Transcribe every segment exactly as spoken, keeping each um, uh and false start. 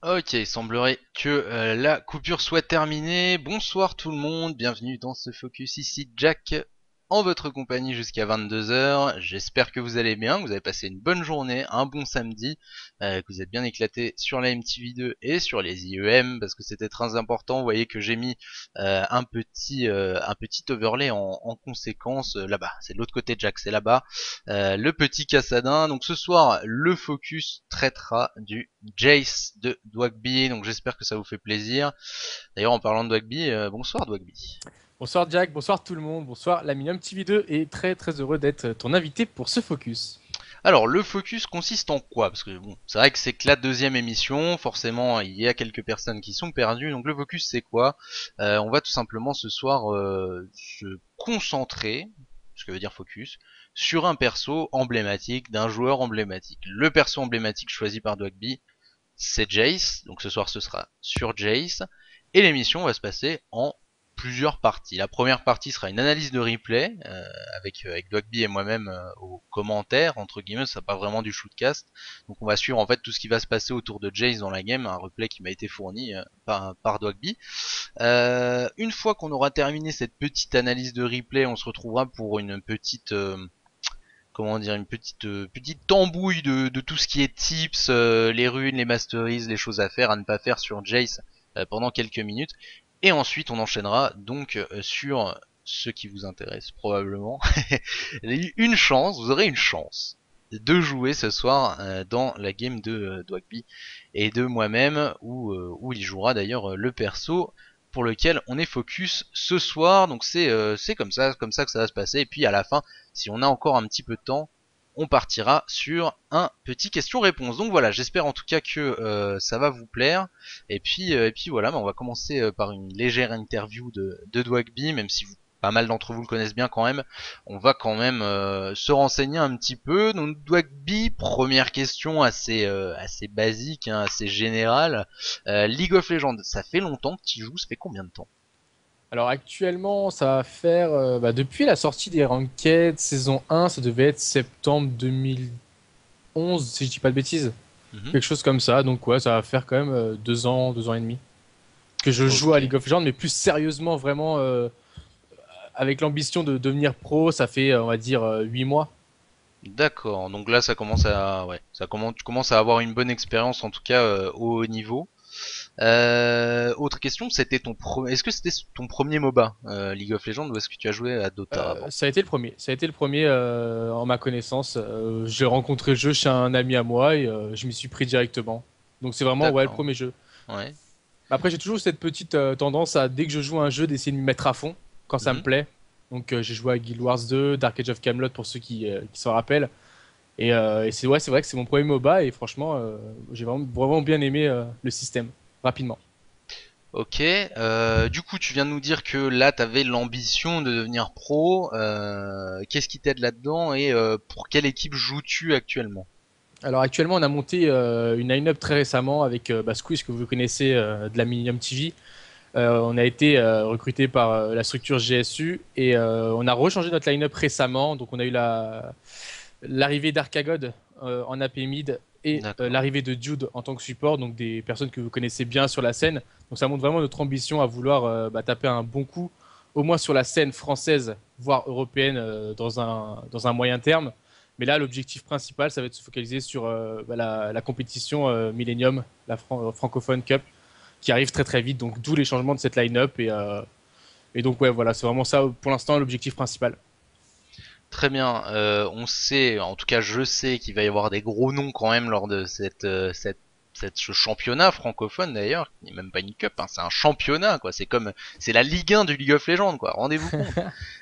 Ok, il semblerait que euh, la coupure soit terminée. Bonsoir tout le monde, bienvenue dans ce focus ici Jack en votre compagnie jusqu'à vingt-deux heures. J'espère que vous allez bien, que vous avez passé une bonne journée, un bon samedi, euh, que vous êtes bien éclatés sur la M T V deux et sur les I E M parce que c'était très important. Vous voyez que j'ai mis euh, un petit euh, un petit overlay en, en conséquence euh, là-bas. C'est de l'autre côté de Jack, c'est là-bas. Euh, le petit Cassadin. Donc ce soir, le focus traitera du Jace de Dwagby. Donc j'espère que ça vous fait plaisir. D'ailleurs, en parlant de Dwagby, euh, bonsoir Dwagby. Bonsoir Jack, bonsoir tout le monde, bonsoir l'Aminium T V deux et très très heureux d'être ton invité pour ce focus. Alors le focus consiste en quoi? Parce que bon, c'est vrai que c'est que la deuxième émission, forcément il y a quelques personnes qui sont perdues. Donc le focus c'est quoi? Euh, On va tout simplement ce soir euh, se concentrer, ce que veut dire focus, sur un perso emblématique, d'un joueur emblématique. Le perso emblématique choisi par Dwagby, c'est Jace, donc ce soir ce sera sur Jace, et l'émission va se passer en plusieurs parties. La première partie sera une analyse de replay, euh, avec, euh, avec Dogby et moi-même euh, aux commentaires, entre guillemets, ça pas vraiment du shootcast, donc on va suivre en fait tout ce qui va se passer autour de Jace dans la game, un replay qui m'a été fourni euh, par, par Dogby. Euh, une fois qu'on aura terminé cette petite analyse de replay, on se retrouvera pour une petite... Euh, comment dire, une petite euh, petite tambouille de, de tout ce qui est tips, euh, les runes, les masteries, les choses à faire, à ne pas faire sur Jace euh, pendant quelques minutes. Et ensuite on enchaînera donc euh, sur ce qui vous intéresse probablement. Une chance, vous aurez une chance de jouer ce soir euh, dans la game de euh, Dwagby et de moi-même où, euh, où il jouera d'ailleurs euh, le perso pour lequel on est focus ce soir. Donc c'est euh, c'est comme ça, comme ça que ça va se passer. Et puis à la fin, si on a encore un petit peu de temps, on partira sur un petit question-réponse. Donc voilà, j'espère en tout cas que euh, ça va vous plaire. Et puis euh, et puis voilà, bah, on va commencer euh, par une légère interview de, de Dwagby, même si vous, pas mal d'entre vous le connaissent bien quand même. On va quand même euh, se renseigner un petit peu. Donc Dwagby, première question assez euh, assez basique, hein, assez générale. Euh, League of Legends, ça fait longtemps que tu joues, ça fait combien de temps? Alors actuellement ça va faire, euh, bah, depuis la sortie des Ranked saison un, ça devait être septembre deux mille onze si je dis pas de bêtises, Mhm. quelque chose comme ça, donc ouais ça va faire quand même euh, deux ans, deux ans et demi que je joue Ok. à League of Legends, mais plus sérieusement vraiment euh, avec l'ambition de devenir pro, ça fait euh, on va dire euh, huit mois. D'accord. Donc là, ça commence à, ouais, ça commence, tu commences à avoir une bonne expérience en tout cas euh, au haut niveau. Euh, autre question, c'était ton premier, est-ce que c'était ton premier MOBA euh, League of Legends ou est-ce que tu as joué à Dota Euh, avant? ça a été le premier. Ça a été le premier euh, en ma connaissance. Euh, j'ai rencontré le jeu chez un ami à moi et euh, je m'y suis pris directement. Donc c'est vraiment ouais le D'accord. premier jeu. Ouais. Après j'ai toujours cette petite euh, tendance à dès que je joue à un jeu d'essayer de m'y mettre à fond quand ça me Mhm. plaît. Donc euh, j'ai joué à Guild Wars deux, Dark Age of Camelot pour ceux qui, euh, qui s'en rappellent. Et, euh, et c'est ouais c'est vrai que c'est mon premier MOBA et franchement euh, j'ai vraiment, vraiment bien aimé euh, le système rapidement. Ok. Euh, du coup, tu viens de nous dire que là, tu avais l'ambition de devenir pro. Euh, qu'est-ce qui t'aide là-dedans et euh, pour quelle équipe joues-tu actuellement? Alors actuellement on a monté euh, une line-up très récemment avec euh, bah, Squeeze que vous connaissez euh, de la Millennium T V. Euh, on a été euh, recruté par euh, la structure G S U et euh, on a rechangé notre line-up récemment. Donc on a eu la l'arrivée d'Arcagod euh, en A P mid et euh, D'accord. l'arrivée de Dude en tant que support, donc des personnes que vous connaissez bien sur la scène. Donc ça montre vraiment notre ambition à vouloir euh, bah, taper un bon coup, au moins sur la scène française, voire européenne euh, dans un, dans un moyen terme. Mais là, l'objectif principal, ça va être de se focaliser sur euh, bah, la, la compétition euh, Millennium, la Fran- Francophone Cup, qui arrive très très vite. Donc d'où les changements de cette line-up. Et, euh, et donc ouais, voilà, c'est vraiment ça pour l'instant l'objectif principal. Très bien. Euh, on sait, en tout cas, je sais qu'il va y avoir des gros noms quand même lors de cette, euh, cette, cette ce championnat francophone d'ailleurs, qui n'est même pas une cup, hein, c'est un championnat quoi. C'est comme, c'est la Ligue un du League of Legends quoi. Rendez-vous compte.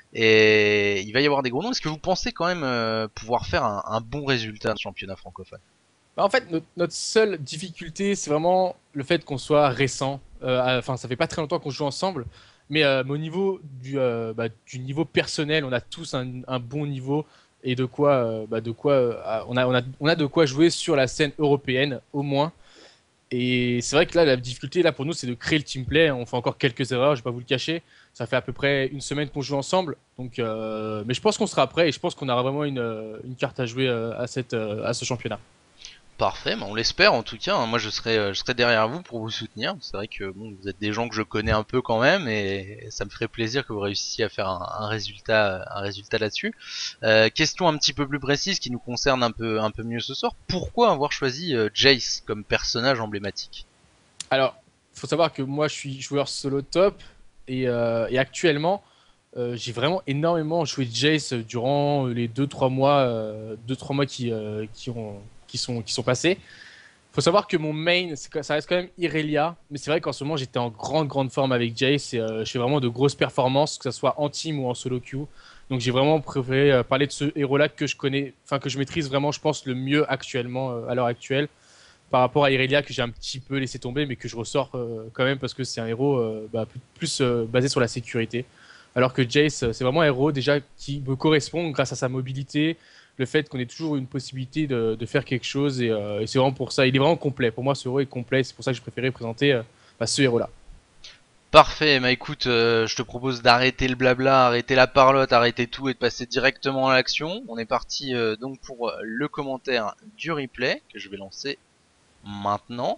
Et il va y avoir des gros noms. Est-ce que vous pensez quand même euh, pouvoir faire un, un bon résultat dans ce championnat francophone? Bah, en fait, notre, notre seule difficulté, c'est vraiment le fait qu'on soit récent. Euh, Enfin, ça fait pas très longtemps qu'on joue ensemble, mais, euh, mais au niveau du, euh, bah, du niveau personnel, on a tous un, un bon niveau et de quoi, euh, bah, de quoi, euh, on a, on a, on a de quoi jouer sur la scène européenne au moins. Et c'est vrai que là, la difficulté là pour nous, c'est de créer le team play. On fait encore quelques erreurs, je vais pas vous le cacher. Ça fait à peu près une semaine qu'on joue ensemble, donc, euh, mais je pense qu'on sera prêt et je pense qu'on aura vraiment une, euh, une carte à jouer euh, à cette, euh, à ce championnat. Parfait, bah on l'espère en tout cas. Hein. Moi je serai, euh, je serai derrière vous pour vous soutenir. C'est vrai que bon, vous êtes des gens que je connais un peu quand même et ça me ferait plaisir que vous réussissiez à faire un, un résultat, un résultat là-dessus. Euh, question un petit peu plus précise qui nous concerne un peu, un peu mieux ce soir. Pourquoi avoir choisi euh, Jace comme personnage emblématique? Alors, il faut savoir que moi, je suis joueur solo top et, euh, et actuellement, euh, j'ai vraiment énormément joué Jace durant les deux trois mois, euh, deux, trois mois qui, euh, qui, ont, qui, sont, qui sont passés. Faut savoir que mon main, que- ça reste quand même Irelia, mais c'est vrai qu'en ce moment j'étais en grande grande forme avec Jace et euh, je fais vraiment de grosses performances, que ce soit en team ou en solo queue. Donc j'ai vraiment préféré euh, parler de ce héros-là que je connais, enfin que je maîtrise vraiment, je pense, le mieux actuellement, euh, à l'heure actuelle, par rapport à Irelia que j'ai un petit peu laissé tomber, mais que je ressors euh, quand même parce que c'est un héros euh, bah, plus, plus, euh, basé sur la sécurité. Alors que Jace, euh, c'est vraiment un héros déjà qui me correspond grâce à sa mobilité, le fait qu'on ait toujours une possibilité de, de faire quelque chose et, euh, et c'est vraiment pour ça. Il est vraiment complet. Pour moi, ce héros est complet. C'est pour ça que je préférais présenter euh, bah, ce héros-là. Parfait, bah écoute, euh, je te propose d'arrêter le blabla, arrêter la parlotte, arrêter tout et de passer directement à l'action. On est parti euh, donc pour euh, le commentaire du replay que je vais lancer maintenant.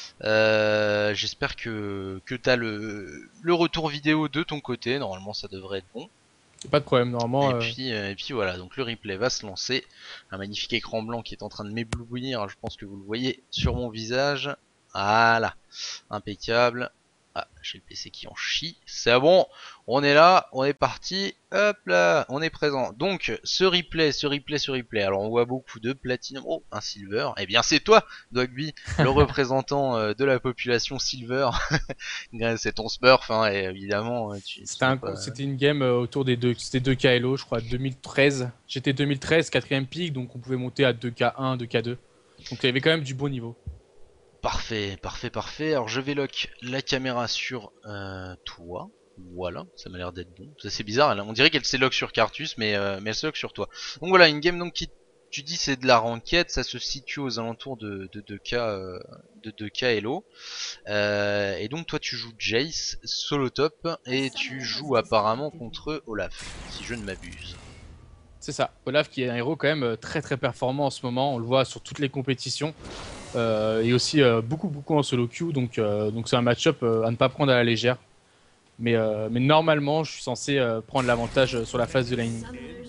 Euh, J'espère que, que tu as le, le retour vidéo de ton côté. Normalement, ça devrait être bon. Pas de problème. Normalement, Et euh, puis, euh, et puis voilà, donc le replay va se lancer. Un magnifique écran blanc qui est en train de m'éblouir. Je pense que vous le voyez sur mon visage. Voilà, impeccable. Ah, j'ai le P C qui en chie. C'est bon, on est là, on est parti. Hop là, on est présent. Donc, ce replay, ce replay, ce replay. Alors, on voit beaucoup de platinum. Oh, un silver. Eh bien, c'est toi, Dogby, le représentant euh, de la population silver. C'est ton smurf, hein, et évidemment, euh, tu, tu c'était n'as un- pas. c'était une game euh, autour des deux, c'était deux K L O, je crois, deux mille treize. J'étais deux mille treize, quatrième pick, donc on pouvait monter à deux K un, deux K deux. Donc il y avait quand même du bon niveau. Parfait, parfait, parfait. Alors je vais lock la caméra sur euh, toi. Voilà, ça m'a l'air d'être bon. Ça c'est bizarre, elle- on dirait qu'elle s'est lock sur Cartus, mais, euh, mais elle se lock sur toi. Donc voilà, une game donc qui, tu dis c'est de la ranked, ça se situe aux alentours de, de deux K, euh, de deux K Elo. Euh, et donc toi tu joues Jace, solo top, et tu joues apparemment contre Olaf, si je ne m'abuse. C'est ça. Olaf qui est un héros quand même euh, très très performant en ce moment. On le voit sur toutes les compétitions. Euh, et aussi euh, beaucoup beaucoup en solo queue. Donc euh, donc c'est un match-up euh, à ne pas prendre à la légère. Mais, euh, mais normalement, je suis censé euh, prendre l'avantage sur la phase de lane.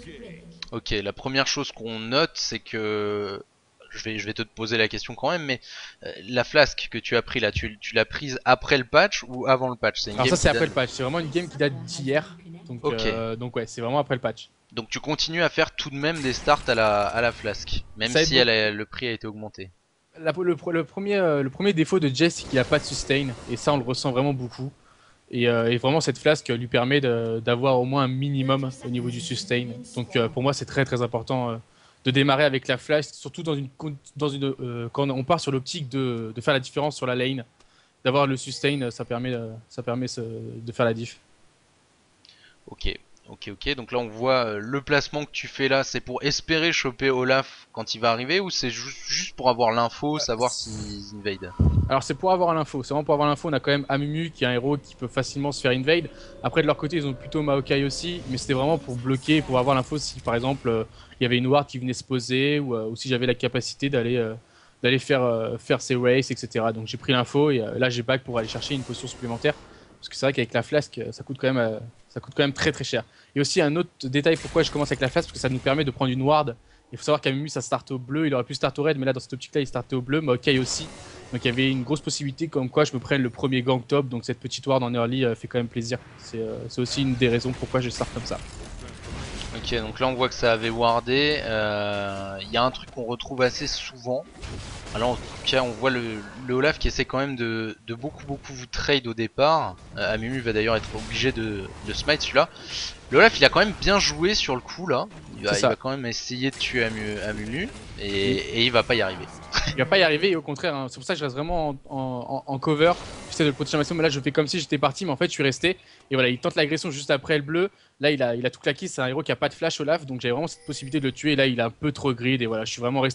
Ok, la première chose qu'on note, c'est que je vais, je vais te poser la question quand même, mais euh, la flasque que tu as pris là, tu, tu l'as prise après le patch ou avant le patch? C'est une Alors ça game c'est qui après date. le patch. C'est vraiment une game qui date d'hier. Donc, Ok, euh, donc ouais, c'est vraiment après le patch. donc tu continues à faire tout de même des starts à la, à la flasque, même Ça aide si elle beaucoup. a- le prix a été augmenté. La- le, le premier, euh, le premier défaut de Jess, c'est qu'il a pas de sustain. Et ça, on le ressent vraiment beaucoup. Et, euh, et vraiment, cette flasque lui permet de- d'avoir au moins un minimum au niveau du sustain. Donc euh, pour moi, c'est très très important euh, de démarrer avec la flasque, surtout dans une, con- dans une, euh, quand on part sur l'optique de, de faire la différence sur la lane. D'avoir le sustain, ça permet, euh, ça permet ce- de faire la diff. Ok, ok, ok. Donc là on voit euh, le placement que tu fais là, c'est pour espérer choper Olaf quand il va arriver ou c'est ju- juste pour avoir l'info, savoir s'ils invade? Alors c'est pour avoir l'info, c'est vraiment pour avoir l'info. On a quand même Amumu qui est un héros qui peut facilement se faire invade. Après de leur côté ils ont plutôt Maokai aussi, mais c'était vraiment pour bloquer, pour avoir l'info si par exemple euh, il y avait une ward qui venait se poser ou, euh, ou si j'avais la capacité d'aller euh, d'aller faire, euh, faire ses races, et cetera. Donc j'ai pris l'info et euh, là j'ai back pour aller chercher une potion supplémentaire. Parce que c'est vrai qu'avec la flasque euh, ça coûte, quand même, euh, ça coûte quand même très très cher. Et aussi un autre détail pourquoi je commence avec la flasque, parce que ça nous permet de prendre une ward. Il faut savoir qu'Amumu ça start au bleu, il aurait pu start au red, mais là dans cette optique là il startait au bleu, Maokai aussi. Donc il y avait une grosse possibilité comme quoi je me prenne le premier gang top, donc cette petite ward en early euh, fait quand même plaisir. C'est euh, c'est aussi une des raisons pourquoi je start comme ça. Ok, donc là on voit que ça avait wardé. Euh, Il y a un truc qu'on retrouve assez souvent. Alors en tout cas on voit le, le Olaf qui essaie quand même de, de beaucoup beaucoup vous trade au départ. Euh, Amumu va d'ailleurs être obligé de, de smite celui-là. Le Olaf il a quand même bien joué sur le coup là. Il C'est va, il va ça. quand même essayer de tuer Amu- Amumu et, Et et il va pas y arriver. il va pas y arriver et au contraire, hein, c'est pour ça que je reste vraiment en, en- en cover. J'essaie de le protéger un maximum, mais là je fais comme si j'étais parti, mais en fait je suis resté. Et voilà, il tente l'agression juste après le bleu. Là il a, il a tout claqué, c'est un héros qui a pas de flash Olaf, donc j'avais vraiment cette possibilité de le tuer. Et là il a un peu trop grid et voilà, je suis vraiment resté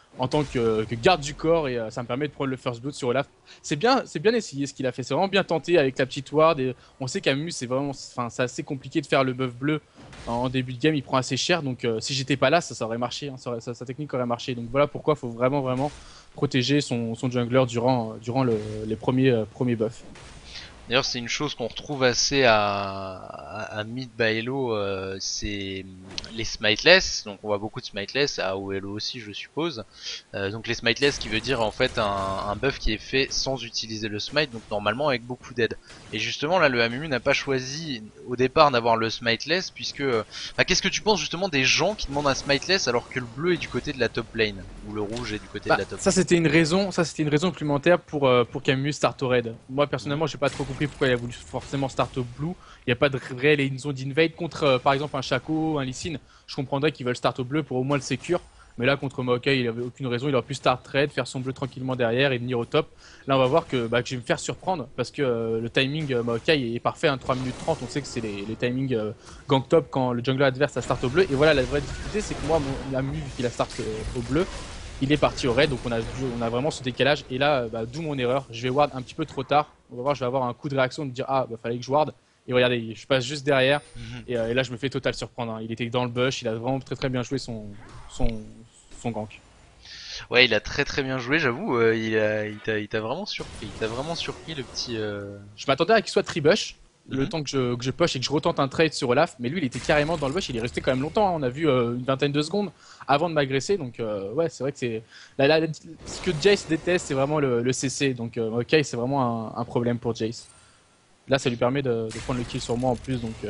en tant que, que garde du corps et euh, ça me permet de prendre le first blood sur Olaf. C'est bien, c'est bien essayé ce qu'il a fait, c'est vraiment bien tenté avec la petite ward et on sait qu'Amumu c'est vraiment, enfin c'est assez compliqué de faire le buff bleu en début de game, il prend assez cher donc euh, si j'étais pas là ça, ça aurait marché, hein, ça aurait- ça- sa technique aurait marché donc voilà pourquoi il faut vraiment vraiment protéger son, son jungler durant, durant le, les premiers, euh, premiers buffs. D'ailleurs, c'est une chose qu'on retrouve assez à, à, à mid by Elo, euh, c'est les smiteless. Donc, on voit beaucoup de smiteless, à O L O aussi, je suppose. Euh, donc, les smiteless qui veut dire en fait un, un buff qui est fait sans utiliser le smite, donc normalement avec beaucoup d'aide. Et justement, là, le Amumu n'a pas choisi au départ d'avoir le smiteless, puisque. Enfin, qu'est-ce que tu penses justement des gens qui demandent un smiteless alors que le bleu est du côté de la top lane, ou le rouge est du côté Bah, de la top ça lane? c'était une raison, ça c'était une raison supplémentaire pour euh, pour qu'Amumu start au red. Moi Mhm. personnellement, j'ai pas trop compris pourquoi il a voulu forcément start au blue. Il y a pas de réelle zone d'invade contre euh, par exemple un Shaco, un Lee Sin. Je comprendrais qu'ils veulent start au bleu pour au moins le secure. Mais là contre Maokai, il avait aucune raison, il aurait pu start red, faire son bleu tranquillement derrière et venir au top. Là on va voir que, bah, que je vais me faire surprendre parce que euh, le timing euh, Maokai est parfait, hein, trois minutes trente, on sait que c'est les, les timings euh, gank top quand le jungler adverse a start au bleu. Et voilà la vraie difficulté, c'est que moi mon Amumu vu qu'il a start euh, au bleu, il est parti au raid, donc on a, on a vraiment ce décalage. Et là, bah, d'où mon erreur. Je vais ward un petit peu trop tard. On va voir, je vais avoir un coup de réaction de me dire ah, bah fallait que je ward. Et regardez, je passe juste derrière. Mhm. Et, euh, et là, je me fais total surprendre, hein. Il était dans le bush, il a vraiment très très bien joué son, son, son gank. Ouais, il a très très bien joué, j'avoue. Euh, il a, il t'a, il t'a vraiment surpris. Il t'a vraiment surpris le petit. Euh... Je m'attendais à qu'il soit tribush, le Mhm. temps que je, que je push et que je retente un trade sur Olaf. Mais lui, il était carrément dans le bush, il est resté quand même longtemps, hein. On a vu euh, une vingtaine de secondes avant de m'agresser. Donc, euh, ouais, c'est vrai que c'est. Là, là, ce que Jace déteste, c'est vraiment le, le C C. Donc, euh, ok, c'est vraiment un, un problème pour Jace. Là, ça lui permet de, de prendre le kill sur moi en plus, donc, euh...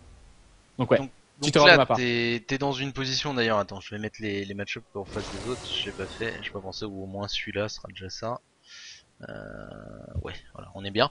donc ouais, Donc, petite donc erreur de là, ma part. t'es, t'es dans une position d'ailleurs. Attends, je vais mettre les, les match-up en face des autres. J'ai pas fait, j'ai pas pensé, ou au moins celui-là sera déjà ça. Euh, ouais, voilà, on est bien.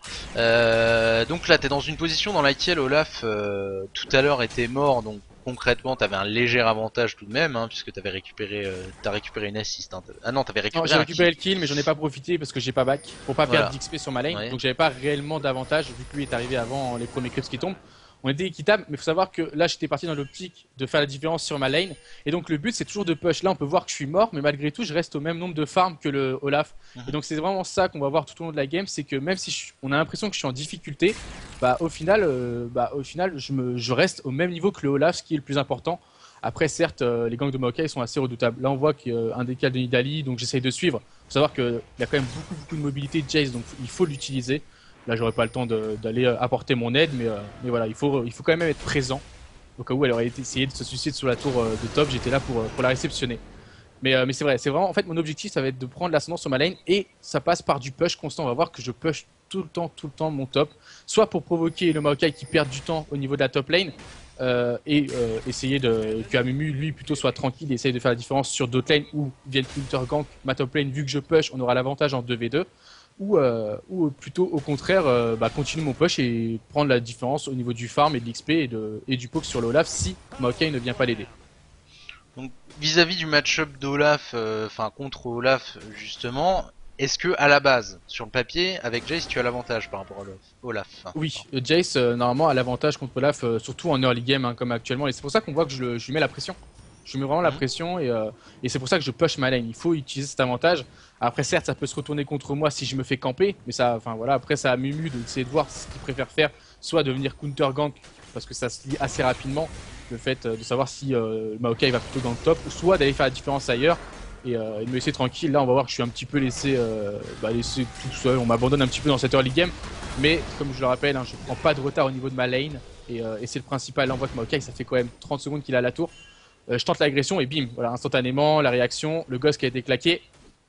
Euh, donc là, t'es dans une position dans laquelle Olaf euh, tout à l'heure était mort, donc concrètement, t'avais un léger avantage tout de même, hein, puisque t'avais récupéré, euh, t'as récupéré une assist. Hein, ah non, t'avais Non, récupéré j'ai un kill. récupéré le kill, mais j'en ai pas profité parce que j'ai pas back pour pas perdre Voilà. d'X P sur ma lane. Ouais. Donc j'avais pas réellement d'avantage vu que lui est arrivé avant les premiers creeps qui tombent. On était équitable, mais faut savoir que là j'étais parti dans l'optique de faire la différence sur ma lane. Et donc le but c'est toujours de push. Là on peut voir que je suis mort, mais malgré tout je reste au même nombre de farms que le Olaf. Et Mhm. donc c'est vraiment ça qu'on va voir tout au long de la game, c'est que même si je- on a l'impression que je suis en difficulté, bah au final, euh, bah au final je, me, je reste au même niveau que le Olaf, ce qui est le plus important. Après, certes, euh, les gangs de Maokai sont assez redoutables. Là, on voit qu'il y a un décal de Nidali, donc j'essaye de suivre. Faut savoir qu'il y a quand même beaucoup, beaucoup de mobilité de Jace, donc il faut l'utiliser. Là, j'aurais pas le temps de- d'aller euh, apporter mon aide, mais, euh, mais voilà, il faut, il faut quand même être présent. Au cas où elle aurait été- essayé de se suicider sur la tour euh, de top, j'étais là pour, euh, pour la réceptionner. Mais, euh, mais c'est vrai, c'est vraiment, en fait, mon objectif, ça va être de prendre l'ascendant sur ma lane, et ça passe par du push constant. On va voir que je push tout le temps, tout le temps mon top, soit pour provoquer le Maokai qui perd du temps au niveau de la top lane, euh, et euh, essayer de que Amumu lui plutôt soit tranquille et essaye de faire la différence sur d'autres lanes où viennent counter gank ma top lane vu que je push, on aura l'avantage en deux v deux, ou, euh, ou plutôt au contraire euh, bah, continuer mon push et prendre la différence au niveau du farm et de l'X P et, de, et du poke sur l'Olaf si Maokai ne vient pas l'aider. Donc vis-à-vis du match-up d'Olaf, euh, enfin contre Olaf justement, est-ce que à la base, sur le papier, avec Jace, tu as l'avantage par rapport à Olaf, Olaf hein, Oui, pardon. euh, Jace euh, normalement a l'avantage contre Olaf, euh, surtout en early game hein, comme actuellement, et c'est pour ça qu'on voit que je, le- je lui mets la pression. Je lui mets vraiment la Mhm. pression et, euh, et c'est pour ça que je push ma lane. Il faut utiliser cet avantage. Après, certes, ça peut se retourner contre moi si je me fais camper, mais ça, enfin voilà, après ça a Mumu d'essayer de voir ce qu'il préfère faire, soit de venir counter gank parce que ça se lit assez rapidement, le fait euh, de savoir si euh, Maokai va plutôt gank top, ou soit d'aller faire la différence ailleurs et, euh, et de me laisser tranquille. Là, on va voir que je suis un petit peu laissé, euh, bah, laissé tout seul. On m'abandonne un petit peu dans cette early game. Mais comme je le rappelle, hein, je prends pas de retard au niveau de ma lane. Et, euh, et c'est le principal. Là, on voit que Maokai, ça fait quand même trente secondes qu'il a la tour. Euh, je tente l'agression et bim, voilà, instantanément, la réaction, le ghost qui a été claqué.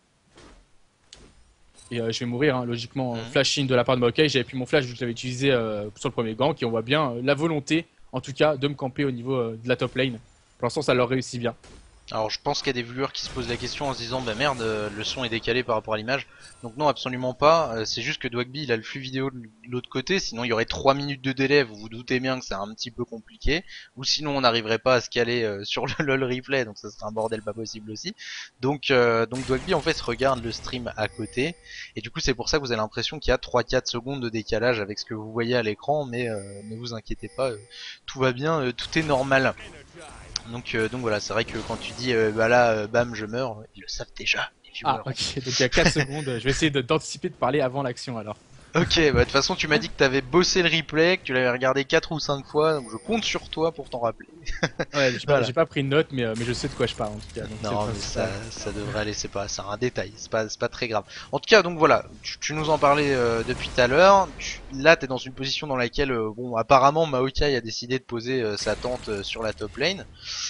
Et euh, je vais mourir, hein, logiquement. Mhm. Flash in de la part de Maokai. J'avais plus mon flash vu que je l'avais utilisé euh, sur le premier gank. Et on voit bien euh, la volonté, en tout cas, de me camper au niveau euh, de la top lane. Pour l'instant, ça leur réussit bien. Alors je pense qu'il y a des viewers qui se posent la question en se disant bah merde euh, le son est décalé par rapport à l'image. Donc non absolument pas, euh, c'est juste que Dwagby il a le flux vidéo de l'autre côté, sinon il y aurait trois minutes de délai, vous vous doutez bien que c'est un petit peu compliqué, ou sinon on n'arriverait pas à se caler euh, sur le LoL replay, donc ça serait un bordel pas possible aussi. Donc euh, donc Dwagby en fait regarde le stream à côté, et du coup c'est pour ça que vous avez l'impression qu'il y a trois quatre secondes de décalage avec ce que vous voyez à l'écran, mais euh, ne vous inquiétez pas, euh, tout va bien, euh, tout est normal. Donc, euh, donc voilà, c'est vrai que quand tu dis euh, bah là, euh, bam, je meurs, ils le savent déjà, les Ah, viewers. ok, donc il y a quatre secondes, je vais essayer de- d'anticiper de parler avant l'action alors. Ok, bah de toute façon, tu m'as dit que t'avais bossé le replay, que tu l'avais regardé quatre ou cinq fois, donc je compte sur toi pour t'en rappeler. Ouais, j'ai pas, Voilà. j'ai pas pris de note, mais, euh, mais je sais de quoi je parle en tout cas, donc c'est le Non, mais ça, principal. ça devrait aller, c'est pas, c'est un détail, c'est pas, c'est pas très grave. En tout cas, donc voilà, tu, tu nous en parlais euh, depuis tout à l'heure. Tu- Là, t'es dans une position dans laquelle, euh, bon, apparemment, Maokai a décidé de poser euh, sa tente euh, sur la top lane,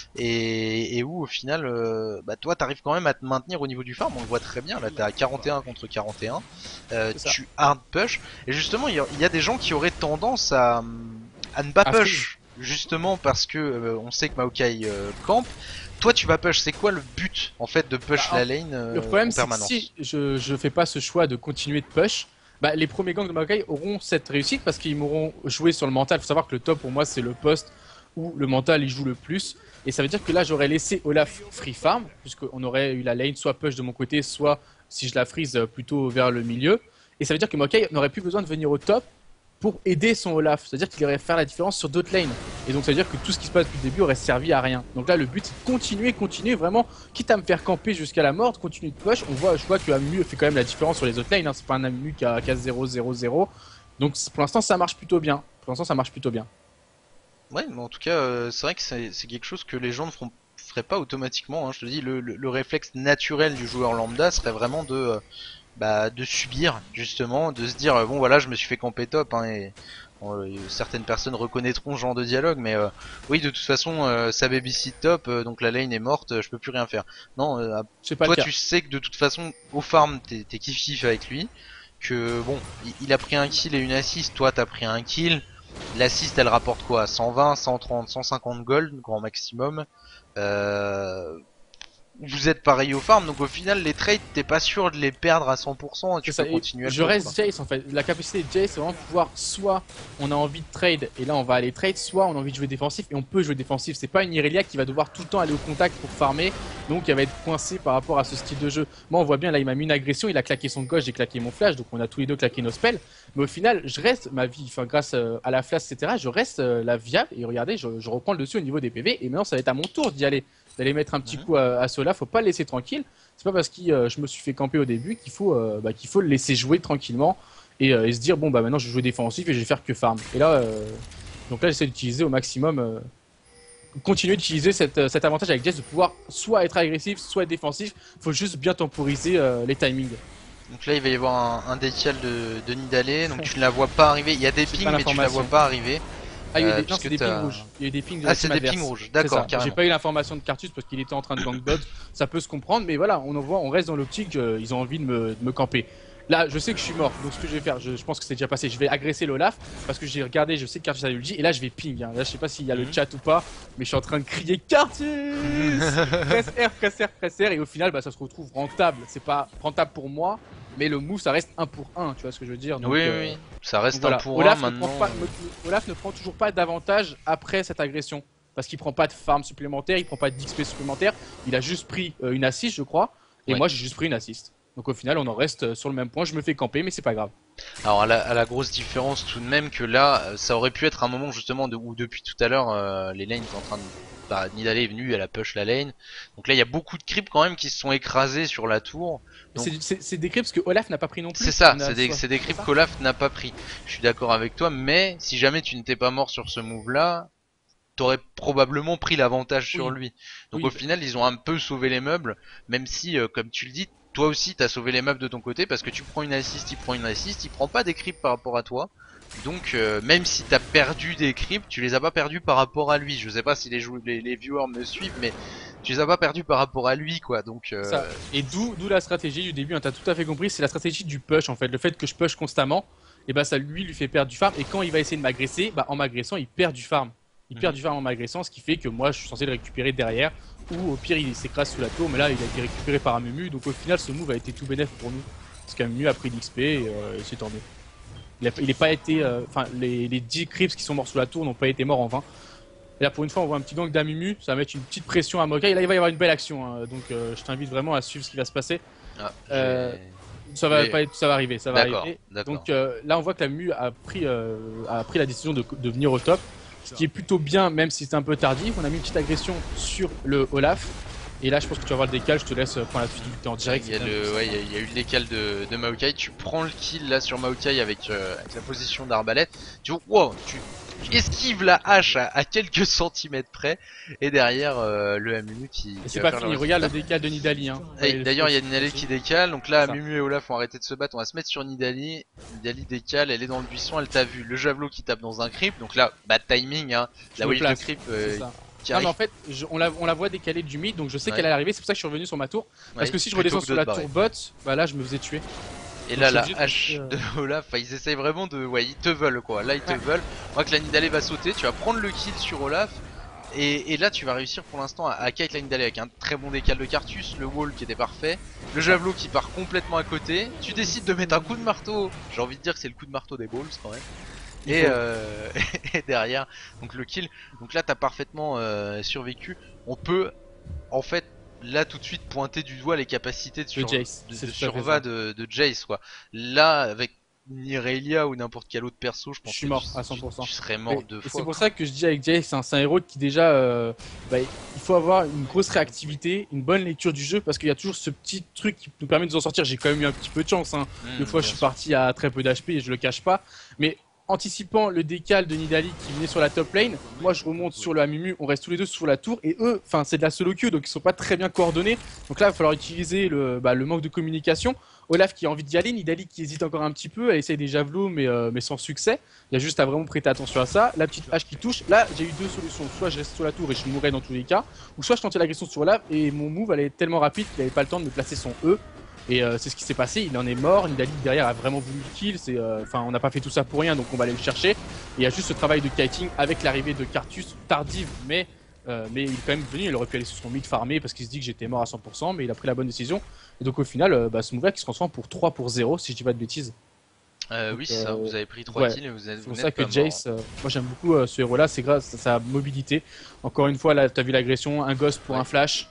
et, et où au final, euh, bah toi, t'arrives quand même à te maintenir au niveau du farm. On le voit très bien. Là, t'es à quarante et un contre quarante et un. Euh, C'est ça. tu hard push, et justement, il y, a- il y a des gens qui auraient tendance à, à ne pas Ah, freeze. push, justement parce que euh, on sait que Maokai euh, camp. Toi, tu vas push. C'est quoi le but en fait de Bah, push en- la lane le euh, problème en c'est que si permanence? je, je fais pas ce choix de continuer de push, bah, les premiers gangs de Maokai auront cette réussite parce qu'ils m'auront joué sur le mental. Faut savoir que le top pour moi c'est le poste où le mental il joue le plus. Et ça veut dire que là j'aurais laissé Olaf free farm, puisqu'on aurait eu la lane soit push de mon côté, soit si je la freeze euh, plutôt vers le milieu. Et ça veut dire que Maokai n'aurait plus besoin de venir au top pour aider son Olaf. C'est-à-dire qu'il aurait faire la différence sur d'autres lanes. Et donc ça veut dire que tout ce qui se passe depuis le début aurait servi à rien. Donc là le but c'est de continuer, continuer vraiment, quitte à me faire camper jusqu'à la mort, continuer de push. On voit, je vois que Amu fait quand même la différence sur les autres lanes. Hein. C'est pas un Amu qui a, qui a zéro zéro zéro. Donc pour l'instant ça marche plutôt bien. Pour l'instant ça marche plutôt bien. Ouais, mais en tout cas, euh, c'est vrai que c'est c'est quelque chose que les gens ne feront feraient pas automatiquement. Hein. Je te dis, le, le, le réflexe naturel du joueur lambda serait vraiment de euh, bah, de subir justement, de se dire euh, bon voilà, je me suis fait camper top, hein, et bon, euh, certaines personnes reconnaîtront ce genre de dialogue, mais euh, oui, de toute façon, euh, sa babysit top, euh, donc la lane est morte, euh, je peux plus rien faire. Non, euh, C'est pas le toi cas. tu sais que de toute façon au farm t'es t'es kiff kiff avec lui, que bon, il, il a pris un kill et une assist, toi t'as pris un kill. L'assist elle rapporte quoi? cent vingt, cent trente, cent cinquante gold, grand maximum. Euh, vous êtes pareil au farm, donc au final les trades t'es pas sûr de les perdre à cent pour cent et C'est tu ça. peux Et continuer à le je push quoi. reste Jace en fait. La capacité de Jace, c'est vraiment de pouvoir soit on a envie de trade et là on va aller trade, soit on a envie de jouer défensif et on peut jouer défensif. C'est pas une Irelia qui va devoir tout le temps aller au contact pour farmer, donc elle va être coincée par rapport à ce style de jeu. Moi on voit bien là il m'a mis une agression, il a claqué son gauche, j'ai claqué mon flash, donc on a tous les deux claqué nos spells. Mais au final je reste ma vie, enfin grâce euh, à la flash et cetera, je reste euh, la viable et regardez je, je reprends le dessus au niveau des P V et maintenant ça va être à mon tour d'y aller, d'aller mettre un petit Mhm. coup à, à cela. Faut pas le laisser tranquille. C'est pas parce que euh, je me suis fait camper au début qu'il faut, euh, bah, qu'il faut le laisser jouer tranquillement et, euh, et se dire bon bah maintenant je vais jouer défensif et je vais faire que farm. Et là, euh, donc là j'essaie d'utiliser au maximum, euh, continuer d'utiliser cette, euh, cet avantage avec Jess de pouvoir soit être agressif, soit être défensif. Faut juste bien temporiser euh, les timings. Donc là il va y avoir un, un décal de, de Nidalé, donc tu ne la vois pas arriver. Il y a des J'ai pings pas mais tu la vois l'information. pas arriver. Ah, il y a eu Euh, des... Non, c'est puisque des pings t'as... rouges. Il y a eu des pings de Ah la c'est team des adverse. pings rouges, C'est d'accord, ça. J'ai carrément. pas eu l'information de Cartus parce qu'il était en train de gank bot. Ça peut se comprendre, mais voilà, on en voit, on reste dans l'optique, euh, ils ont envie de me, de me camper. Là, je sais que je suis mort, donc ce que je vais faire, je, je pense que c'est déjà passé. Je vais agresser l'Olaf parce que j'ai regardé, je sais que Cartus a eu le J, et là je vais ping. Hein. Là, je sais pas s'il y a le Mhm. chat ou pas, mais je suis en train de crier Cartus. Presse R, presse R, presse R, et au final, bah, ça se retrouve rentable. C'est pas rentable pour moi, mais le move ça reste un pour un, tu vois ce que je veux dire. Oui, Donc, oui, euh, oui, ça donc reste un voilà, pour un Olaf ne, prend maintenant. pas, me- Olaf ne prend toujours pas d'avantage après cette agression. Parce qu'il prend pas de farm supplémentaire, il prend pas d'X P supplémentaire. Il a juste pris euh, une assist, je crois. Et Ouais. moi, j'ai juste pris une assist. Donc au final, on en reste euh, sur le même point. Je me fais camper, mais c'est pas grave. Alors à la, à la grosse différence tout de même que là, euh, ça aurait pu être un moment justement de, où depuis tout à l'heure euh, les lanes sont en train de... Bah, Nidalé est venu, elle a push la lane. Donc là il y a beaucoup de creeps quand même qui se sont écrasés sur la tour. Mais Donc c'est- C'est c'est des creeps que Olaf n'a pas pris non c'est plus. ça, On c'est a des, soit- c'est des c'est creeps ça. qu'Olaf n'a pas pris. Je suis d'accord avec toi, mais si jamais tu n'étais pas mort sur ce move là, t'aurais probablement pris l'avantage sur Oui, lui. Donc au oui, final, ils ont un peu sauvé les meubles, même si, euh, comme tu le dis, toi aussi t'as sauvé les meubles de ton côté parce que tu prends une assist, il prend une assist, il prend pas des creeps par rapport à toi. Donc euh, même si t'as perdu des creeps, tu les as pas perdus par rapport à lui. Je sais pas si les, jou- les, les viewers me suivent, mais tu les as pas perdus par rapport à lui, quoi. Donc c'est euh, ça. Et d'où d'où la stratégie du début. Hein, T'as tout à fait compris. C'est la stratégie du push en fait. Le fait que je push constamment, et bah ça lui lui fait perdre du farm. Et quand il va essayer de m'agresser, bah en m'agressant, il perd du farm. Il perd mhm. du farm en m'agressant, ce qui fait que moi je suis censé le récupérer derrière. Ou au pire il s'écrase sous la tour, mais là il a été récupéré par un Mumu. Donc au final ce move a été tout bénéf pour nous. Parce qu'un Mumu a pris l'X P et, euh, et c'est tant mieux. Il a, il est pas été. euh, Enfin, les, les dix creeps qui sont morts sous la tour n'ont pas été morts en vain. Et là, pour une fois, on voit un petit gang d'Amumu. Ça va mettre une petite pression à Maokai. Et là, il va y avoir une belle action. Hein. Donc, euh, je t'invite vraiment à suivre ce qui va se passer. Ah, Euh, j'ai- ça va Mais- pas être, ça va arriver, ça va D'accord, arriver. d'accord. Donc euh, là, on voit que la Mu a pris, euh, a pris la décision de, de venir au top. ce qui est plutôt bien, même si c'est un peu tardif. On a mis une petite agression sur le Olaf. Et là, je pense que tu vas voir le décal, je te laisse prendre la difficulté en direct. Il y a, le, ouais, il y a, il y a eu le décal de, de Maokai, tu prends le kill là sur Maokai avec, euh, avec la position d'arbalète, tu vois, wow, tu esquives la hache à, à quelques centimètres près, et derrière euh, le Amumu qui... Et c'est pas fini, regarde le décal de Nidalee. Hein. D'ailleurs il y a Nidalee qui décale, donc là ça. Amumu et Olaf ont arrêté de se battre, on va se mettre sur Nidalee, Nidalee décale, elle est dans le buisson, elle t'a vu, le javelot qui tape dans un creep, donc là, bad timing, hein, la wave de creep... Euh, non mais en fait je, on, la, on la voit décaler du mid, donc je sais ouais. qu'elle est arrivée, c'est pour ça que je suis revenu sur ma tour. Parce ouais, que si je redescends sur la tour bot, bah là je me faisais tuer. Et donc là la hache de, de Olaf, ils essayent vraiment de... Ouais, ils te veulent quoi, là ils te ouais. veulent. On voit que la Nidalee va sauter, tu vas prendre le kill sur Olaf. Et, et là tu vas réussir pour l'instant à, à kite la Nidalee avec un très bon décal de Cartus, le wall qui était parfait, le javelot qui part complètement à côté. Tu décides de mettre un coup de marteau, j'ai envie de dire que c'est le coup de marteau des balls quand même. Et, euh, et derrière donc le kill, donc là t'as parfaitement euh, survécu. On peut en fait là tout de suite pointer du doigt les capacités de, sur, Jace, de, de surva de, de Jace quoi. Là avec Irelia ou n'importe quel autre perso, je pense je suis que mort tu, à cent pour cent. Tu, tu serais mort et, deux et fois. C'est pour ça que je dis avec Jace, c'est un, un héros qui déjà, euh, bah, il faut avoir une grosse réactivité, une bonne lecture du jeu, parce qu'il y a toujours ce petit truc qui nous permet de nous en sortir. J'ai quand même eu un petit peu de chance, hein. mmh, Deux fois je suis sûr. parti à très peu d'H P et je le cache pas, mais anticipant le décal de Nidalee qui venait sur la top lane, moi je remonte sur le Amumu, on reste tous les deux sur la tour et eux, enfin c'est de la solo queue donc ils sont pas très bien coordonnés. Donc là il va falloir utiliser le, bah, le manque de communication. Olaf qui a envie d'y aller, Nidalee qui hésite encore un petit peu, elle essaye des javelots mais, euh, mais sans succès. Il y a juste à vraiment prêter attention à ça. La petite hache qui touche, là j'ai eu deux solutions, soit je reste sur la tour et je mourrais dans tous les cas, ou soit je tentais l'agression sur Olaf et mon move allait être tellement rapide qu'il n'avait pas le temps de me placer son E. Et euh, c'est ce qui s'est passé, il en est mort, Nidalee derrière a vraiment voulu le kill, c'est, euh, on n'a pas fait tout ça pour rien donc on va aller le chercher. Et il y a juste ce travail de kiting avec l'arrivée de Cartus, tardive mais, euh, mais il est quand même venu, il aurait pu aller sur son mid farmer parce qu'il se dit que j'étais mort à cent pour cent mais il a pris la bonne décision. Et donc au final, euh, bah, ce move là qui se transforme pour trois pour zéro si je dis pas de bêtises. Euh, donc, oui c'est euh, ça, vous avez pris trois ouais, kills et vous êtes... C'est pour ça que Jace, euh, moi j'aime beaucoup euh, ce héros là, c'est grâce à sa mobilité. Encore une fois là t'as vu l'agression, un ghost pour ouais. un flash.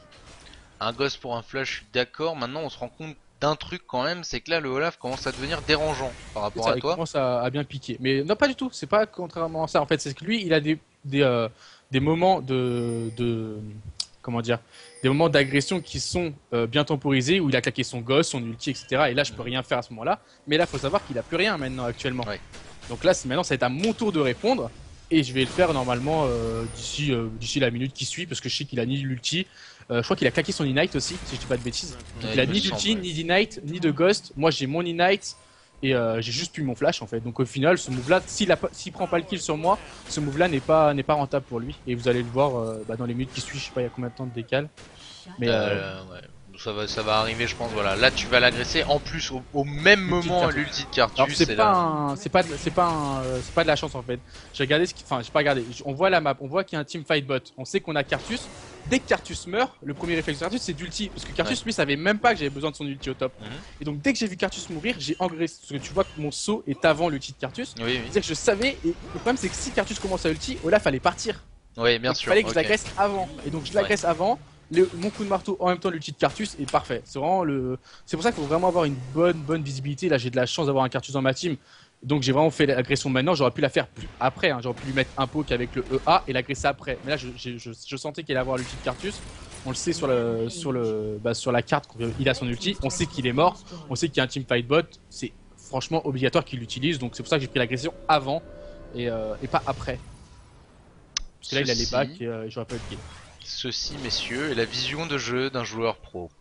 Un ghost pour un flash, je suis d'accord, maintenant on se rend compte d'un truc quand même, c'est que là le Olaf commence à devenir dérangeant par rapport ça, à toi. Il commence à, à bien piquer, mais non pas du tout, c'est pas contrairement à ça en fait, c'est que lui il a des, des, euh, des moments de, de comment dire, des moments d'agression qui sont euh, bien temporisés où il a claqué son gosse, son ulti, et cetera. Et là je peux rien faire à ce moment-là, mais là faut savoir qu'il a plus rien maintenant actuellement. Ouais. Donc là maintenant ça va être à mon tour de répondre. Et je vais le faire normalement euh, d'ici euh, d'ici la minute qui suit parce que je sais qu'il a ni l'ulti. Euh, je crois qu'il a claqué son Ignite aussi, si je dis pas de bêtises. Donc, ouais, il a ni d'ulti, ouais. ni d'Ignite, ni de Ghost. Moi j'ai mon Ignite et euh, j'ai juste pu mon flash en fait. Donc au final, ce move là, s'il s'il prend pas le kill sur moi, ce move là n'est pas, n'est pas rentable pour lui. Et vous allez le voir euh, bah, dans les minutes qui suivent, je sais pas il y a combien de temps de décal. Mais euh, euh... ouais. Ça va, ça va arriver, je pense. Voilà, là tu vas l'agresser. En plus, au, au même moment, l'ulti de Cartus. C'est pas, c'est pas, c'est pas, euh, c'est pas de la chance en fait. J'ai regardé ce qui, enfin, j'ai pas regardé. On voit la map, on voit qu'il y a un team fight bot. On sait qu'on a Cartus. Dès que Cartus meurt, le premier réflexe de Cartus c'est d'ulti, parce que Cartus ouais. lui savait même pas que j'avais besoin de son ulti au top. Mm-hmm. Et donc dès que j'ai vu Cartus mourir, j'ai engraissé. Parce que tu vois que mon saut est avant l'ulti de Cartus. Oui, oui. C'est-à-dire que je savais. Et le problème c'est que si Cartus commence à ulti, Olaf allait partir. Oui, bien donc, sûr. Il fallait que okay. je l'agresse avant. Et donc je l'agresse ouais. avant. Le, mon coup de marteau en même temps l'ulti de Cartus est parfait. C'est vraiment le. C'est pour ça qu'il faut vraiment avoir une bonne bonne visibilité. Là j'ai de la chance d'avoir un Cartus dans ma team. Donc j'ai vraiment fait l'agression maintenant. J'aurais pu la faire plus après. Hein. J'aurais pu lui mettre un poke avec le E A et l'agresser après. Mais là je, je, je, je sentais qu'il allait avoir l'ulti de Cartus. On le sait sur le sur le bah, sur la carte il a son ulti. On sait qu'il est mort. On sait qu'il y a un team fight bot. C'est franchement obligatoire qu'il l'utilise. Donc c'est pour ça que j'ai pris l'agression avant et, euh, et pas après. Parce que là il a les bacs et euh, j'aurais pas eu de kill. Ceci, messieurs, est la vision de jeu d'un joueur pro.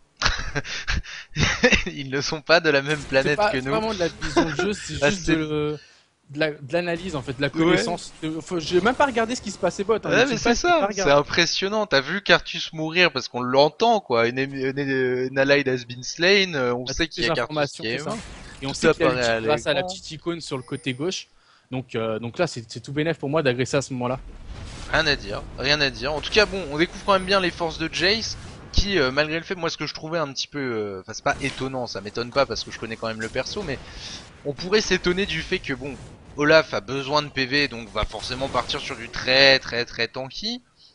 Ils ne sont pas de la même planète pas, que nous. C'est vraiment de la vision de jeu, c'est juste de, de l'analyse en fait, de la connaissance. Ouais. J'ai même pas regardé ce qui se passait bot. Hein, ouais, mais c'est ça, c'est impressionnant. T'as vu Cartus mourir parce qu'on l'entend quoi. Une, une, une allied has been slain, on ah, sait qu'il y a Cartus qui est mort. Et on sait qu'il a à grâce à la petite icône sur le côté gauche. Donc, euh, donc là, c'est tout bénef pour moi d'agresser à ce moment-là. Rien à dire, rien à dire. En tout cas, bon, on découvre quand même bien les forces de Jace, qui, euh, malgré le fait, moi, ce que je trouvais un petit peu, enfin, euh, c'est pas étonnant, ça m'étonne pas parce que je connais quand même le perso, mais on pourrait s'étonner du fait que, bon, Olaf a besoin de P V, donc va forcément partir sur du très, très, très tanky.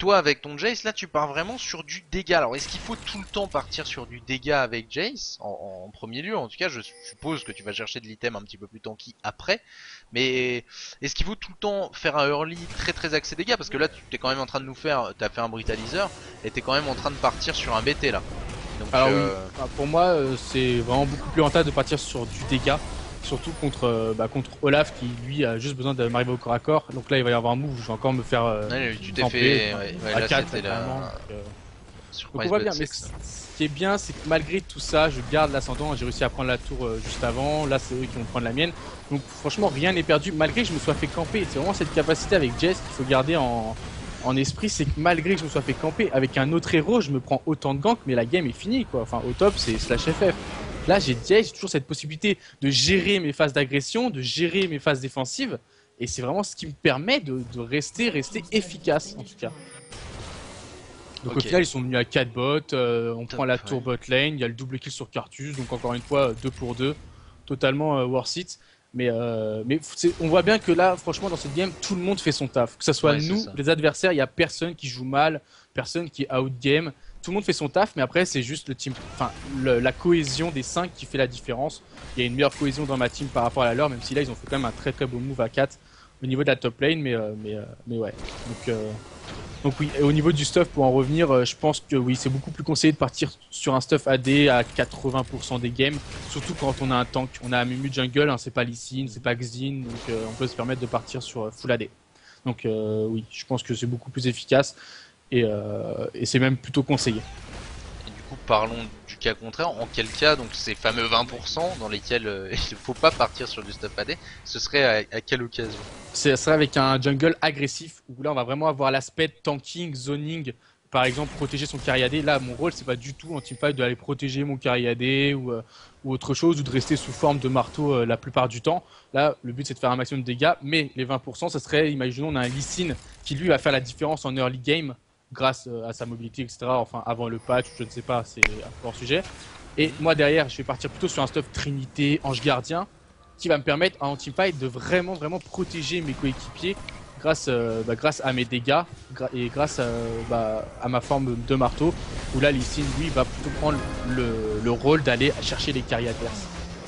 toi avec ton Jace, là tu pars vraiment sur du dégât. Alors est-ce qu'il faut tout le temps partir sur du dégât avec Jace en, en premier lieu? En tout cas je suppose que tu vas chercher de l'item un petit peu plus tanky après. Mais est-ce qu'il faut tout le temps faire un early très très axé dégâts? Parce que là tu es quand même en train de nous faire, t'as fait un brutaliseur et t'es quand même en train de partir sur un B T là. Donc, Alors euh... oui, enfin, pour moi euh, c'est vraiment beaucoup plus rentable de partir sur du dégât. Surtout contre, euh, bah, contre Olaf qui lui a juste besoin de m'arriver au corps à corps. Donc là il va y avoir un move où je vais encore me faire euh, ouais, tu t'es camper, fait enfin, ouais, ouais, à là quatre c'était la donc, euh... surprise. donc on voit bien, mais sex, ce qui est bien c'est que malgré tout ça je garde l'ascendant. J'ai réussi à prendre la tour euh, juste avant, là c'est eux qui vont prendre la mienne. Donc franchement rien n'est perdu malgré que je me sois fait camper. C'est vraiment cette capacité avec Jess qu'il faut garder en, en esprit, c'est que malgré que je me sois fait camper avec un autre héros je me prends autant de gank mais la game est finie quoi. Enfin au top c'est slash F F. Là, j'ai j'ai toujours cette possibilité de gérer mes phases d'agression, de gérer mes phases défensives, et c'est vraiment ce qui me permet de, de rester, rester efficace en tout cas. Donc okay. Au final, ils sont venus à quatre bots, euh, on Top, prend la tour ouais. bot lane, il y a le double kill sur Cartus, donc encore une fois, deux pour deux, totalement euh, worth it. Mais, euh, mais on voit bien que là, franchement, dans cette game, tout le monde fait son taf. Que ce soit ouais, nous, les adversaires, il n'y a personne qui joue mal, personne qui est out-game. Tout le monde fait son taf, mais après c'est juste le team, enfin le, la cohésion des cinq qui fait la différence. Il y a une meilleure cohésion dans ma team par rapport à la leur, même si là ils ont fait quand même un très très beau move à quatre au niveau de la top lane, mais euh, mais euh, mais ouais. Donc euh, donc oui, et au niveau du stuff pour en revenir, euh, je pense que oui c'est beaucoup plus conseillé de partir sur un stuff A D à quatre-vingts pour cent des games, surtout quand on a un tank. On a un Mumu jungle, hein, c'est pas Lee Sin, c'est pas Xin, donc euh, on peut se permettre de partir sur euh, full A D. Donc euh, oui, je pense que c'est beaucoup plus efficace. Et, euh, et c'est même plutôt conseillé. Et du coup, parlons du cas contraire. En quel cas, donc ces fameux vingt pour cent dans lesquels euh, il ne faut pas partir sur du stuff A D, ce serait à, à quelle occasion? Ce serait avec un jungle agressif, où là on va vraiment avoir l'aspect tanking, zoning, par exemple protéger son carry A D. Là, mon rôle, c'est pas du tout en teamfight d'aller protéger mon carry A D ou, euh, ou autre chose, ou de rester sous forme de marteau euh, la plupart du temps. Là, le but c'est de faire un maximum de dégâts, mais les vingt pour cent, ça serait, imaginons, on a un Lee Sin qui lui va faire la différence en early game, grâce à sa mobilité, et cetera. Enfin, avant le patch, je ne sais pas, c'est hors sujet. Et moi, derrière, je vais partir plutôt sur un stuff Trinité, Ange Gardien, qui va me permettre en teamfight de vraiment, vraiment protéger mes coéquipiers grâce, euh, bah, grâce à mes dégâts et grâce à, bah, à ma forme de marteau, où là, Lee Sin, lui, va plutôt prendre le, le rôle d'aller chercher les carries adverses.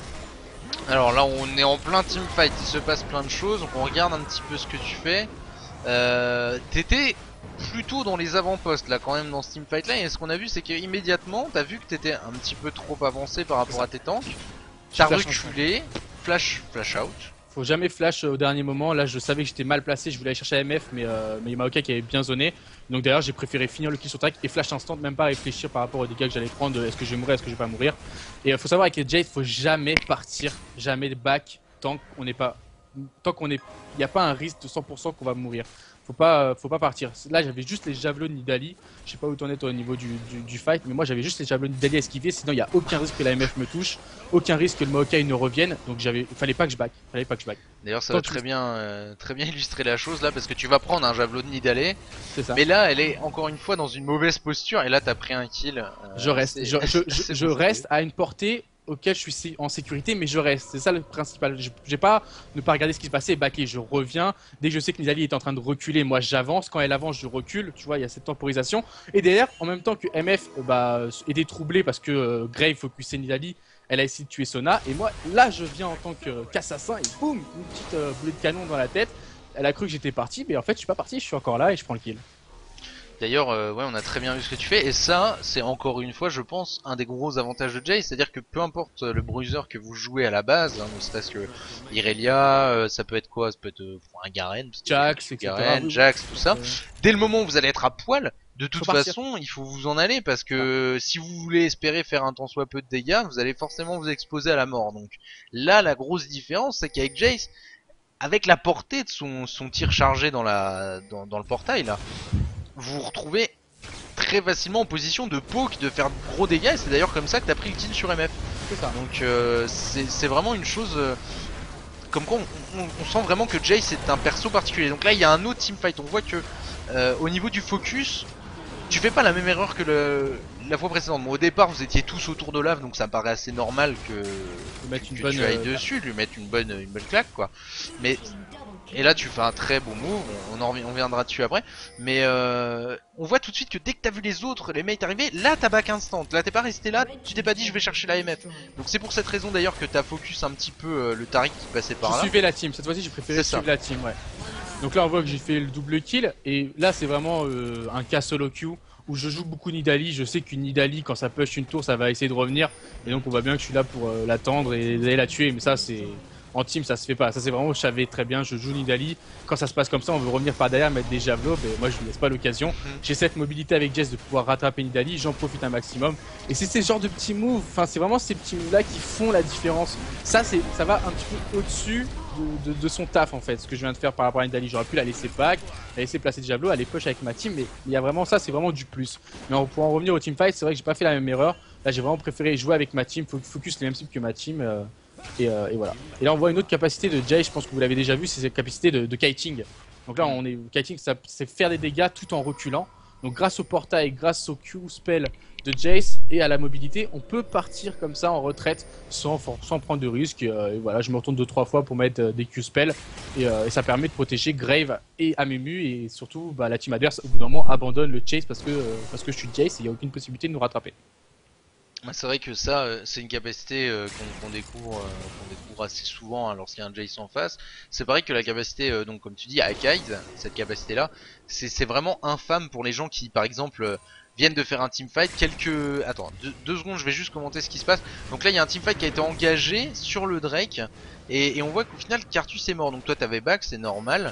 Alors là, on est en plein teamfight, il se passe plein de choses, donc on regarde un petit peu ce que tu fais. Euh, T'étais plutôt dans les avant-postes là quand même dans ce teamfight là, et ce qu'on a vu c'est qu'immédiatement t'as vu que t'étais un petit peu trop avancé par rapport à tes tanks, t'as reculé, flash, flash out. Faut jamais flash au dernier moment, là je savais que j'étais mal placé, je voulais aller chercher A M F mais euh, mais Maokai qui avait bien zoné, donc d'ailleurs j'ai préféré finir le kill sur track et flash instant, même pas réfléchir par rapport aux dégâts que j'allais prendre, est-ce que je vais mourir, est-ce que je vais pas mourir. Et il faut savoir avec les Jade, faut jamais partir, jamais back tant qu'on n'est pas, tant qu'on est, il n'y a pas un risque de cent pour cent qu'on va mourir. Faut pas, faut pas partir. Là, j'avais juste les javelots de Nidalee. Je sais pas où t'en es toi au niveau du, du, du fight, mais moi j'avais juste les javelots de Nidalee à esquiver. Sinon, il y a aucun risque que la M F me touche, aucun risque que le Maokai ne revienne. Donc, j'avais, fallait pas que je back. Fallait pas que je back. D'ailleurs, ça Tant va très bien, euh, très bien illustrer la chose là, parce que tu vas prendre un javelot de Nidalee. C'est ça. Mais là, elle est encore une fois dans une mauvaise posture. Et là, t'as pris un kill. Euh, je reste. Je, je, je, je reste à une portée auquel je suis en sécurité, mais je reste. C'est ça le principal. Je j'ai pas ne pas regarder ce qui se passait et backer. Je reviens. Dès que je sais que Nidalee est en train de reculer, moi j'avance. Quand elle avance, je recule. Tu vois, il y a cette temporisation. Et derrière, en même temps que M F bah, était troublé parce que euh, Grave focusait Nidalee, elle a essayé de tuer Sona. Et moi, là, je viens en tant qu'assassin et boum, une petite euh, boulet de canon dans la tête. Elle a cru que j'étais parti, mais en fait, je suis pas parti. Je suis encore là et je prends le kill. D'ailleurs, euh, ouais, on a très bien vu ce que tu fais, et ça, c'est encore une fois, je pense, un des gros avantages de Jay, c'est-à-dire que peu importe le bruiser que vous jouez à la base, hein, ne serait-ce que Irelia, euh, ça peut être quoi, ça peut être euh, un Garen, Jax, Garen, Jax, tout ça. Dès le moment où vous allez être à poil, de toute façon, il faut vous en aller, parce que si vous voulez espérer faire un tant soit peu de dégâts, vous allez forcément vous exposer à la mort. Donc là, la grosse différence, c'est qu'avec Jace, avec la portée de son, son tir chargé dans la dans, dans le portail là, vous vous retrouvez très facilement en position de poke, de faire de gros dégâts, et c'est d'ailleurs comme ça que t'as pris le kill sur M F. C'est ça. Donc euh, c'est vraiment une chose, euh, comme quoi on, on, on sent vraiment que Jay c'est un perso particulier. Donc là il y a un autre teamfight, on voit que euh, au niveau du focus, tu fais pas la même erreur que le, la fois précédente. Bon, au départ vous étiez tous autour d'Olaf, donc ça me paraît assez normal que, mettre que, une que bonne, tu ailles euh, dessus, lui mettre une bonne, une bonne claque quoi. Mais Et là tu fais un très beau move, on, en, on reviendra dessus après. Mais euh, on voit tout de suite que dès que t'as vu les autres, les mates arriver, là t'as back instant. Là t'es pas resté là, tu t'es pas dit je vais chercher la M F. Donc c'est pour cette raison d'ailleurs que t'as focus un petit peu euh, le Taric qui passait par Je là. suivais la team, cette fois-ci j'ai préféré suivre la team, ouais. Donc là on voit que j'ai fait le double kill, et là c'est vraiment euh, un cas solo queue où je joue beaucoup Nidalee. Je sais qu'une Nidalee, quand ça push une tour, ça va essayer de revenir, et donc on voit bien que je suis là pour euh, l'attendre et aller la tuer, mais ça c'est... En team ça se fait pas, ça c'est vraiment, je savais très bien, je joue Nidalee, quand ça se passe comme ça on veut revenir par derrière, mettre des javelots, mais moi je ne laisse pas l'occasion. J'ai cette mobilité avec Jess de pouvoir rattraper Nidalee, j'en profite un maximum, et c'est ces genres de petits moves, enfin c'est vraiment ces petits moves là qui font la différence. Ça, c'est, ça va un petit peu au-dessus de, de, de son taf en fait, ce que je viens de faire par rapport à Nidalee. J'aurais pu la laisser back, la laisser placer de javelot, aller push avec ma team, mais il y a vraiment ça, c'est vraiment du plus. Mais pour en revenir au teamfight, c'est vrai que j'ai pas fait la même erreur, là j'ai vraiment préféré jouer avec ma team, focus les mêmes cibles que ma team. Euh, Et, euh, et voilà. Et là on voit une autre capacité de Jay, je pense que vous l'avez déjà vu, c'est cette capacité de, de kiting. Donc là on est kiting, c'est faire des dégâts tout en reculant. Donc grâce au portail, grâce au Q spell de Jace et à la mobilité, on peut partir comme ça en retraite sans, sans prendre de risques. Et, euh, et voilà, je me retourne deux trois fois pour mettre euh, des Q spells, et, euh, et ça permet de protéger Grave et Amumu, et surtout bah, la team adverse au bout d'un moment abandonne le chase parce que, euh, parce que je suis Jace et il n'y a aucune possibilité de nous rattraper. C'est vrai que ça, euh, c'est une capacité euh, qu'on qu'on découvre, euh, qu'on découvre assez souvent hein, lorsqu'il y a un Jace en face. C'est pareil que la capacité, euh, donc comme tu dis, Akaid, cette capacité-là, c'est vraiment infâme pour les gens qui, par exemple, euh, viennent de faire un teamfight. Quelques, attends, deux, deux secondes, je vais juste commenter ce qui se passe. Donc là, il y a un teamfight qui a été engagé sur le Drake, et, et on voit qu'au final, Cartus est mort. Donc toi, t'avais back, c'est normal.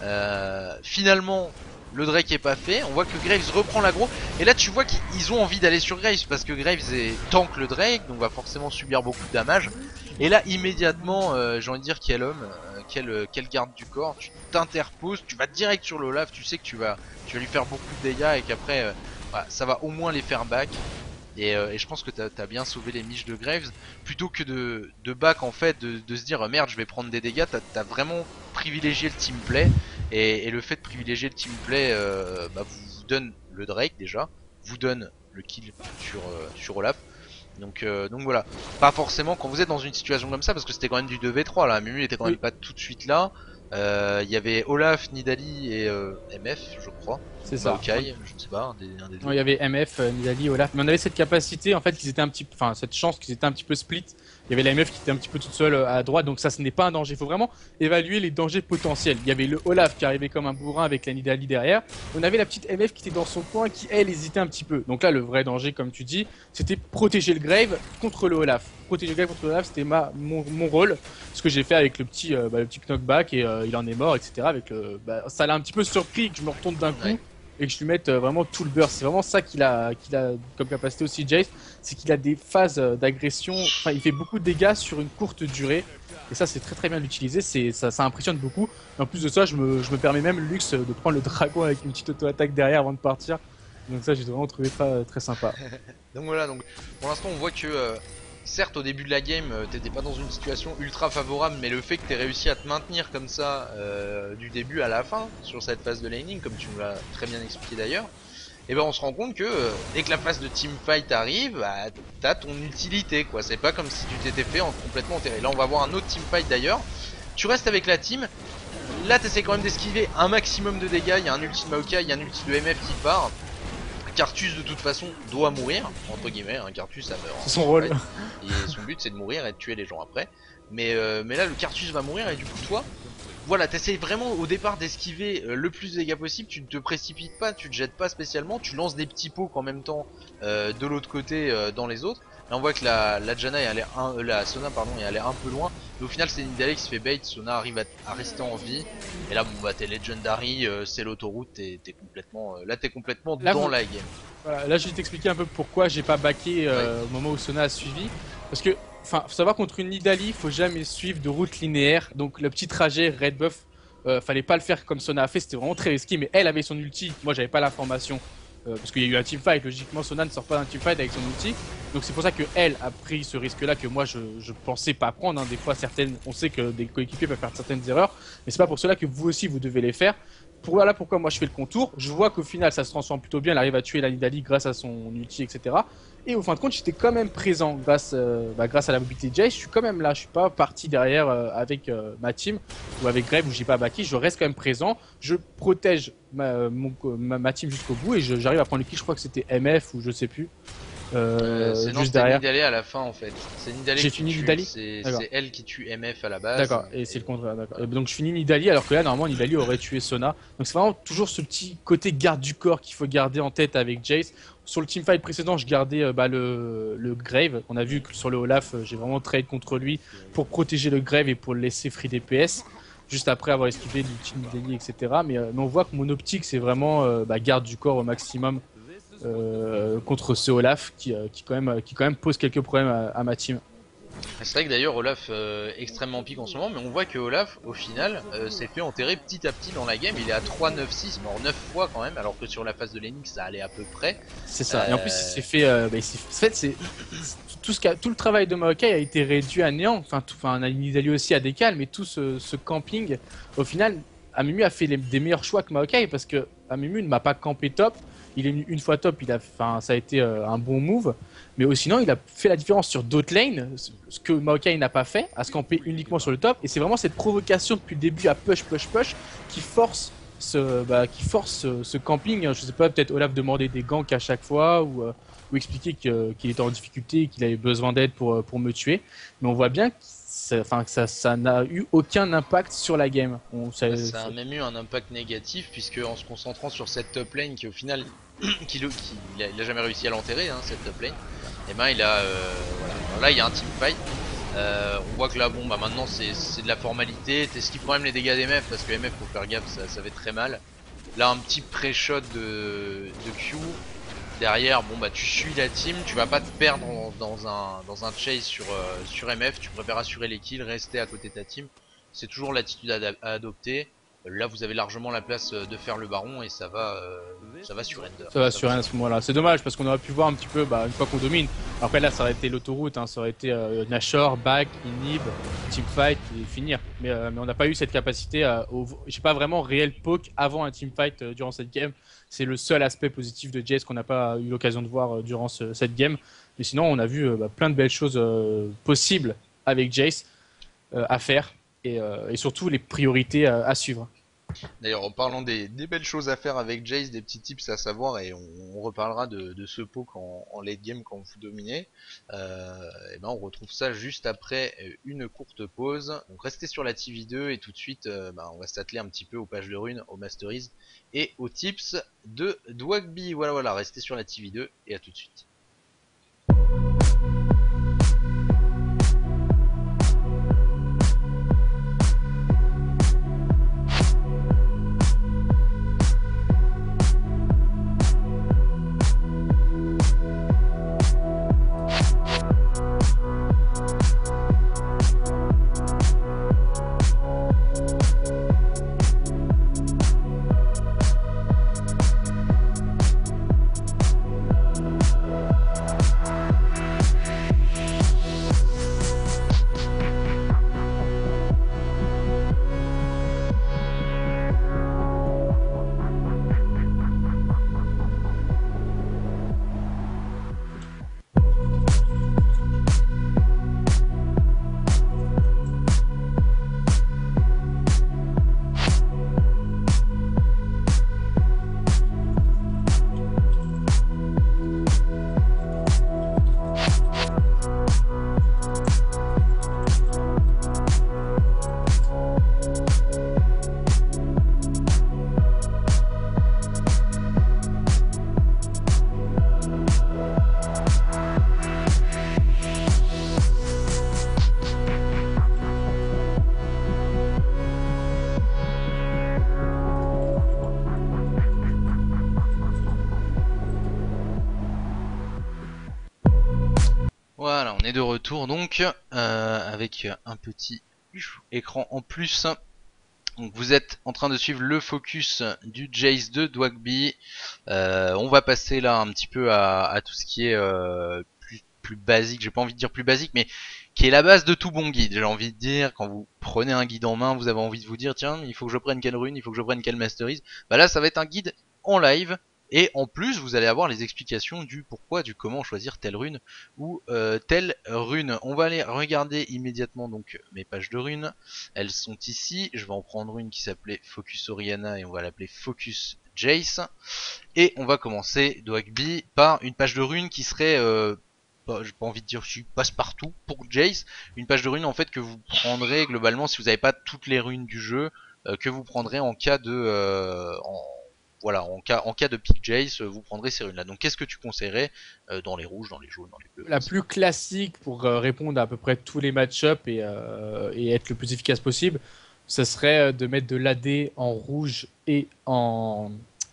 Euh, finalement. Le Drake est pas fait, on voit que Graves reprend l'aggro, et là tu vois qu'ils ont envie d'aller sur Graves parce que Graves est tank le Drake, donc va forcément subir beaucoup de damage. Et là immédiatement, euh, j'ai envie de dire quel homme, euh, quel, quel garde du corps, tu t'interposes, tu vas direct sur l'Olaf, tu sais que tu vas, tu vas lui faire beaucoup de dégâts et qu'après euh, voilà, ça va au moins les faire back. Et, euh, et je pense que t'as as bien sauvé les miches de Graves, plutôt que de, de back en fait, de, de se dire merde je vais prendre des dégâts, t'as as vraiment privilégié le teamplay. Et, et le fait de privilégier le teamplay euh, bah, vous, vous donne le Drake déjà, vous donne le kill sur, euh, sur Olaf. Donc, euh, donc voilà, pas forcément quand vous êtes dans une situation comme ça, parce que c'était quand même du deux v trois là, Mumu était quand même oui. pas tout de suite là. Il euh, y avait Olaf, Nidalee et euh, M F je crois. C'est ça. Maokai, je ne sais pas, un des, un des deux. Il y avait M F, euh, Nidalee, Olaf, mais on avait cette capacité en fait qu'ils étaient un petit, enfin cette chance qu'ils étaient un petit peu split. Il y avait la M F qui était un petit peu toute seule à droite, donc ça ce n'est pas un danger. Il faut vraiment évaluer les dangers potentiels. Il y avait le Olaf qui arrivait comme un bourrin avec la Nidalee derrière. On avait la petite M F qui était dans son coin, qui elle hésitait un petit peu. Donc là le vrai danger, comme tu dis, c'était protéger le Grave contre le Olaf. Protéger le Grave contre le Olaf, c'était ma mon, mon rôle, ce que j'ai fait avec le petit euh, bah, le petit knockback, et euh, il en est mort, et cetera. Avec le, bah, ça l'a un petit peu surpris que je me retourne d'un coup. Ouais. Et que je lui mette euh, vraiment tout le burst. C'est vraiment ça qu'il a, qu'il a comme capacité aussi, Jace, c'est qu'il a des phases d'agression, enfin il fait beaucoup de dégâts sur une courte durée, et ça c'est très très bien d'utiliser, ça, ça impressionne beaucoup. Et en plus de ça, je me, je me permets même le luxe de prendre le dragon avec une petite auto-attaque derrière avant de partir, donc ça j'ai vraiment trouvé ça très sympa. Donc voilà, donc pour l'instant on voit que euh, certes au début de la game euh, t'étais pas dans une situation ultra favorable, mais le fait que t'aies réussi à te maintenir comme ça euh, du début à la fin sur cette phase de laning, comme tu nous l'as très bien expliqué d'ailleurs, et ben on se rend compte que euh, dès que la phase de teamfight arrive, bah, t'as ton utilité quoi, c'est pas comme si tu t'étais fait en complètement enterré. Là on va voir un autre teamfight d'ailleurs, tu restes avec la team, là t'essaies quand même d'esquiver un maximum de dégâts, il y a un ulti de Maokai, il y a un ulti de M F qui part. Cartus de toute façon doit mourir, entre guillemets, un Cartus ça meurt. C'est son rôle. Et son but c'est de mourir et de tuer les gens après. Mais, euh, mais là le Cartus va mourir, et du coup toi, voilà, t'essayes vraiment au départ d'esquiver euh, le plus de dégâts possible, tu ne te précipites pas, tu te jettes pas spécialement, tu lances des petits pots en même temps euh, de l'autre côté euh, dans les autres. Là on voit que la, la Janna est allée un, euh, la Sona pardon est allée un peu loin, mais au final c'est Nidalee qui se fait bait, Sona arrive à, à rester en vie, et là bon bah t'es legendary, euh, c'est l'autoroute, t'es complètement euh, là t'es complètement là, dans vous... la game. Voilà, là je vais t'expliquer un peu pourquoi j'ai pas backé euh, ouais. au moment où Sona a suivi, parce que enfin faut savoir contre une Nidalee faut jamais suivre de route linéaire, donc le petit trajet red buff, euh, fallait pas le faire comme Sona a fait, c'était vraiment très risqué, mais elle avait son ulti, moi j'avais pas l'information. Euh, parce qu'il y a eu un teamfight, logiquement Sona ne sort pas d'un teamfight avec son ulti, donc c'est pour ça que elle a pris ce risque là que moi je, je pensais pas prendre, hein. Des fois certaines, on sait que des coéquipiers peuvent faire certaines erreurs, mais c'est pas pour cela que vous aussi vous devez les faire. pour, voilà pourquoi moi je fais le contour. Je vois qu'au final ça se transforme plutôt bien, elle arrive à tuer la Nidalee grâce à son ulti, et cetera. Et au fin de compte, j'étais quand même présent grâce, euh, bah, grâce à la mobilité de Jace. Je suis quand même là, je suis pas parti derrière euh, avec euh, ma team ou avec Grave où j'ai pas backé. Je reste quand même présent. Je protège ma, mon, ma, ma team jusqu'au bout et j'arrive à prendre le kill. Je crois que c'était M F ou je sais plus. Euh, Euh, c'est non, juste c'était derrière. Nidalee à la fin en fait. C'est Nidalee J'ai qui fini tue. Nidalee. C'est D'accord. c'est elle qui tue M F à la base. D'accord, et c'est le contraire, d'accord. Et donc je finis Nidalee alors que là normalement Nidalee aurait tué Sona. Donc c'est vraiment toujours ce petit côté garde du corps qu'il faut garder en tête avec Jace. Sur le teamfight précédent, je gardais euh, bah, le, le Grave. On a vu que sur le Olaf, euh, j'ai vraiment trade contre lui pour protéger le Grave et pour le laisser free D P S. Juste après avoir esquivé l'ulti Nidalee, et cetera. Mais, euh, mais on voit que mon optique c'est vraiment euh, bah, garde du corps au maximum euh, contre ce Olaf qui, euh, qui, quand même, qui quand même pose quelques problèmes à, à ma team. C'est vrai que d'ailleurs Olaf euh, extrêmement pique en ce moment, mais on voit que Olaf au final euh, s'est fait enterrer petit à petit dans la game. Il est à trois neuf six, mort neuf fois quand même, alors que sur la phase de l'Enix ça allait à peu près. C'est ça. Euh... Et en plus, il s'est fait. Euh, bah, il s'est fait, en fait, c'est tout, ce qui a, tout le travail de Maokai a été réduit à néant. Enfin, tout, enfin, Nidalee aussi à décal, mais tout ce, ce camping, au final, Amumu a fait les, des meilleurs choix que Maokai parce que Amumu ne m'a pas campé top. Il est venu une fois top, il a, enfin, ça a été euh, un bon move. Mais aussi, sinon, il a fait la différence sur d'autres lanes, ce que Maokai n'a pas fait, à se camper uniquement sur le top. Et c'est vraiment cette provocation depuis le début à push, push, push qui force ce, bah, qui force ce, ce camping. Je sais pas, peut-être Olaf demander des ganks à chaque fois ou, euh, ou expliquer qu'il qu était en difficulté et qu'il avait besoin d'aide pour, pour me tuer. Mais on voit bien que enfin, ça, ça n'a eu aucun impact sur la game. On, ça, ça a même eu un impact négatif puisque en se concentrant sur cette top lane qui au final qui, qui, il, a, il a jamais réussi à l'enterrer hein, cette top lane, et ben il a euh, voilà. Alors là il y a un team fight. Euh, on voit que là bon bah maintenant c'est de la formalité. T'esquives quand même les dégâts d'M F parce que M F faut faire gaffe, ça, ça fait très mal. Là un petit pré-shot de, de Q. Derrière, bon bah tu suis la team, tu vas pas te perdre dans, dans un dans un chase sur euh, sur M F, tu préfères assurer les kills, rester à côté de ta team. C'est toujours l'attitude à, à adopter. Là vous avez largement la place de faire le baron et ça va euh, ça va sur Ender. Ça va sur Ender à ce moment-là. C'est dommage parce qu'on aurait pu voir un petit peu bah, une fois qu'on domine. Après là ça aurait été l'autoroute, hein, ça aurait été euh, Nashor, back, inhib, teamfight et finir. Mais, euh, mais on n'a pas eu cette capacité à j'ai pas vraiment réel poke avant un teamfight euh, durant cette game. C'est le seul aspect positif de Jace qu'on n'a pas eu l'occasion de voir euh, durant ce, cette game. Mais sinon on a vu euh, bah, plein de belles choses euh, possibles avec Jace euh, à faire. Et, euh, et surtout les priorités à, à suivre. D'ailleurs en parlant des, des belles choses à faire avec Jace, des petits tips à savoir, et on, on reparlera de, de ce poke en, en late game quand vous dominez, euh, et ben on retrouve ça juste après une courte pause. Donc restez sur la T V deux et tout de suite euh, ben, on va s'atteler un petit peu aux pages de runes, aux masteries et aux tips de Dwagby. Voilà voilà, restez sur la T V deux et à tout de suite. Voilà, on est de retour donc euh, avec un petit écran en plus. Donc vous êtes en train de suivre le focus du Jace de Dwagby. Euh, on va passer là un petit peu à, à tout ce qui est euh, plus, plus basique. J'ai pas envie de dire plus basique, mais qui est la base de tout bon guide. J'ai envie de dire, quand vous prenez un guide en main, vous avez envie de vous dire, tiens, il faut que je prenne quelle rune, il faut que je prenne quelle masterise. Bah là, ça va être un guide en live. Et en plus, vous allez avoir les explications du pourquoi, du comment choisir telle rune ou euh, telle rune. On va aller regarder immédiatement donc mes pages de runes. Elles sont ici. Je vais en prendre une qui s'appelait Focus Oriana et on va l'appeler Focus Jace. Et on va commencer Dwagby par une page de runes qui serait... Euh, j'ai pas envie de dire si passe-partout pour Jace, une page de runes en fait que vous prendrez globalement si vous n'avez pas toutes les runes du jeu, euh, que vous prendrez en cas de euh, en, voilà, en cas, en cas de pick Jace, vous prendrez ces runes là. Donc qu'est-ce que tu conseillerais euh, dans les rouges, dans les jaunes, dans les bleus? La plus classique pour euh, répondre à, à peu près tous les match-up et, euh, et être le plus efficace possible, ce serait euh, de mettre de l'A D en rouge et en,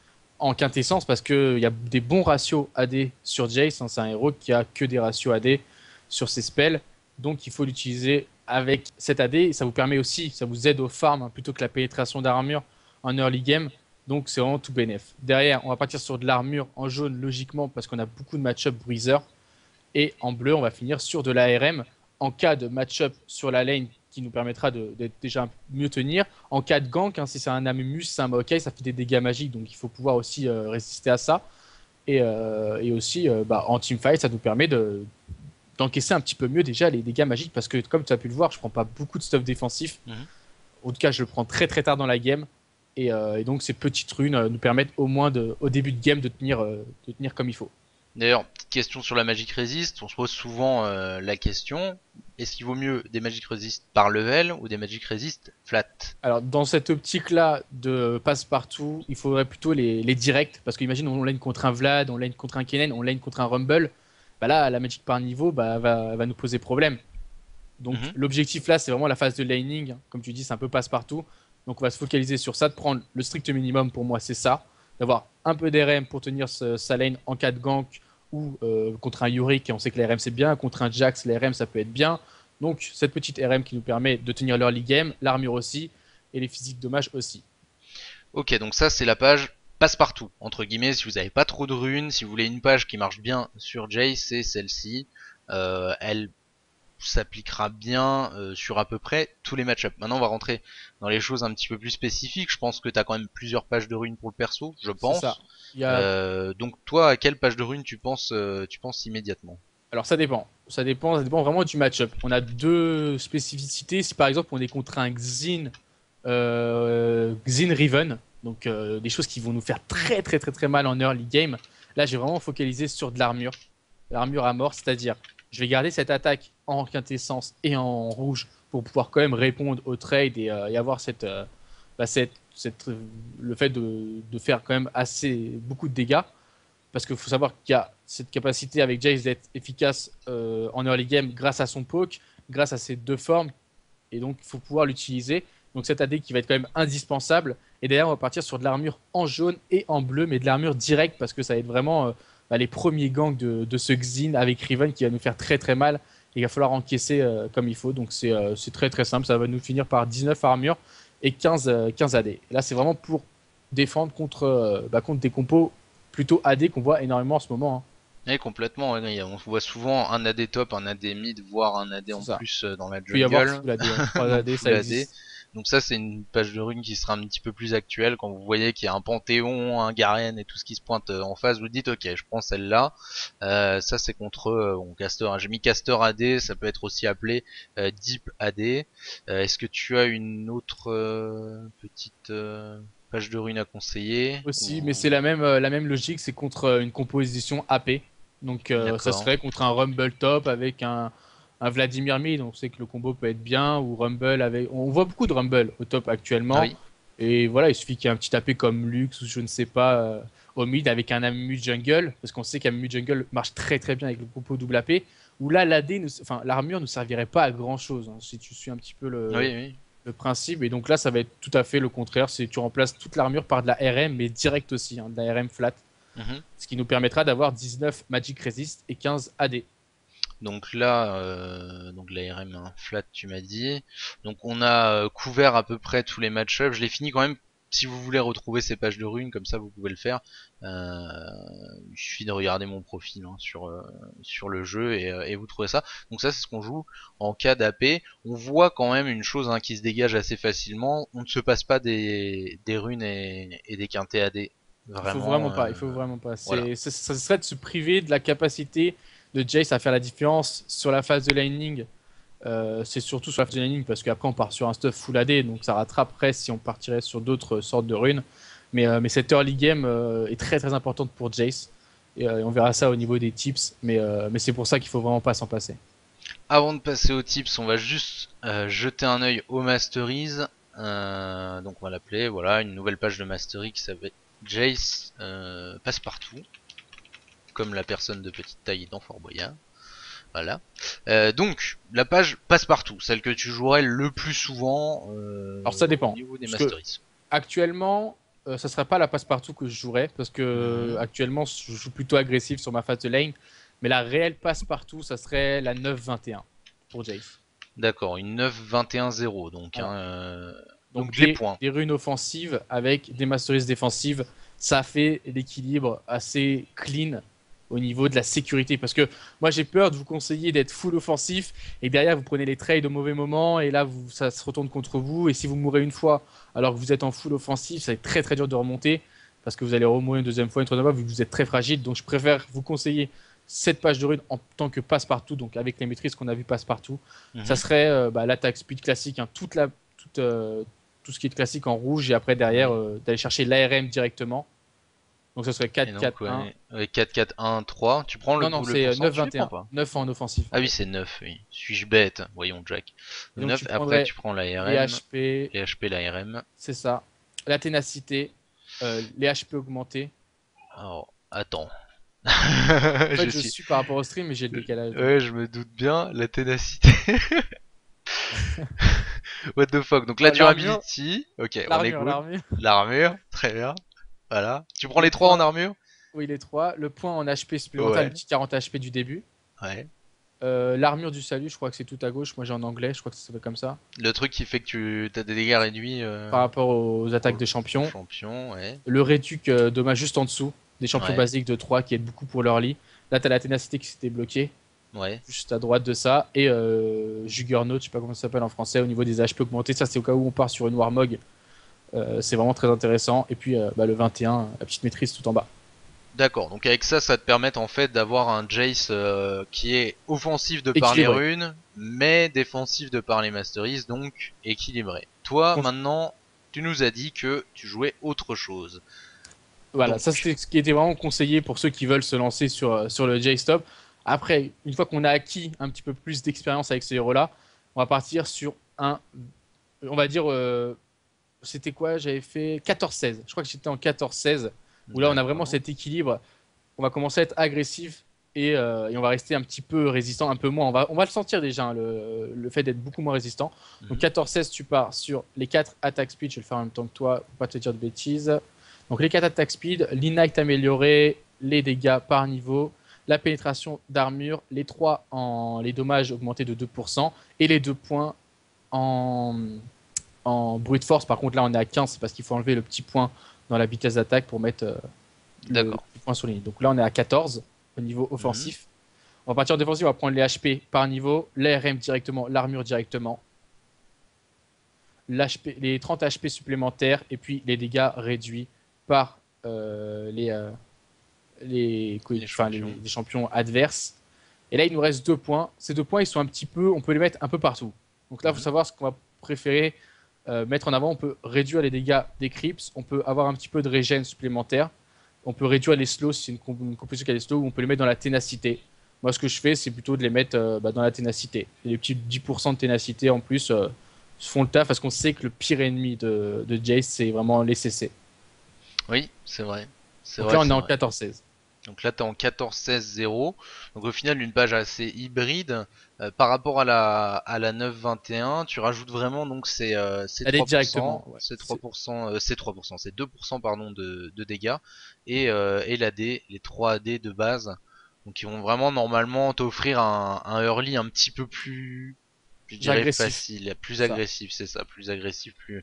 en quintessence parce qu'il y a des bons ratios A D sur Jace. Hein, c'est un héros qui a que des ratios A D sur ses spells. Donc il faut l'utiliser avec cet A D. Et ça vous permet aussi, ça vous aide au farm hein, plutôt que la pénétration d'armure en early game. Donc c'est vraiment tout bénef. Derrière, on va partir sur de l'armure en jaune logiquement parce qu'on a beaucoup de match-up bruiser. Et en bleu, on va finir sur de l'A R M en cas de match-up sur la lane qui nous permettra de, de déjà mieux tenir. En cas de gank, hein, si c'est un Amumus, c'est un Maokai, ça fait des dégâts magiques, donc il faut pouvoir aussi euh, résister à ça. Et, euh, et aussi, euh, bah, en teamfight, ça nous permet de, d'encaisser un petit peu mieux déjà les dégâts magiques, parce que comme tu as pu le voir, je prends pas beaucoup de stuff défensif. Mhm. En tout cas, je le prends très très tard dans la game. Et, euh, et donc ces petites runes euh, nous permettent au moins de, au début de game de tenir, euh, de tenir comme il faut. D'ailleurs, petite question sur la Magic Resist, on se pose souvent euh, la question, est-ce qu'il vaut mieux des Magic Resist par level ou des Magic Resist flat? Alors, dans cette optique-là de passe-partout, il faudrait plutôt les, les directs. Parce qu'imagine, on lane contre un Vlad, on lane contre un Kennen, on lane contre un Rumble. Bah là, la Magic par niveau bah, va, va nous poser problème. Donc, Mhm. l'objectif là, c'est vraiment la phase de laning. Comme tu dis, c'est un peu passe-partout. Donc, on va se focaliser sur ça, de prendre le strict minimum pour moi, c'est ça. D'avoir un peu d'R M pour tenir ce, sa lane en cas de gank ou euh, contre un Yorick, et on sait que l'R M c'est bien. Contre un Jax, l'R M ça peut être bien. Donc, cette petite R M qui nous permet de tenir l'early game, l'armure aussi et les physiques dommages aussi. Ok, donc ça c'est la page passe-partout, entre guillemets, si vous n'avez pas trop de runes, si vous voulez une page qui marche bien sur Jace, c'est celle-ci. Euh, elle s'appliquera bien euh, sur à peu près tous les match-ups. Maintenant on va rentrer dans les choses un petit peu plus spécifiques. Je pense que tu as quand même plusieurs pages de runes pour le perso, je C'est ça. pense. Il y a... Euh, donc toi, à quelle page de runes tu penses, euh, tu penses immédiatement? Alors, ça dépend. Ça dépend, ça dépend vraiment du match-up. On a deux spécificités. Si par exemple on est contre un Xin, euh, Xin Riven, donc euh, des choses qui vont nous faire très très très très mal en early game, là j'ai vraiment focalisé sur de l'armure. L'armure à mort, c'est-à-dire je vais garder cette attaque en quintessence et en rouge pour pouvoir quand même répondre au trade et, euh, et avoir cette, euh, bah, cette, cette, euh, le fait de, de faire quand même assez beaucoup de dégâts. Parce qu'il faut savoir qu'il y a cette capacité avec Jace d'être efficace euh, en early game grâce à son poke, grâce à ses deux formes, et donc il faut pouvoir l'utiliser. Donc cet A D qui va être quand même indispensable. Et d'ailleurs, on va partir sur de l'armure en jaune et en bleu, mais de l'armure directe parce que ça va être vraiment euh, bah, les premiers gangs de, de ce Xin avec Riven qui va nous faire très très mal. Et il va falloir encaisser euh, comme il faut. Donc c'est euh, c'est très très simple. Ça va nous finir par dix-neuf armures et quinze, euh, quinze A D. Et là, c'est vraiment pour défendre contre, euh, bah, contre des compos plutôt A D qu'on voit énormément en ce moment. Hein. Oui, complètement. Ouais, on voit souvent un A D top, un A D mid, voire un A D C'est en ça. plus euh, dans la Il peut y avoir jungle. full A D. Hein. trois Donc A D, ça full A D. existe. Donc ça c'est une page de rune qui sera un petit peu plus actuelle. Quand vous voyez qu'il y a un Panthéon, un Garen et tout ce qui se pointe euh, en face, vous dites ok, je prends celle-là. Euh, ça c'est contre euh, bon, caster. Hein. J'ai mis caster A D, ça peut être aussi appelé euh, deep A D. Euh, Est-ce que tu as une autre euh, petite euh, page de rune à conseiller? Aussi, mais Ou... c'est la même, euh, la même logique, c'est contre euh, une composition A P. Donc euh, ça D'accord. serait contre un Rumble top avec un, un Vladimir Mid. On sait que le combo peut être bien, ou Rumble avec... On voit beaucoup de Rumble au top Ah actuellement. oui. Et voilà, il suffit qu'il y ait un petit A P comme Lux ou je ne sais pas euh, au mid avec un Amumu Jungle, parce qu'on sait qu'Amumu Jungle marche très très bien avec le compo double A P, où là l'A D, nous- enfin l'armure ne servirait pas à grand chose, si tu suis un petit peu le, Oui, oui. le principe. Et donc là, ça va être tout à fait le contraire. C'est tu remplaces toute l'armure par de la R M, mais direct aussi, hein, de la R M flat. Mhm. Ce qui nous permettra d'avoir dix-neuf Magic Resist et quinze A D. Donc là, euh, donc l'A R M hein, flat, tu m'as dit. Donc on a euh, couvert à peu près tous les match-ups. Je l'ai fini quand même si vous voulez retrouver ces pages de runes, comme ça vous pouvez le faire. Euh, il suffit de regarder mon profil hein, sur euh, sur le jeu et, euh, et vous trouvez ça. Donc ça c'est ce qu'on joue en cas d'A P. On voit quand même une chose hein, qui se dégage assez facilement. On ne se passe pas des des runes et, et des quintés A D. Il faut vraiment Vraiment, pas, euh, il faut vraiment pas. voilà. C'est, ça, ça serait de se priver de la capacité de Jace à faire la différence sur la phase de laning. Euh, c'est surtout sur la phase de laning parce qu'après on part sur un stuff full A D, donc ça rattraperait si on partirait sur d'autres sortes de runes. Mais, euh, mais cette early game euh, est très très importante pour Jace. Et euh, on verra ça au niveau des tips, mais, euh, mais c'est pour ça qu'il faut vraiment pas s'en passer. Avant de passer aux tips, on va juste euh, jeter un œil aux Masteries. Euh, donc on va l'appeler, voilà, une nouvelle page de Mastery qui s'appelle Jace euh, Passepartout, comme la personne de petite taille dans Fort Boyard. Voilà. Euh, donc la page Passepartout, celle que tu jouerais le plus souvent euh, Alors ça au dépend. niveau des Parce que Masteries. actuellement, euh, ça serait pas la passe-partout que je jouerais, parce que Mmh. actuellement je joue plutôt agressif sur ma phase de lane. Mais la réelle passe-partout, ça serait la neuf vingt et un pour Jace. D'accord, une neuf vingt et un zéro donc. Hein, Voilà. euh, Donc donc les des, points. des runes offensives avec des masteries défensives, ça fait l'équilibre assez clean au niveau de la sécurité. Parce que moi j'ai peur de vous conseiller d'être full offensif et derrière vous prenez les trades au mauvais moment et là vous, ça se retourne contre vous. Et si vous mourrez une fois alors que vous êtes en full offensif, ça va être très très dur de remonter parce que vous allez remourir une deuxième fois, une troisième fois vu que vous êtes très fragile. Donc je préfère vous conseiller cette page de rune en tant que passe-partout, donc avec les maîtrises qu'on a vu passe-partout. Ça Mmh. serait euh, bah, l'attaque speed classique, hein, toute la, toute, euh, tout ce qui est classique en rouge et après derrière Ouais. euh, d'aller chercher l'A R M directement. Donc ça serait Et quatre quatre donc un. ouais, ouais quatre quatre un trois. Tu prends le, Non, non, le c'est euh, pourcent, neuf tu les vingt et prends un. pas? neuf en offensif en Ah oui, fait. c'est neuf, oui. Suis-je bête? Voyons, Jack. Et donc neuf, tu après prendrais tu prends les l'A R M, H P, les H P, l'A R M. c'est ça, la ténacité, euh, les H P augmentés. Alors, attends. En fait, Je je suis. suis par rapport au stream, mais j'ai le décalage. Donc, Ouais, je me doute bien. La ténacité. What the fuck. Donc la oh, l'armure, durability. Ok, on est l'armure, good. l'armure. L'armure, très bien. Voilà. Tu prends Le les trois en point, armure? oui, les trois. Le point en H P supplémentaire, le Ouais. petit quarante H P du début. Ouais. Euh, l'armure du salut, je crois que c'est tout à gauche. Moi j'ai en anglais, je crois que ça s'appelle comme ça. Le truc qui fait que tu as des dégâts réduits euh, Par rapport aux attaques aux, des aux champions. champions, ouais. Le réduc euh, dommage juste en dessous, des champions Ouais. basiques de trois qui aident beaucoup pour leur lit. Là, tu as la ténacité qui s'était bloquée, Ouais. juste à droite de ça. Et euh, Juggernaut, je sais pas comment ça s'appelle en français, au niveau des H P augmentés. Ça, c'est au cas où on part sur une Warmog. Euh, c'est vraiment très intéressant. Et puis euh, bah, le vingt et un, la petite maîtrise tout en bas. D'accord, donc avec ça, ça te permet en fait d'avoir un Jace euh, qui est offensif de par les Équilibré. runes, mais défensif de par les Masteries, donc équilibré. Toi, Conf- maintenant, tu nous as dit que tu jouais autre chose. Voilà, Donc, ça c'était ce qui était vraiment conseillé pour ceux qui veulent se lancer sur, euh, sur le J-Stop. Après, une fois qu'on a acquis un petit peu plus d'expérience avec ce héros-là, on va partir sur un, on va dire, euh, c'était quoi? J'avais fait quatorze seize. Je crois que j'étais en quatorze seize. Où là, on a vraiment d'accord. cet équilibre. On va commencer à être agressif et, euh, et on va rester un petit peu résistant, un peu moins. On va, on va le sentir déjà, hein, le, le fait d'être beaucoup moins résistant. Donc Mhm. quatorze seize, tu pars sur les quatre attaques speed. Je vais le faire en même temps que toi pour pas te dire de bêtises. Donc les quatre attaques speed, l'inite amélioré, les dégâts par niveau, la pénétration d'armure, les trois en les dommages augmentés de deux pour cent et les deux points en, en brute force. Par contre, là, on est à quinze, c'est parce qu'il faut enlever le petit point dans la vitesse d'attaque pour mettre euh, le, le D'accord. petit point sur ligne. Donc là, on est à quatorze au niveau Mhm. offensif. On va partir en défensif, on va prendre les H P par niveau, l'A R M directement, l'armure directement, l'H P, les trente H P supplémentaires et puis les dégâts réduits par euh, les, euh, les, Les enfin, les, champions. les champions adverses. Et là, il nous reste deux points. Ces deux points, ils sont un petit peu, on peut les mettre un peu partout. Donc là, il faut Mhm. savoir ce qu'on va préférer euh, mettre en avant. On peut réduire les dégâts des creeps, on peut avoir un petit peu de régène supplémentaire, on peut réduire les slows si c'est une, comp une composition qui a des slows, ou on peut les mettre dans la ténacité. Moi, ce que je fais, c'est plutôt de les mettre euh, bah, dans la ténacité. Et les petits dix pour cent de ténacité en plus euh, font le taf parce qu'on sait que le pire ennemi de, de Jace, c'est vraiment les C C. Oui, c'est vrai. C'est Donc vrai, là, on est c'est en vrai. quatorze seize. Donc là, tu es en quatorze seize zéro. Donc au final, une page assez hybride. Euh, par rapport à la, à la neuf vingt et un, tu rajoutes vraiment donc ces, euh, ces Elle est directement. trois pour cent, Ouais. ces C'est- trois pour cent, euh, ces trois pour cent, ces deux pour cent pardon, de, de dégâts. Et, euh, et l'A D, les trois A D de base. Donc ils vont vraiment normalement t'offrir un, un early un petit peu plus, je dirais agressif. facile, plus Ça. agressif, c'est ça, plus agressif, plus,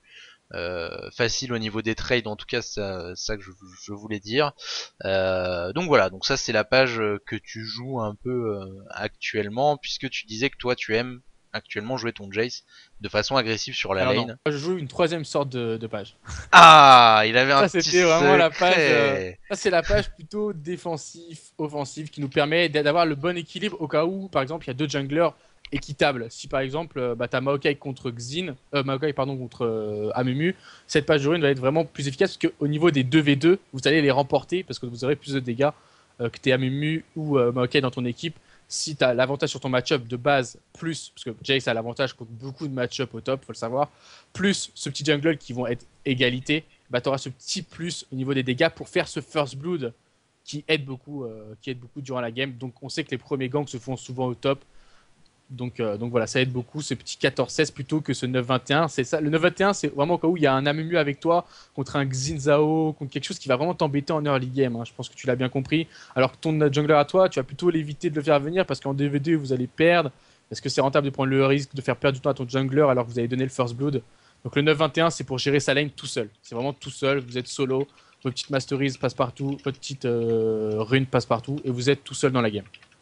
euh, facile au niveau des trades, en tout cas c'est ça, ça que je, je voulais dire. Euh, donc voilà, donc ça c'est la page que tu joues un peu euh, actuellement, puisque tu disais que toi tu aimes actuellement jouer ton Jace de façon agressive sur la Alors non, lane. moi, je joue une troisième sorte de, de page. Ah, il avait un Ça, petit c'était vraiment la page. euh, secret. Ça, c'est la page plutôt défensive, offensive, qui nous permet d'avoir le bon équilibre au cas où, par exemple, il y a deux junglers équitables. Si par exemple, euh, bah, t'as Maokai contre Xin, euh, Maokai pardon contre euh, Amumu, cette page de rune va être vraiment plus efficace parce qu'au niveau des deux v deux, vous allez les remporter parce que vous aurez plus de dégâts euh, que t'es Amumu ou euh, Maokai dans ton équipe. Si t'as l'avantage sur ton match-up de base, plus, parce que Jace a l'avantage contre beaucoup de match-up au top, faut le savoir, plus ce petit jungle qui vont être égalité, bah, tu auras ce petit plus au niveau des dégâts pour faire ce first blood qui aide beaucoup, euh, qui aide beaucoup durant la game. Donc on sait que les premiers ganks se font souvent au top. Donc, euh, donc voilà, ça aide beaucoup ce petit quatorze seize plutôt que ce neuf vingt et un. C'est ça. Le neuf vingt et un, c'est vraiment au cas où il y a un Amumu avec toi contre un Xin Zhao, contre quelque chose qui va vraiment t'embêter en early game. Hein. Je pense que tu l'as bien compris. Alors que ton jungler à toi, tu vas plutôt l'éviter de le faire venir parce qu'en D V D, vous allez perdre. Est-ce que c'est rentable de prendre le risque de faire perdre du temps à ton jungler alors que vous avez donné le first blood? Donc le neuf vingt et un, c'est pour gérer sa lane tout seul. C'est vraiment tout seul. Vous êtes solo. Votre petite masterise passe partout. Votre petite euh, rune passe partout. Et vous êtes tout seul dans la game.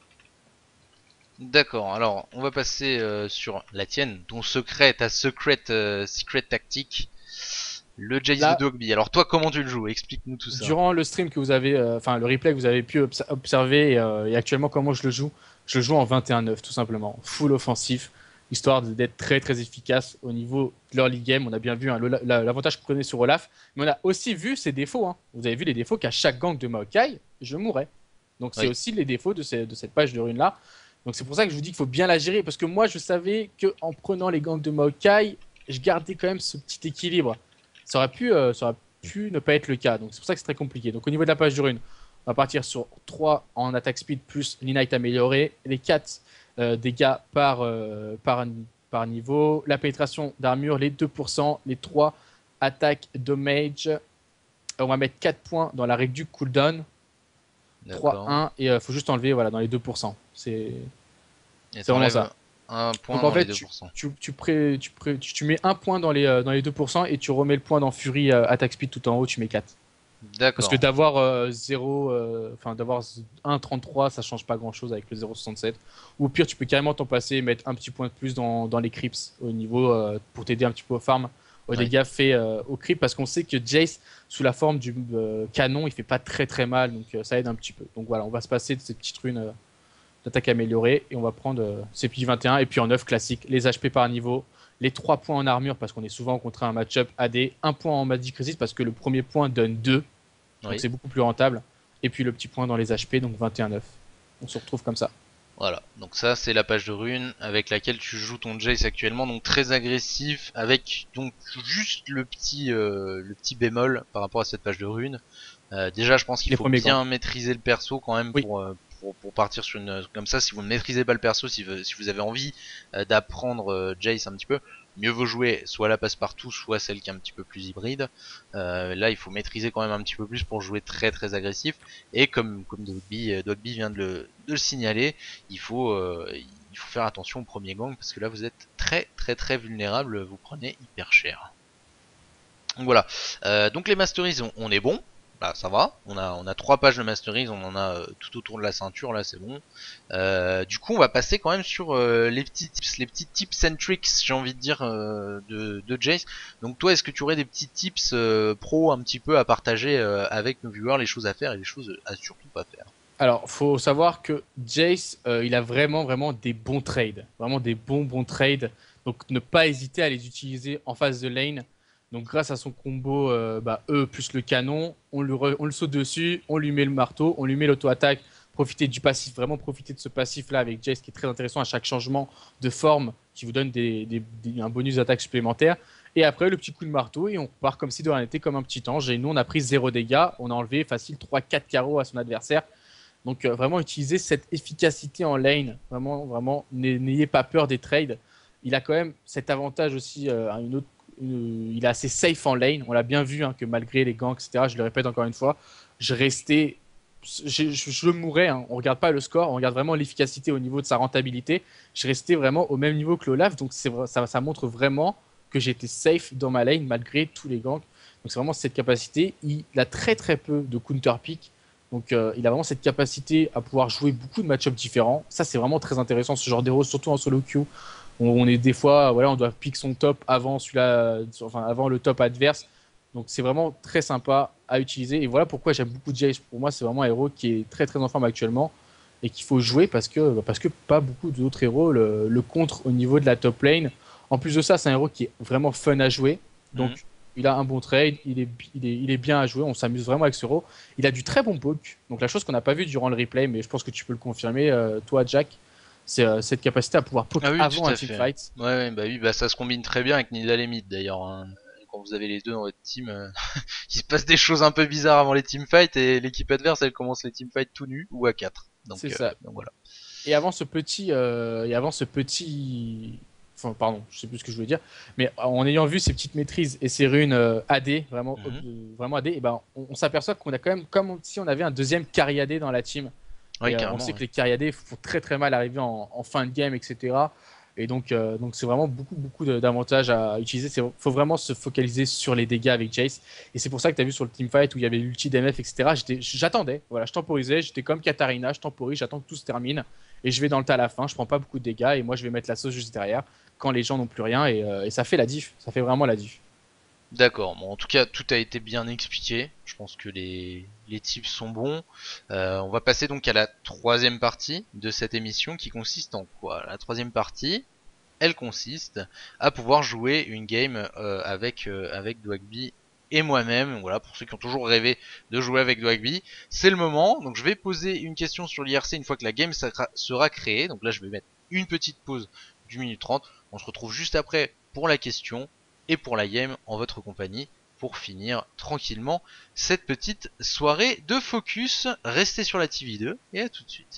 D'accord, alors on va passer euh, sur la tienne, ton secret, ta secret, euh, secret tactique, le Jace de Là, Dogby. Alors toi, comment tu le joues? Explique-nous tout ça. durant le stream que vous avez, euh, enfin le replay que vous avez pu obs- observer et, euh, et actuellement comment je le joue, je le joue en vingt et un neuf tout simplement, full offensif, histoire de- d'être très très efficace au niveau de l'early game. On a bien vu hein, le- la- l'avantage que prenait sur Olaf, mais on a aussi vu ses défauts. Hein. Vous avez vu les défauts qu'à chaque gank de Maokai, je mourrais. Donc c'est Oui, aussi les défauts de, ces- de cette page de rune là. Donc c'est pour ça que je vous dis qu'il faut bien la gérer parce que moi je savais que en prenant les ganks de Maokai, je gardais quand même ce petit équilibre. Ça aurait pu, euh, ça aurait pu ne pas être le cas. Donc c'est pour ça que c'est très compliqué. Donc au niveau de la page de rune, on va partir sur trois en attaque speed plus l'inite amélioré, les quatre euh, dégâts par, euh, par, par niveau, la pénétration d'armure, les deux pour cent, les trois attaques damage. On va mettre quatre points dans la réduc cooldown, trois, d'accord. un, et il euh, faut juste enlever voilà, dans les deux pour cent. C'est Et c'est vraiment t'enlèves ça. un point Donc en dans les fait, tu, deux pour cent. tu, tu, pré, tu, pré, tu, tu mets un point dans les, euh, dans les deux pour cent et tu remets le point dans Fury euh, attack speed tout en haut, tu mets quatre. Parce que D'accord, d'avoir euh, zéro, euh, enfin d'avoir un virgule trente-trois, ça change pas grand chose avec le zéro virgule soixante-sept. Ou au pire, tu peux carrément t'en passer et mettre un petit point de plus dans, dans les creeps au niveau euh, pour t'aider un petit peu au farm, aux oui. dégâts faits euh, au creep. Parce qu'on sait que Jace, sous la forme du euh, canon, il fait pas très très mal, donc euh, ça aide un petit peu. Donc voilà, on va se passer de cette petite rune euh, d'attaque améliorée et on va prendre euh, C P vingt et un et puis en neuf classique, les H P par niveau. Les trois points en armure parce qu'on est souvent contre un match-up A D, un point en Magic Resist parce que le premier point donne deux, donc Oui. c'est beaucoup plus rentable. Et puis le petit point dans les H P, donc vingt et un neuf. On se retrouve comme ça. Voilà, donc ça c'est la page de rune avec laquelle tu joues ton Jace actuellement, donc très agressif, avec donc juste le petit euh, le petit bémol par rapport à cette page de rune. Euh, déjà je pense qu'il Les faut premiers ganks. bien maîtriser le perso quand même Oui, pour, euh, pour, pour partir sur une comme ça. Si vous ne maîtrisez pas le perso, si vous, si vous avez envie euh, d'apprendre euh, Jace un petit peu, mieux vaut jouer soit la passe-partout, soit celle qui est un petit peu plus hybride. Euh, là il faut maîtriser quand même un petit peu plus pour jouer très très agressif. Et comme, comme Dogby, Dogby vient de le, de le signaler, il faut, euh, il faut faire attention au premier gang parce que là vous êtes très très très vulnérable, vous prenez hyper cher. Donc voilà. Euh, donc les masteries, on, on est bon. Là, ça va. On a, on a trois pages de masteries, on en a euh, tout autour de la ceinture, là c'est bon. Euh, du coup, on va passer quand même sur euh, les petits tips, les petits tips and tricks, j'ai envie de dire, euh, de, de Jace. Donc toi, est-ce que tu aurais des petits tips euh, pro un petit peu à partager euh, avec nos viewers, les choses à faire et les choses à surtout pas faire? alors faut savoir que Jace, euh, il a vraiment vraiment des bons trades, vraiment des bons bons trades. Donc ne pas hésiter à les utiliser en phase de lane. Donc grâce à son combo euh, bah, E plus le canon, on le, re, on le saute dessus, on lui met le marteau, on lui met l'auto-attaque, profiter du passif, vraiment profiter de ce passif là avec Jace qui est très intéressant à chaque changement de forme qui vous donne des, des, des, un bonus d'attaque supplémentaire. Et après le petit coup de marteau et on part comme si de rien n'était, comme un petit ange. Et nous on a pris zéro dégâts, on a enlevé facile trois quatre carreaux à son adversaire. Donc euh, vraiment utiliser cette efficacité en lane, vraiment, vraiment, n'ayez pas peur des trades. Il a quand même cet avantage aussi, euh, une autre, une, il est assez safe en lane. On l'a bien vu hein, que malgré les ganks, et cetera. Je le répète encore une fois, je restais, je, je, je mourais. Hein. On regarde pas le score, on regarde vraiment l'efficacité au niveau de sa rentabilité. Je restais vraiment au même niveau que l'Olaf, donc ça, ça montre vraiment que j'étais safe dans ma lane malgré tous les ganks. Donc c'est vraiment cette capacité. Il a très très peu de counter pick. Donc euh, il a vraiment cette capacité à pouvoir jouer beaucoup de match-ups différents. Ça c'est vraiment très intéressant ce genre d'héros, surtout en solo queue. On, on est des fois, voilà, on doit pick son top avant celui-là, enfin avant le top adverse. Donc c'est vraiment très sympa à utiliser. Et voilà pourquoi j'aime beaucoup Jace. Pour moi c'est vraiment un héros qui est très très en forme actuellement et qu'il faut jouer parce que, parce que pas beaucoup d'autres héros le, le contre au niveau de la top lane. En plus de ça, c'est un héros qui est vraiment fun à jouer. Donc, mmh. il a un bon trade, il est, il, est, il est bien à jouer, on s'amuse vraiment avec ce héros. Il a du très bon poke. Donc, la chose qu'on n'a pas vue durant le replay, mais je pense que tu peux le confirmer, euh, toi, Jack, c'est euh, cette capacité à pouvoir poke ah oui, avant un teamfight. Ouais, ouais, bah oui, bah ça se combine très bien avec Nidalee et Mid d'ailleurs. Hein. Quand vous avez les deux dans votre team, euh, il se passe des choses un peu bizarres avant les teamfights et l'équipe adverse elle commence les teamfights tout nus ou à quatre. C'est euh, ça. Donc voilà. Et avant ce petit, euh, et avant ce petit, enfin pardon, je sais plus ce que je voulais dire, mais en ayant vu ces petites maîtrises et ces runes euh, A D, vraiment, mm-hmm. euh, vraiment A D, et ben on, on s'aperçoit qu'on a quand même comme si on avait un deuxième carry A D dans la team. Oui, et, euh, carrément, on sait ouais. que les carry A D font très très mal arriver en, en fin de game, et cetera. Et donc, euh, donc c'est vraiment beaucoup, beaucoup d'avantages à utiliser. Il faut vraiment se focaliser sur les dégâts avec Jace. Et c'est pour ça que tu as vu sur le teamfight où il y avait l'ulti d'M F, et cetera. J'attendais, voilà, je temporisais, j'étais comme Katarina, je temporise, j'attends que tout se termine. Et je vais dans le tas à la fin, je prends pas beaucoup de dégâts. Et moi, je vais mettre la sauce juste derrière quand les gens n'ont plus rien. Et, euh, et ça fait la diff, ça fait vraiment la diff. D'accord, bon, en tout cas tout a été bien expliqué, je pense que les, les tips sont bons. Euh, on va passer donc à la troisième partie de cette émission qui consiste en quoi? La troisième partie, elle consiste à pouvoir jouer une game euh, avec, euh, avec Dwagby et moi-même. Voilà, pour ceux qui ont toujours rêvé de jouer avec Dwagby, c'est le moment. Donc je vais poser une question sur l'I R C une fois que la game sera, sera créée. Donc là je vais mettre une petite pause d'une minute trente. On se retrouve juste après pour la question et pour la game en votre compagnie pour finir tranquillement cette petite soirée de focus. Restez sur la T V deux et à tout de suite.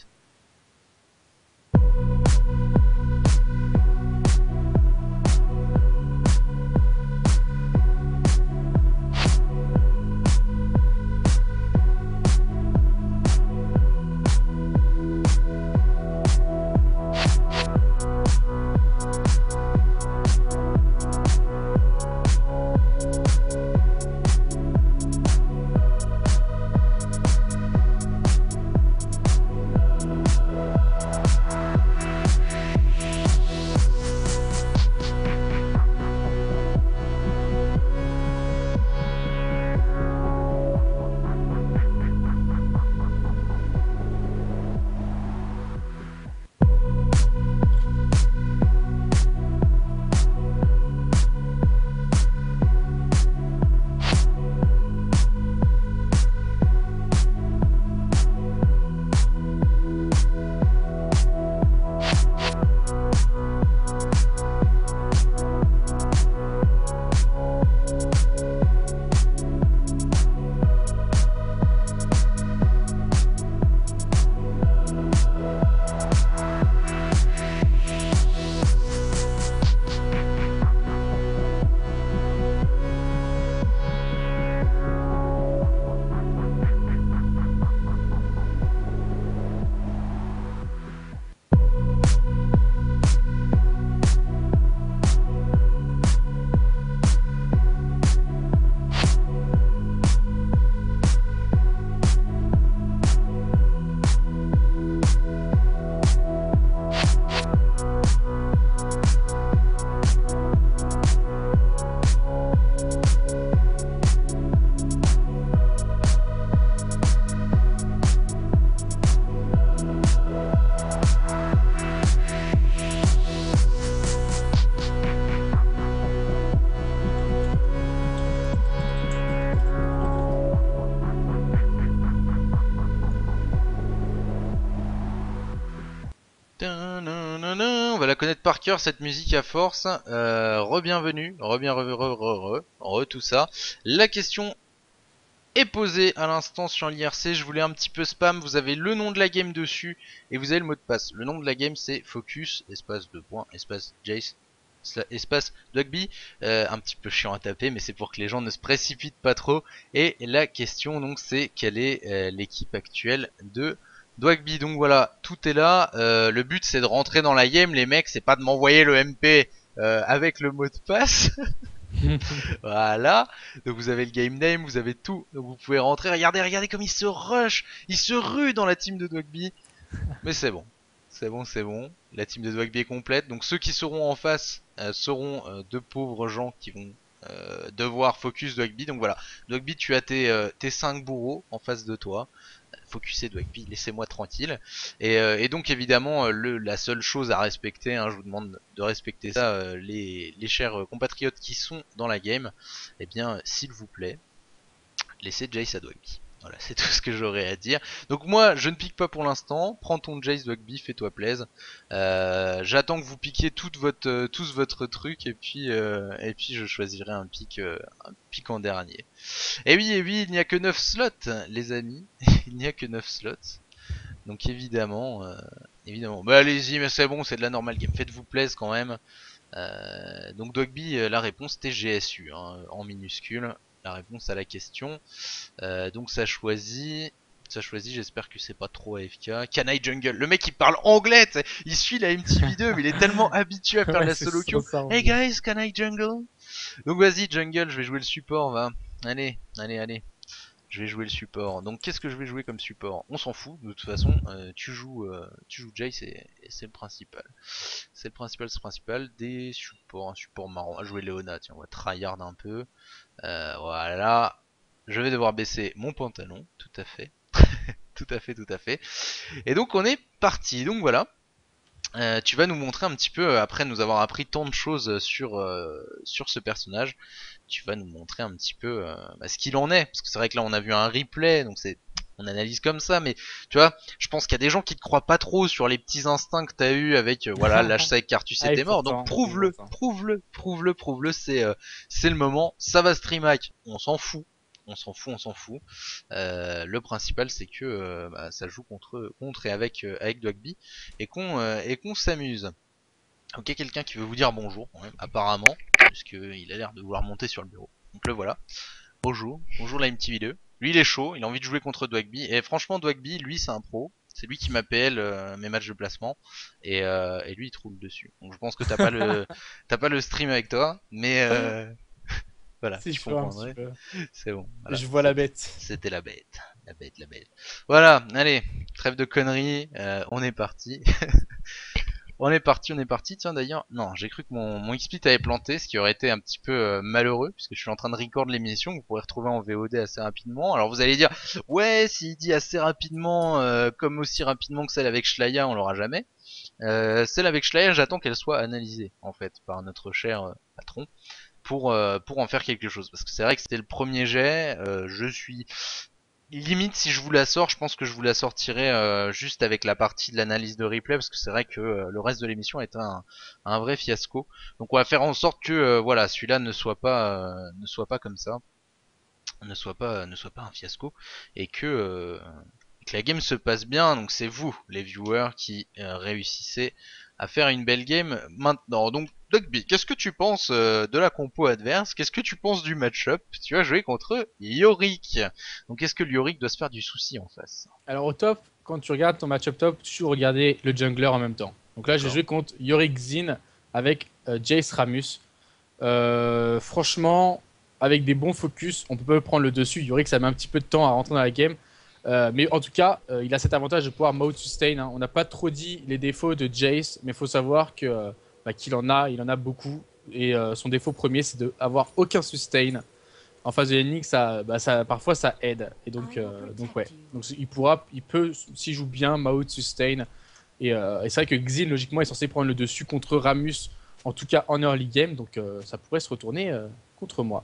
On va la connaître par cœur cette musique à force. Euh, Re-bienvenue, re-bien, re, re, re, re, re, tout ça. La question est posée à l'instant sur l'I R C. Je voulais un petit peu spam. Vous avez le nom de la game dessus et vous avez le mot de passe. Le nom de la game c'est Focus, espace de points, espace Jace, espace Dwagby. Euh, un petit peu chiant à taper, mais c'est pour que les gens ne se précipitent pas trop. Et la question donc c'est quelle est euh, l'équipe actuelle de Dwagby. Donc voilà, tout est là. Euh, le but c'est de rentrer dans la game, les mecs, c'est pas de m'envoyer le M P euh, avec le mot de passe. Voilà, donc vous avez le game name, vous avez tout, donc vous pouvez rentrer, regardez, regardez comme il se rush, il se rue dans la team de Dogby, mais c'est bon, c'est bon, c'est bon, la team de Dogby est complète, donc ceux qui seront en face euh, seront euh, deux pauvres gens qui vont euh, devoir focus Dogby, donc voilà, Dogby tu as tes, euh, tes cinq bourreaux en face de toi, focuser Dogby, laissez-moi tranquille. Et, euh, et donc évidemment, euh, le, la seule chose à respecter, hein, je vous demande de respecter ça, euh, les, les chers euh, compatriotes qui sont dans la game, eh bien, s'il vous plaît, laissez Jace à Dogby. Voilà, c'est tout ce que j'aurais à dire. Donc moi, je ne pique pas pour l'instant. Prends ton Jace Dogby, fais-toi plaise. Euh, J'attends que vous piquiez toute votre, euh, tous votre truc et puis, euh, et puis je choisirai un pic, euh, un pic en dernier. Et oui, et oui, il n'y a que neuf slots, les amis. Il n'y a que neuf slots. Donc évidemment, euh, évidemment. Bah allez-y, mais c'est bon, c'est de la normale game. Faites-vous plaisir quand même. Euh, donc Dogby, euh, la réponse T G S U, hein, en minuscule. La réponse à la question. Euh, donc ça choisit. Ça choisit, j'espère que c'est pas trop A F K. Kanai Jungle, le mec il parle anglais, t'sais. Il suit la M T V deux, mais il est tellement habitué à faire Ouais, la c'est solo queue. ça, en Hey gros. guys, Kanai Jungle. Donc vas-y Jungle, je vais jouer le support, va. Allez, allez, allez. Je vais jouer le support. Donc qu'est-ce que je vais jouer comme support? On s'en fout, de toute façon. Euh, tu joues, euh, tu joues Jay, c'est c'est le principal. C'est le principal, c'est le principal. Des supports, un support marron. On va jouer Léona, tiens, on va tryhard un peu. Euh, voilà. Je vais devoir baisser mon pantalon, tout à fait. Tout à fait, tout à fait. Et donc on est parti. Donc voilà. Euh, tu vas nous montrer un petit peu, après nous avoir appris tant de choses sur, euh, sur ce personnage, tu vas nous montrer un petit peu euh, bah, ce qu'il en est. Parce que c'est vrai que là on a vu un replay, donc c'est on analyse comme ça, mais tu vois, je pense qu'il y a des gens qui te croient pas trop sur les petits instincts que t'as eu avec, euh, voilà, lâche ça avec Cartus et Ah, et t'es mort. Donc pourtant, et prouve-le, pourtant. prouve-le, prouve-le, prouve-le, c'est euh, c'est le moment. Ça va stream hack, on s'en fout. On s'en fout, on s'en fout. Euh, le principal c'est que euh, bah, ça joue contre, contre et avec, euh, avec Dogby et qu'on euh, et qu'on s'amuse. Ok, quelqu'un qui veut vous dire bonjour, ouais, apparemment, puisqu'il a l'air de vouloir monter sur le bureau. Donc le voilà. Bonjour, bonjour la M T V deux. Lui il est chaud, il a envie de jouer contre Dwagby. Et franchement Dwagby, lui c'est un pro. C'est lui qui m'a P L euh, mes matchs de placement. Et, euh, et lui il te roule dessus. Donc je pense que t'as pas le t'as pas le stream avec toi. Mais euh, voilà, Si tu je peux un petit comprendrais. peu. C'est bon. Voilà, Je vois la bête. c'était la bête. La bête, la bête. Voilà, allez, trêve de conneries, euh, on est parti. On est parti, on est parti. Tiens d'ailleurs, non, j'ai cru que mon, mon X-Split avait planté, ce qui aurait été un petit peu euh, malheureux, puisque je suis en train de record l'émission, que vous pourrez retrouver en V O D assez rapidement. Alors vous allez dire, ouais, s'il dit assez rapidement, euh, comme aussi rapidement que celle avec Shlaya, on l'aura jamais. Euh, celle avec Shlaya, j'attends qu'elle soit analysée, en fait, par notre cher euh, patron, pour, euh, pour en faire quelque chose. Parce que c'est vrai que c'était le premier jet, euh, je suis limite si je vous la sors, je pense que je vous la sortirai euh, juste avec la partie de l'analyse de replay parce que c'est vrai que euh, le reste de l'émission est un, un vrai fiasco. Donc on va faire en sorte que euh, voilà, celui-là ne soit pas euh, ne soit pas comme ça, ne soit pas ne soit pas un fiasco et que euh, que la game se passe bien. Donc c'est vous les viewers qui euh, réussissez à faire une belle game maintenant. Donc Dogby, qu'est-ce que tu penses euh, de la compo adverse? Qu'est-ce que tu penses du match-up? Tu as joué contre Yorick. Donc est-ce que Yorick doit se faire du souci en face? Alors au top, quand tu regardes ton match-up top, tu regardais le jungler en même temps. Donc là, j'ai D'accord. joué contre Yorick Zin avec euh, Jace Ramus. Euh, franchement, avec des bons focus, on peut pas prendre le dessus. Yorick, ça met un petit peu de temps à rentrer dans la game. Euh, mais en tout cas, euh, il a cet avantage de pouvoir mode sustain, hein. On n'a pas trop dit les défauts de Jace, mais il faut savoir que euh, bah, qu'il en a, il en a beaucoup. Et euh, son défaut premier, c'est d'avoir aucun sustain. En phase de laning, ça, bah, ça, parfois ça aide. Et donc, euh, donc ouais. Donc il pourra, il peut, s'il joue bien, mode sustain. Et, euh, et c'est vrai que Xin, logiquement, est censé prendre le dessus contre Ramus, en tout cas en early game. Donc euh, ça pourrait se retourner euh, contre moi.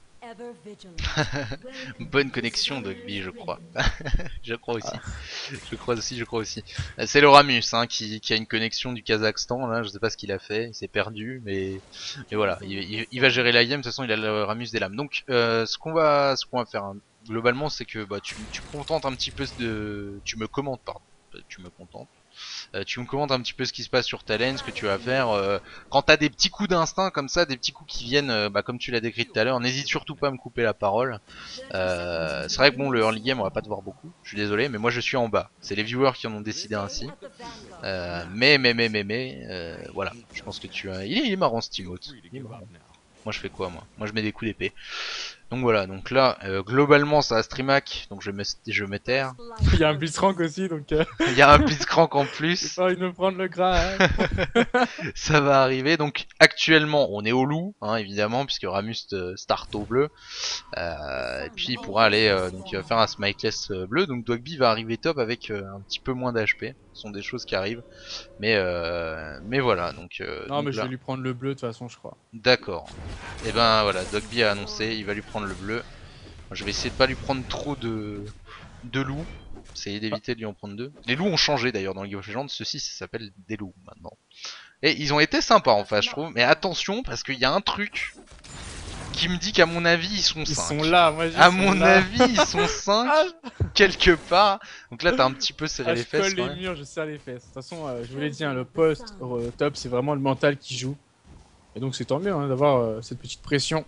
Bonne connexion Dogby, je crois. Je crois aussi. Ah. Je crois aussi, je crois aussi. Euh, C'est le Ramus hein, qui, qui a une connexion du Kazakhstan là. Je sais pas ce qu'il a fait, il s'est perdu, mais, mais voilà, il, il- il va gérer la game. De toute façon, il a le Ramus des lames. Donc, euh, ce qu'on va, ce qu'on va faire hein, globalement, c'est que bah tu, tu me contentes un petit peu de, tu me commentes pardon, tu me contentes. Euh, tu me commentes un petit peu ce qui se passe sur ta lane, ce que tu vas faire. Euh, quand t'as des petits coups d'instinct comme ça, des petits coups qui viennent, euh, bah, comme tu l'as décrit tout à l'heure, n'hésite surtout pas à me couper la parole. Euh, c'est vrai que bon, le early game, on va pas te voir beaucoup. Je suis désolé, mais moi je suis en bas. C'est les viewers qui en ont décidé ainsi. Euh, mais, mais, mais, mais, mais, euh, voilà. Je pense que tu as. Il est, il est marrant ce Timoth. Il est marrant. Moi je fais quoi moi Moi je mets des coups d'épée. Donc voilà, donc là, euh, globalement ça a streamac, donc je mets, je mets terre. Il y a un Blitzcrank aussi, donc euh, Il y a un Blitzcrank en j'ai plus. pas envie de me prendre le gras. Hein. Ça va arriver. Donc actuellement on est au loup, hein, évidemment, puisque Ramus euh, start au bleu. Euh, et puis il pourra aller, euh, donc il va faire un smikeless euh, bleu. Donc Dogby va arriver top avec euh, un petit peu moins d'H P. Ce sont des choses qui arrivent. Mais euh, mais voilà, donc, euh, Non, donc mais je là. vais lui prendre le bleu de toute façon, je crois. D'accord. Et ben voilà, Dogby a annoncé, il va lui prendre le bleu. Je vais essayer de pas lui prendre trop de, de loups. Essayer d'éviter de lui en prendre deux. Les loups ont changé d'ailleurs dans League of Legends. Ceux-ci, ça s'appelle des loups maintenant. Et ils ont été sympas en face, je trouve. Mais attention, parce qu'il y a un truc qui me dit qu'à mon avis, ils sont Ils cinq. sont là, moi j'ai À mon avis, ils sont cinq Ah, quelque part. Donc là, t'as un petit peu serré ah, les je fesses. colle les Ouais. murs, je serre les fesses. De toute façon, euh, je vous l'ai dit, hein, le post euh, top, c'est vraiment le mental qui joue. Et donc c'est tant mieux hein, d'avoir euh, cette petite pression.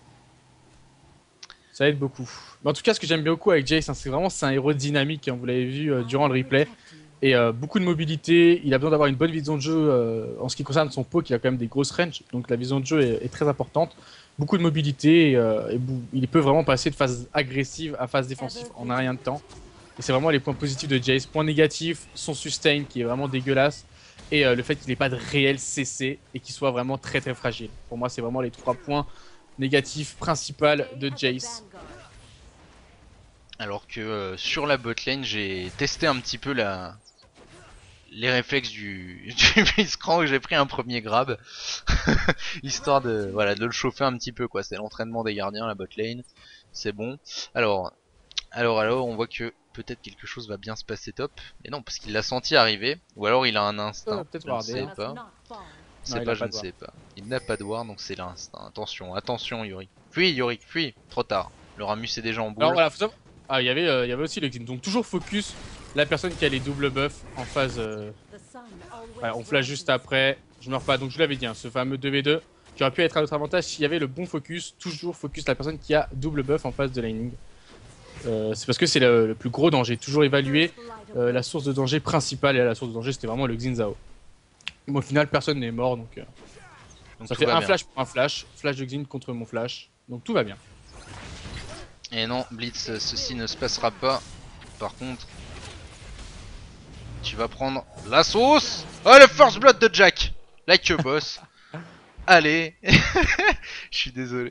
Ça aide beaucoup. Mais en tout cas, ce que j'aime beaucoup avec Jace, hein, c'est vraiment c'est un héros dynamique. Hein, vous l'avez vu euh, durant le replay. Et euh, beaucoup de mobilité. Il a besoin d'avoir une bonne vision de jeu euh, en ce qui concerne son pot, qui a quand même des grosses ranges. Donc la vision de jeu est, est très importante. Beaucoup de mobilité. Et, euh, et il peut vraiment passer de phase agressive à phase défensive en un rien de temps. Et c'est vraiment les points positifs de Jace. Point négatif, son sustain qui est vraiment dégueulasse. Et euh, le fait qu'il n'ait pas de réel C C et qu'il soit vraiment très très fragile. Pour moi, c'est vraiment les trois points négatif principal de Jace. Alors que euh, sur la botlane, j'ai testé un petit peu la... les réflexes du, du Blitzcrank. J'ai pris un premier grab. Histoire de, voilà, de le chauffer un petit peu, quoi. C'est l'entraînement des gardiens, la botlane. C'est bon. Alors, alors, alors, on voit que peut-être quelque chose va bien se passer top. Mais non, parce qu'il l'a senti arriver. Ou alors il a un instinct. Euh, peut-être je ne wardé, sais hein. pas. Je sais Non, il pas, a je pas ne de ward. sais pas. Il n'a pas de ward, donc c'est l'instinct. Attention, attention, Yorick. Fuis, Yorick, fuis. Trop tard. Le Ramus est déjà en Alors boule. voilà, faut savoir... Ah, il y avait, euh, il y avait aussi le Xin. Donc toujours focus la personne qui a les doubles buffs en phase. Euh... Voilà, on flash juste après. Je meurs pas. Donc je vous l'avais dit, hein, ce fameux deux v deux qui aurait pu être à notre avantage s'il y avait le bon focus. Toujours focus la personne qui a double buff en phase de laning. Euh, c'est parce que c'est le, le plus gros danger. Toujours évaluer euh, la source de danger principale. Et la source de danger, c'était vraiment le Xin Zhao. Mais au final, personne n'est mort. Donc, euh, Donc ça tout fait va un bien. flash pour un flash. Flash de Xin contre mon flash. Donc tout va bien. Et non, Blitz, euh, ceci ne se passera pas. Par contre, tu vas prendre la sauce. Oh, le first blood de Jack. Like a boss. Allez. Je suis désolé.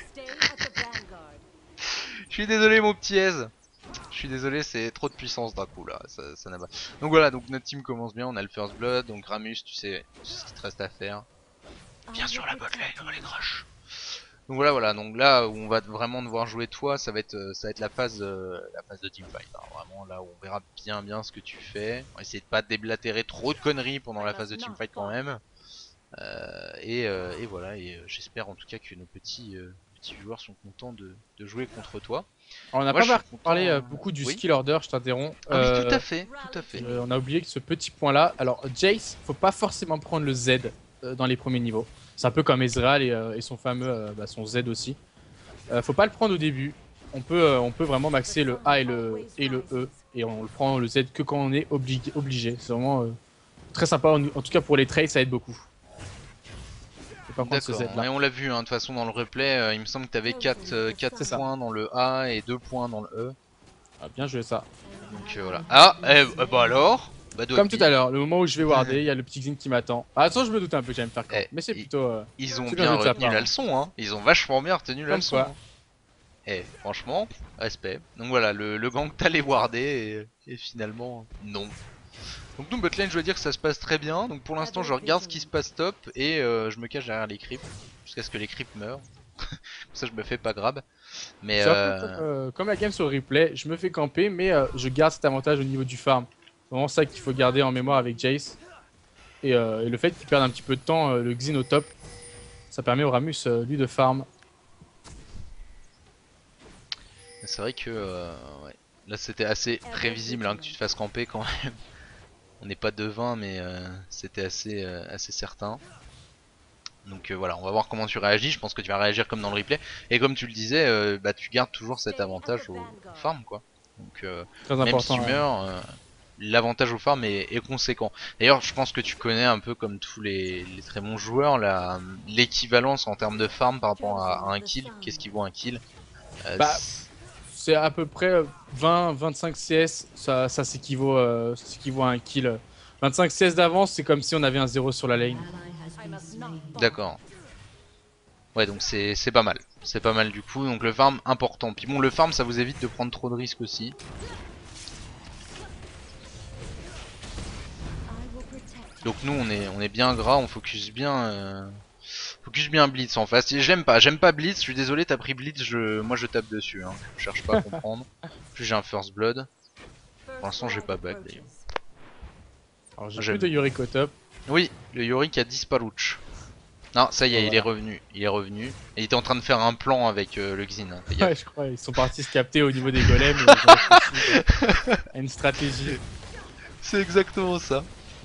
Je suis désolé, mon petit aise. Je suis désolé, c'est trop de puissance d'un coup là. Ça, ça n'a pas. Donc voilà, donc notre team commence bien. On a le first blood. Donc Ramus, tu sais, tu sais ce qu'il te reste à faire. Bien sûr, la botlane, on va les crush. Donc voilà, voilà. Donc là où on va vraiment devoir jouer toi, ça va être, euh, ça va être la phase, euh, la phase de teamfight. Hein. Vraiment là où on verra bien, bien ce que tu fais. On va essayer de pas déblatérer trop de conneries pendant la phase de teamfight quand même. Euh, et, euh, et voilà. Et euh, j'espère en tout cas que nos petits, euh, petits joueurs sont contents de, de jouer contre toi. Alors, on n'a Moi, pas je suis par- parlé content, euh, euh, beaucoup du oui. skill order, je t'interromps. Ah oui, tout Euh, à fait, tout à fait. euh, on a oublié que ce petit point-là. Alors, Jace, faut pas forcément prendre le Z euh, dans les premiers niveaux. C'est un peu comme Ezreal et, euh, et son fameux, euh, bah, son Z aussi. Euh, faut pas le prendre au début. On peut, euh, on peut vraiment maxer le A et le, et le E. Et on le prend le Z que quand on est obligé. obligé. C'est vraiment euh, très sympa. En, en tout cas, pour les trades, ça aide beaucoup. Faut pas prendre ce D'accord, Z-là. et on l'a vu, hein, de toute façon dans le replay, euh, il me semble que t'avais quatre, euh, quatre C'est ça. points dans le A et deux points dans le E. Ah, bien joué ça. Donc euh, voilà. Ah, eh, euh, bah alors bah, Comme tout à l'heure, le moment où je vais warder, il y a le petit Xin qui m'attend. Ah, attends, je me doute un peu que j'allais me faire camp. Eh, Mais c'est il- plutôt. Euh, Ils ont c'est bien joué de sa retenu part, la hein. leçon, hein. Ils ont vachement bien retenu la Comme leçon. quoi. Hein. Eh, franchement, respect. Donc voilà, le, le gang t'allais warder et, et finalement, non. Donc nous, botlane, je dois dire que ça se passe très bien. Donc pour l'instant, je regarde ce qui se passe top et euh, je me cache derrière les creeps jusqu'à ce que les creeps meurent. Comme ça, je me fais pas grab. Mais C'est un peu euh... comme, euh, comme la game sur le replay. Je me fais camper, mais euh, je garde cet avantage au niveau du farm. C'est vraiment ça qu'il faut garder en mémoire avec Jace. Et, euh, et le fait qu'il perde un petit peu de temps, euh, le Xin au top, ça permet au Ramus, euh, lui, de farm. c'est vrai que euh, ouais. Là, c'était assez prévisible hein, que tu te fasses camper quand même. on n'est pas devin, mais euh, c'était assez, euh, assez certain. Donc euh, voilà, on va voir comment tu réagis. Je pense que tu vas réagir comme dans le replay. Et comme tu le disais, euh, bah, tu gardes toujours cet avantage au, au farm, quoi. Donc euh, Très même si important. tu Ouais. meurs, euh, l'avantage au farm est, est conséquent. D'ailleurs, je pense que tu connais un peu comme tous les, les très bons joueurs la l'équivalence en termes de farm par rapport à, à un kill. Qu'est-ce qui vaut un kill? euh, Bah, c'est à peu près vingt vingt-cinq C S, ça, ça s'équivaut euh, ça s'équivaut à un kill. vingt-cinq C S d'avance, c'est comme si on avait un zéro sur la lane. D'accord. Ouais, donc c'est c'est pas mal. C'est pas mal du coup. Donc le farm important. Puis bon, le farm ça vous évite de prendre trop de risques aussi. Donc nous on est on est bien gras, on focus bien euh, focus bien Blitz en face. Et j'aime pas, j'aime pas Blitz, je suis désolé, t'as pris Blitz, je moi je tape dessus hein. Je cherche pas à comprendre. Plus j'ai un first blood. Pour l'instant j'ai pas back d'ailleurs. Alors j'ai plus J'aime. de Yorick au top. Oui, le Yorick a disparu. Non, ça y est, Oh, il voilà. est revenu, il est revenu. Et il était en train de faire un plan avec euh, le Xin. Hein, Ouais, je crois, ils sont partis se capter au niveau des golems et ils ont réfléchi à une stratégie. C'est exactement ça.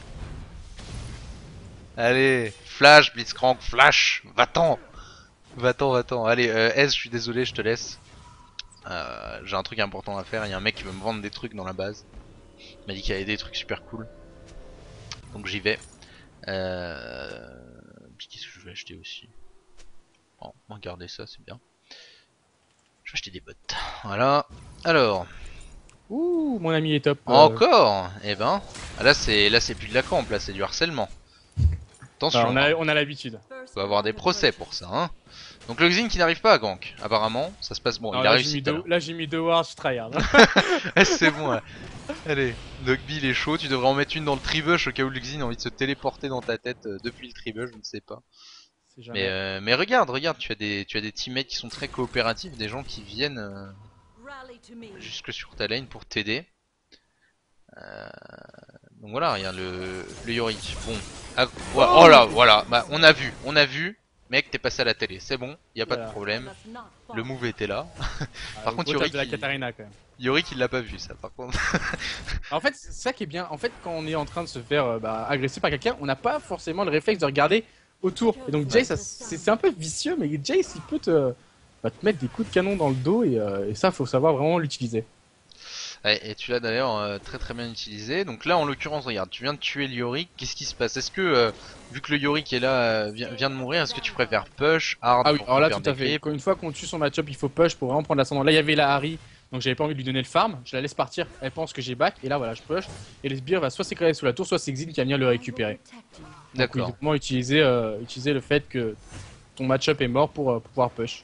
Allez, flash, Blitzcrank, flash, va-t'en, va-t'en, va-t'en. Allez, euh, S, je suis désolé, je te laisse. Euh, J'ai un truc important à faire, il y a un mec qui veut me vendre des trucs dans la base. Il m'a dit qu'il y avait des trucs super cool. Donc j'y vais. Euh... Puis qu'est-ce que je vais acheter aussi? Bon, on va garder ça, c'est bien. Je vais acheter des bottes. Voilà. Alors, Ouh, mon ami est top. euh. encore. Eh ben, ah, là c'est là c'est plus de la camp, là c'est du harcèlement. Bah, on Attention, hein. a, on a l'habitude. On va avoir des procès pour ça, hein. Donc le Xin qui n'arrive pas à gank, apparemment, ça se passe bon, Alors il a là, j'ai réussi mis tout à deux, l'heure. là j'ai mis deux wards, je tryhard. Ah, c'est bon, ouais. Allez, Nogby il est chaud, tu devrais en mettre une dans le tribush au cas où le Xin a envie de se téléporter dans ta tête euh, depuis le tribush, je ne sais pas. C'est Mais, jamais. euh, mais regarde, regarde, tu as des tu as des teammates qui sont très coopératifs, des gens qui viennent euh, jusque sur ta lane pour t'aider. Euh, donc voilà, regarde le, le Yorick. Bon, ah, ouais, oh là, voilà, bah on a vu, on a vu. Mec, t'es passé à la télé, c'est bon, y a pas Voilà. de problème. Le move était là. Ah, Par contre, gros taf Yorick, de la il... Katarina quand même. Yorick il l'a pas vu ça par contre. En fait, c'est ça qui est bien. En fait, quand on est en train de se faire euh, bah, agresser par quelqu'un, on n'a pas forcément le réflexe de regarder autour. Et donc Jace, ça- c'est c'est un peu vicieux, mais Jace, il peut te, bah, te mettre des coups de canon dans le dos et, euh, et ça, faut savoir vraiment l'utiliser. Ouais, et tu l'as d'ailleurs euh, très très bien utilisé. Donc là en l'occurrence, regarde, tu viens de tuer le Yorick, qu'est-ce qui se passe? Est-ce que, euh, vu que le Yorick est là, euh, vient, vient de mourir, est-ce que tu préfères push, hard Ah oui, pour alors là, faire tout des à fait. creeps? Quand- Une fois qu'on tue son match-up, il faut push pour vraiment prendre l'ascendant. Là, il y avait la Harry, donc j'avais pas envie de lui donner le farm. Je la laisse partir, elle pense que j'ai back, et là, voilà, je push. Et le sbire va soit s'écraser sous la tour, soit c'est Xin qui va venir le récupérer. Donc, oui, D'accord. vraiment utiliser, euh, utiliser le fait que ton match-up est mort pour euh, pour pouvoir push.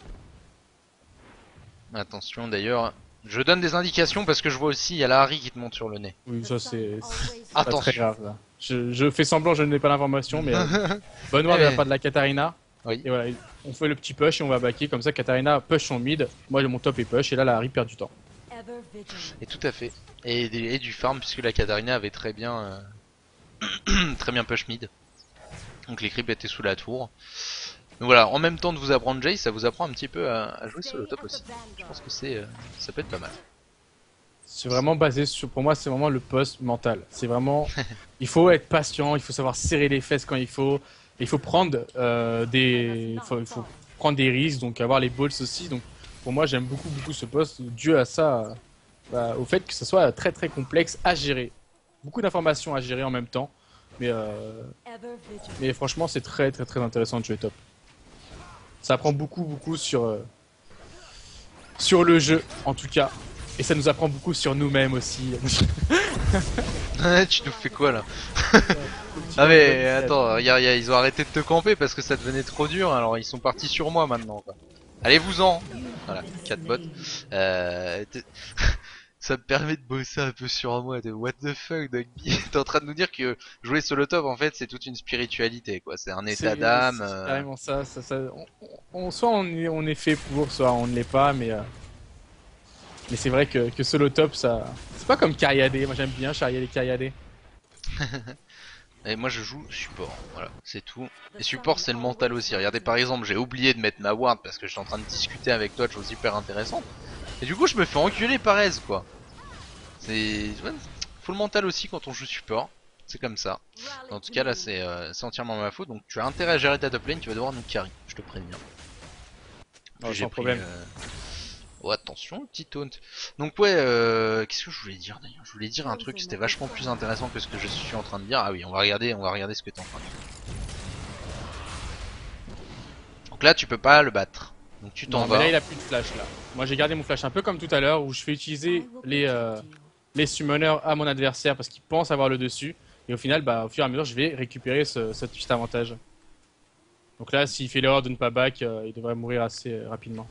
Attention d'ailleurs, je donne des indications parce que je vois aussi, il y a la Harry qui te monte sur le nez. Oui, ça, c'est c'est pas très Attention. grave. Là. Je, je fais semblant, je n'ai pas l'information, mais euh, bonne noire de Eh la mais- part de la Katarina. Oui. Et voilà, on fait le petit push et on va backer. Comme ça, Katarina push son mid. Moi, mon top est push. Et là, la Harry perd du temps. Et tout à fait. Et, et du farm puisque la Katarina avait très bien, euh, très bien push mid. Donc les creeps étaient sous la tour. Donc voilà, en même temps de vous apprendre Jace, ça vous apprend un petit peu à, à jouer solo top aussi. Je pense que c'est, euh, ça peut être pas mal. C'est vraiment basé sur, pour moi, c'est vraiment le post mental. C'est vraiment, il faut être patient, il faut savoir serrer les fesses quand il faut. Il faut prendre euh, des, il faut, il faut prendre des risques, donc avoir les balls aussi. Donc pour moi, j'aime beaucoup, beaucoup ce poste dû à ça, bah, au fait que ce soit très, très complexe à gérer. Beaucoup d'informations à gérer en même temps, mais euh, mais franchement, c'est très, très, très intéressant de jouer top. Ça apprend beaucoup, beaucoup sur euh, sur le jeu, en tout cas. Et ça nous apprend beaucoup sur nous-mêmes aussi. Tu nous fais quoi là? Ah mais attends, regarde, ils ont arrêté de te camper parce que ça devenait trop dur, alors ils sont partis sur moi maintenant quoi. Allez-vous-en. Voilà, quatre bots. Euh, t'es- ça me permet de bosser un peu sur moi. De what the fuck, Dogby? T'es en train de nous dire que jouer solo top en fait c'est toute une spiritualité quoi, c'est un état C'est d'âme. c'est euh. carrément ça. ça, ça on, on- soit on est, on est fait pour, soit on ne l'est pas, mais, euh, mais c'est vrai que, que solo top, ça. C'est pas comme Cariadé. Moi j'aime bien Cariadé Cariadé. Et moi je joue support, voilà, c'est tout. Et support c'est le mental aussi. Regardez par exemple, j'ai oublié de mettre ma ward parce que j'étais en train de discuter avec toi de choses hyper intéressantes. Et du coup je me fais enculer par Aise quoi. C'est... ouais, faut le mental aussi quand on joue support. C'est comme ça. En tout cas là c'est euh, c'est entièrement ma faute, donc tu as intérêt à gérer ta top lane, tu vas devoir nous carry, je te préviens. Oh, J'ai sans pris, problème. euh, oh attention, petit taunt. Donc ouais, euh, qu'est-ce que je voulais dire d'ailleurs? Je voulais dire un truc, c'était vachement plus intéressant que ce que je suis en train de dire. Ah oui, on va regarder, on va regarder ce que t'es en train de faire. Donc là tu peux pas le battre. Donc tu t'en Non, mais là vas. il a plus de flash là. Moi j'ai gardé mon flash un peu comme tout à l'heure où je fais utiliser les, euh, les summoners à mon adversaire parce qu'il pense avoir le dessus. Et au final, bah, au fur et à mesure, je vais récupérer ce, ce petit avantage. Donc là, s'il fait l'erreur de ne pas back, euh, il devrait mourir assez euh, rapidement.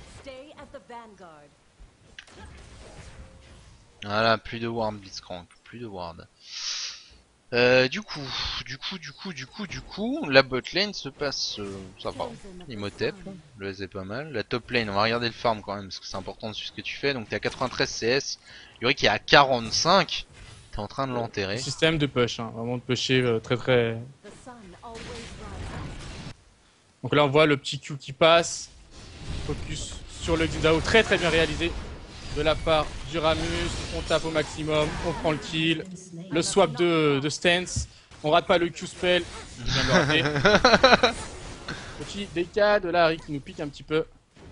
Voilà, plus de ward Blitzcrank, plus de ward. Euh, du coup, du coup, du coup, du coup, du coup, la bot lane se passe, euh, ça va. Imhotep, le S est pas mal. La top lane, on va regarder le farm quand même parce que c'est important de suivre ce que tu fais. Donc t'es à quatre-vingt-treize C S, Yorick est à quarante-cinq. T'es en train de l'enterrer. Système de push, hein, vraiment de pusher euh, très très. Donc là, on voit le petit Q qui passe. Focus sur le Xindao, très très bien réalisé de la part du Ramus. On tape au maximum, on prend le kill. Le swap de, de stance. On rate pas le Q-spell. Je viens de le rater. Petit D K de la Harry qui nous pique un petit peu.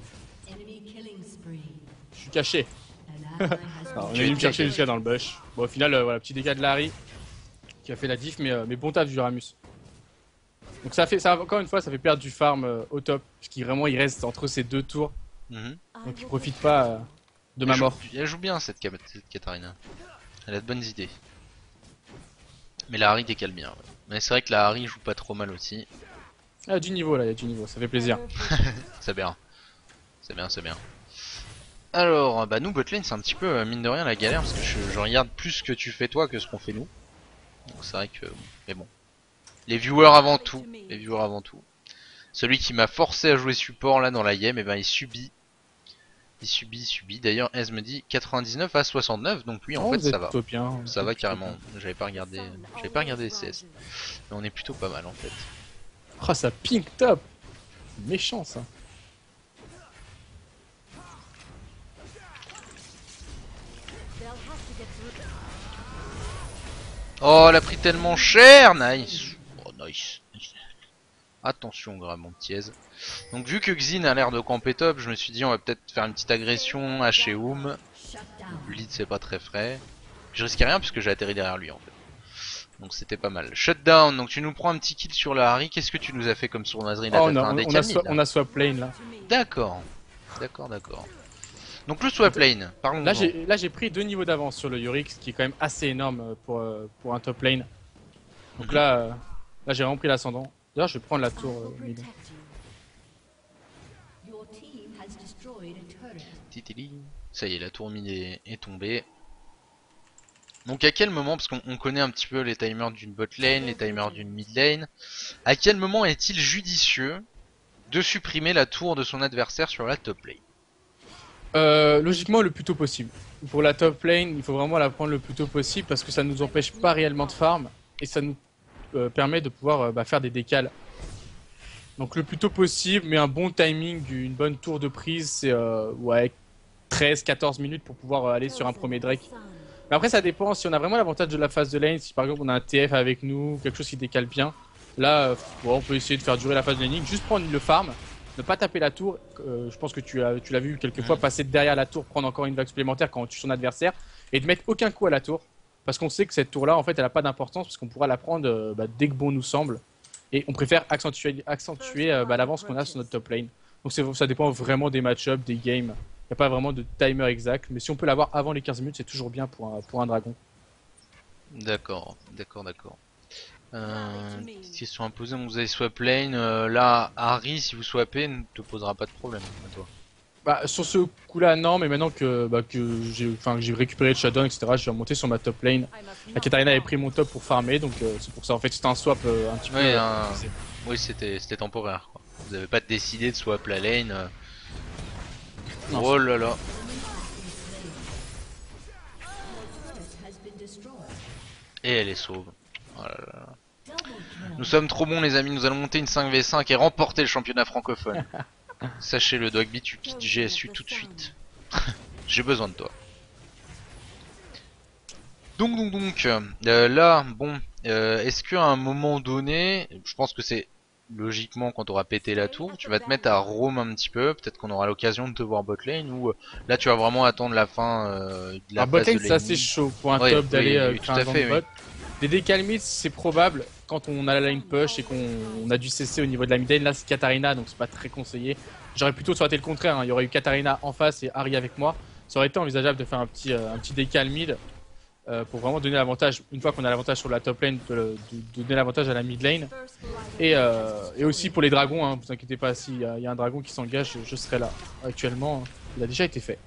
Je suis caché. Alors, on est venu me chercher jusqu'à dans le bush. Bon, au final, euh, voilà, petit D K de la Harry qui a fait la diff, mais, euh, mais bon taf du Ramus. Donc ça fait, ça, encore une fois, ça fait perdre du farm euh, au top. Parce qu'il vraiment, il reste entre ces deux tours. Mhm. Donc il profite pas euh, de ma Elle mort. joue, elle joue bien cette, cette Katarina. Elle a de bonnes idées. Mais la Harry décale bien. Ouais. Mais c'est vrai que la Harry joue pas trop mal aussi. Ah, du niveau là, il y a du niveau, ça fait plaisir. C'est bien. C'est bien, c'est bien. Alors, bah nous botlane c'est un petit peu euh, mine de rien la galère parce que je, je regarde plus ce que tu fais toi que ce qu'on fait nous. Donc c'est vrai que... Mais bon. Les viewers avant tout. Les viewers avant tout. Celui qui m'a forcé à jouer support là dans la game, et ben il subit. Il subit, il subit. D'ailleurs, Ez me dit quatre-vingt-dix-neuf à soixante-neuf, donc oui en Oh, fait vous ça êtes va. plutôt bien. Ça va carrément. J'avais pas regardé. J'avais pas regardé les C S. Mais on est plutôt pas mal en fait. Oh, ça pink top. Méchant ça. Oh, elle a pris tellement cher. Nice. Oh nice. Attention grave mon petit Ez. Donc vu que Xin a l'air de camper top, je me suis dit on va peut-être faire une petite agression à chez Oum. Le lead c'est pas très frais. Je risquais rien puisque j'ai atterri derrière lui en fait. Donc c'était pas mal. Shutdown, donc tu nous prends un petit kill sur la Harry. Qu'est-ce que tu nous as fait comme sournoiserie là? Oh, T'as on fait a, un on, deck on a, swa- on a swap lane là. D'accord. D'accord, d'accord. Donc le swap lane, parlons-en. Là j'ai, là j'ai pris deux niveaux d'avance sur le Yorick, ce qui est quand même assez énorme euh, pour, euh, pour un top lane. Donc Mhm. là, euh, là j'ai vraiment pris l'ascendant. D'ailleurs, je vais prendre la tour euh, mid. Titili. Ça y est, la tour mid est, est tombée. Donc à quel moment, parce qu'on on connaît un petit peu les timers d'une bot lane, les timers d'une mid lane, à quel moment est-il judicieux de supprimer la tour de son adversaire sur la top lane? Euh, logiquement, le plus tôt possible. Pour la top lane, il faut vraiment la prendre le plus tôt possible parce que ça nous empêche pas réellement de farm et ça nous euh, permet de pouvoir euh, bah, faire des décales. Donc le plus tôt possible, mais un bon timing, une bonne tour de prise, c'est euh, ouais, treize quatorze minutes pour pouvoir euh, aller sur un premier Drake. Mais après, ça dépend. Si on a vraiment l'avantage de la phase de lane, si par exemple on a un T F avec nous, quelque chose qui décale bien, là, euh, bon, on peut essayer de faire durer la phase de laning, juste prendre le farm, ne pas taper la tour. Euh, je pense que tu l'as tu l'as vu quelques fois, Mhm. passer derrière la tour, prendre encore une vague supplémentaire quand on tue son adversaire, et de mettre aucun coup à la tour. Parce qu'on sait que cette tour-là, en fait, elle n'a pas d'importance, parce qu'on pourra la prendre euh, bah, dès que bon nous semble. Et on préfère accentuer, accentuer euh, bah, l'avance qu'on a sur notre top lane. Donc ça dépend vraiment des match-ups, des games. Il n'y a pas vraiment de timer exact, mais si on peut l'avoir avant les quinze minutes, c'est toujours bien pour un, pour un dragon. D'accord, d'accord, d'accord. Euh, petite question à poser, vous avez swap lane, euh, là Harry si vous swappez ne te posera pas de problème à toi. Bah, sur ce coup-là, non, mais maintenant que, bah, que j'ai enfin, j'ai récupéré le shutdown, et cetera, je vais remonter sur ma top lane. La Katarina avait pris mon top pour farmer, donc euh, c'est pour ça. En fait, c'était un swap euh, un petit peu. Oui, Euh, un... oui c'était c'était temporaire quoi. Vous avez pas décidé de swap la lane. euh. Non, Oh là là. Et elle est sauve. Oh là là. Nous sommes trop bons les amis, nous allons monter une cinq v cinq et remporter le championnat francophone. Sachez-le Dogby, tu quittes G S U tout de suite. J'ai besoin de toi. Donc donc donc, euh, là, bon, Euh, Est-ce qu'à un moment donné, je pense que c'est logiquement quand tu auras pété la tour, tu vas te mettre à roam un petit peu, peut-être qu'on aura l'occasion de te voir bot lane, ou euh, là tu vas vraiment attendre la fin euh, de la Alors bot phase de lane c'est assez laning. chaud pour un Oui, top d'aller oui, euh, oui, créer tout un à genre de fait, oui. bot. Des décalmites c'est probable quand on a la line push et qu'on on a dû cesser au niveau de la mid lane. Là c'est Katarina donc c'est pas très conseillé. J'aurais plutôt ça aurait été le contraire, hein. Il y aurait eu Katarina en face et Ahri avec moi. Ça aurait été envisageable de faire un petit, euh, un petit décal mid euh, pour vraiment donner l'avantage, une fois qu'on a l'avantage sur la top lane, de, de- de donner l'avantage à la mid lane. Et, euh, et aussi pour les dragons, hein, vous inquiétez pas, s'il y, a- il y a un dragon qui s'engage, je, je serai là. Actuellement, il a déjà été fait.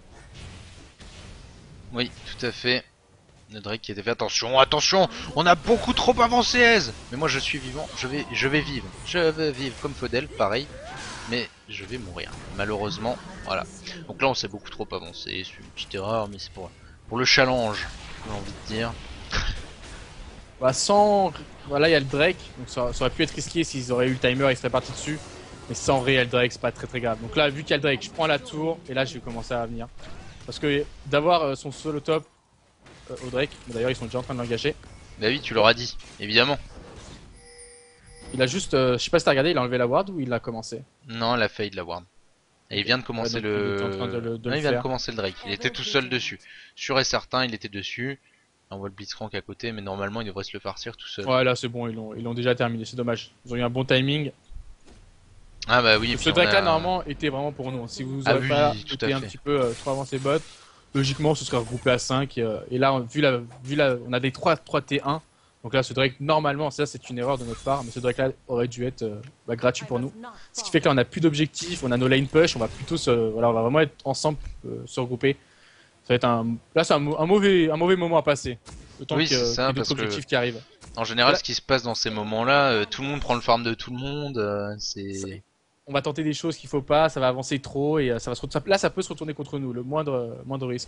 Oui, tout à fait. Le Drake qui était fait. Attention, attention, on a beaucoup trop avancé, Aise. Mais moi je suis vivant, je vais, je vais vivre. Je vais vivre comme Faudel, pareil. Mais je vais mourir, malheureusement. Voilà. Donc là on s'est beaucoup trop avancé, c'est une petite erreur, mais c'est pour, pour le challenge, j'ai envie de dire. Bah, sans. Voilà, il y a le Drake, donc ça, ça aurait pu être risqué s'ils auraient eu le timer, ils seraient partis dessus. Mais sans réel Drake, c'est pas très très grave. Donc là, vu qu'il y a le Drake, je prends la tour et là je vais commencer à venir. Parce que d'avoir euh, son solo top euh, au Drake, bon, d'ailleurs ils sont déjà en train de l'engager. Bah oui, tu l'auras dit, évidemment. Il a juste, euh, je sais pas si t'as regardé, il a enlevé la ward ou il a commencé. Non, elle a failli de la ward. Et il vient de Ouais, commencer donc il était en train de le... le, de Non, le il vient de faire. commencer le Drake. Il était tout seul dessus. Sûr et certain, il était dessus. Là, on voit le Blitzcrank à côté, mais normalement il devrait se le farcir tout seul. Ouais, là c'est bon, ils l'ont ils l'ont déjà terminé, c'est dommage. Ils ont eu un bon timing. Ah bah oui, et Ce puis on Drake là, a... normalement, était vraiment pour nous. Si vous Ah aurez pas oui, tout à été un fait. petit peu euh, trop avancé bot, logiquement, ce serait regroupé à cinq. Et, euh, et là, vu la, vu la, on a des trois T un. Donc là, ce Drake, normalement, ça c'est une erreur de notre part, mais ce Drake là aurait dû être euh, bah, gratuit pour nous. Ce qui fait que là, on a plus d'objectifs, on a nos lane push, on va plutôt se, voilà, on va vraiment être ensemble, euh, se regrouper. Ça va être un, là, c'est un, un mauvais, un mauvais moment à passer. Autant Oui, que- c'est qu'il y ça, ait d'autres parce que objectifs qui arrivent. en général, Là, ce qui se passe dans ces moments-là, euh, tout le monde prend le farm de tout le monde. euh, ça- c'est... on va tenter des choses qu'il faut pas, ça va avancer trop et euh, ça va se, ret- là, ça peut se retourner contre nous, le moindre, moindre risque.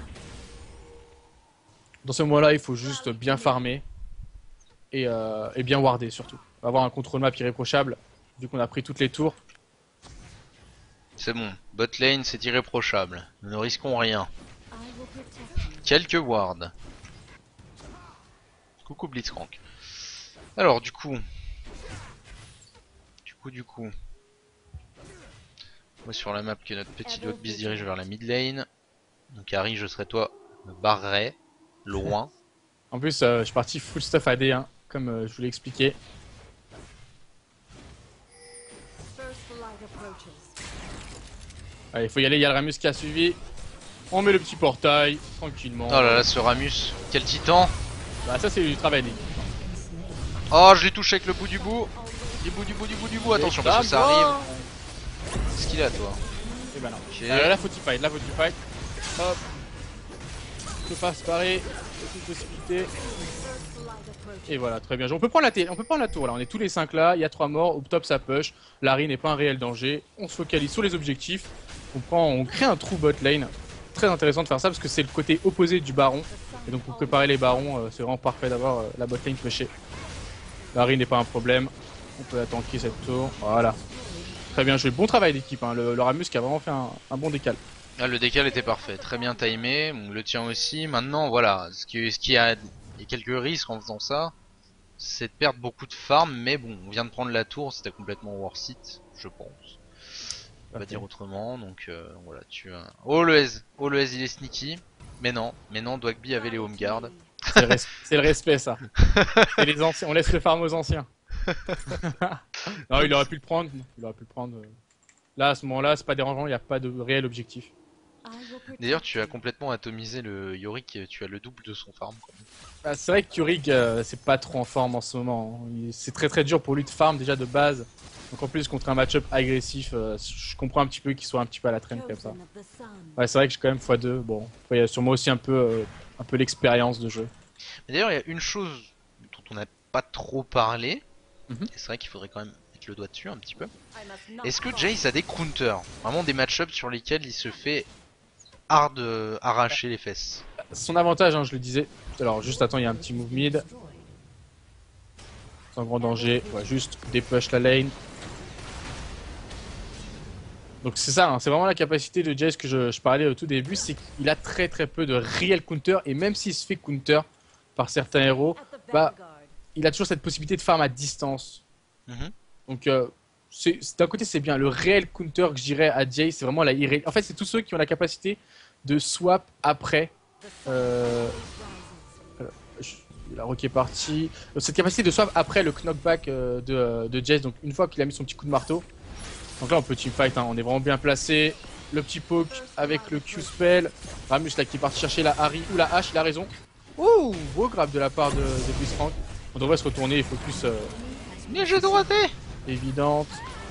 Dans ce moment-là, il faut juste bien farmer et, euh, et bien warder surtout. On va avoir un contrôle map irréprochable, vu qu'on a pris toutes les tours. C'est bon. Bot lane, c'est irréprochable. Nous ne risquons rien. Quelques wards. Coucou Blitzcrank. Alors, du coup... Du coup, du coup... On voit sur la map que notre petit Dogby se dirige vers la mid lane. Donc Harry, je serai toi, me barrerai. Loin. En plus, euh, je suis parti full stuff A D, hein, comme euh, je vous l'ai expliqué. Allez, il faut y aller, il y a le Ramus qui a suivi. On met le petit portail, tranquillement. Oh là là, ce Ramus. Quel titan. Bah ça c'est du travail d'équipe. Oh, je l'ai touché avec le bout du bout. Du bout, du bout, du bout, du bout. Attention, parce que ça arrive. Qu'est-ce qu'il a, toi? Et bah non. Ok. Alors là, faut tu fight, là faut tu fight. Hop. Je peux pas se parer, aucune possibilité. Et voilà, très bien. On peut prendre la, t on peut prendre la tour là, on est tous les cinq là, il y a trois morts, au top ça push, Larry n'est pas un réel danger, on se focalise sur les objectifs, on, prend, on crée un trou bot lane. Très intéressant de faire ça parce que c'est le côté opposé du baron. Et donc pour préparer les barons, euh, c'est vraiment parfait d'avoir euh, la bot lane pushée. Larry n'est pas un problème, on peut la tanker cette tour, voilà. Très bien joué, bon travail d'équipe, hein. le, le Ramus qui a vraiment fait un, un bon décal. Ah, le décal était parfait, très bien timé, bon, le tien aussi. Maintenant, voilà, ce qui, ce qui a, il y a quelques risques en faisant ça, c'est de perdre beaucoup de farm, mais bon, on vient de prendre la tour, c'était complètement worth it, je pense. On va dire autrement, donc euh, voilà, tu as... Oh le S, oh le S il est sneaky, mais non, mais non, Dwagby avait les home guard. C'est le, res le respect ça. Et les anciens, on laisse le farm aux anciens. Non, il aurait pu le prendre, il aurait pu le prendre. Là, à ce moment-là, c'est pas dérangeant, il n'y a pas de réel objectif. D'ailleurs, tu as complètement atomisé le Yorick, tu as le double de son farm. Bah, c'est vrai que Yorick, euh, c'est pas trop en forme en ce moment. C'est très très dur pour lui de farm déjà de base. Donc en plus, contre un match-up agressif, euh, je comprends un petit peu qu'il soit un petit peu à la traîne comme ça. Ouais, c'est vrai que j'ai quand même fois deux. Bon, il y a sur moi aussi un peu, euh, un peu l'expérience de jeu. D'ailleurs, il y a une chose dont on n'a pas trop parlé, Mm-hmm. et c'est vrai qu'il faudrait quand même mettre le doigt dessus un petit peu. Est-ce que Jace a des counters? Vraiment des match-ups sur lesquels il se fait hard euh, arracher les fesses? Son avantage, hein, je le disais. Alors juste attends, il y a un petit move mid. Sans grand danger, ouais, juste dépush la lane. Donc c'est ça, hein, c'est vraiment la capacité de Jace que je, je parlais au tout début, c'est qu'il a très très peu de réel counter, et même s'il se fait counter par certains héros, bah il a toujours cette possibilité de farm à distance. Mhm. Donc, euh, c'est- c'est- d'un côté, c'est bien. Le réel counter que je dirais à Jay, c'est vraiment la irré... En fait, c'est tous ceux qui ont la capacité de swap après. Euh... alors, je- La rock est partie. Cette capacité de swap après le knockback euh, de, de Jace. Donc, une fois qu'il a mis son petit coup de marteau. Donc là, on peut teamfight. Hein. On est vraiment bien placé. Le petit poke avec le Q-spell. Ramus là qui est parti chercher la Harry ou la hache, il a raison. Ouh, beau grab de la part de, de Blitzcrank. On devrait se retourner, il focus euh, Mais j'ai droité. évidente.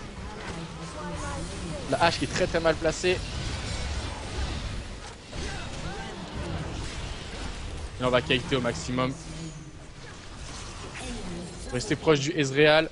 La hache qui est très très mal placée. Et on va kiter au maximum. Rester proche du Ezreal.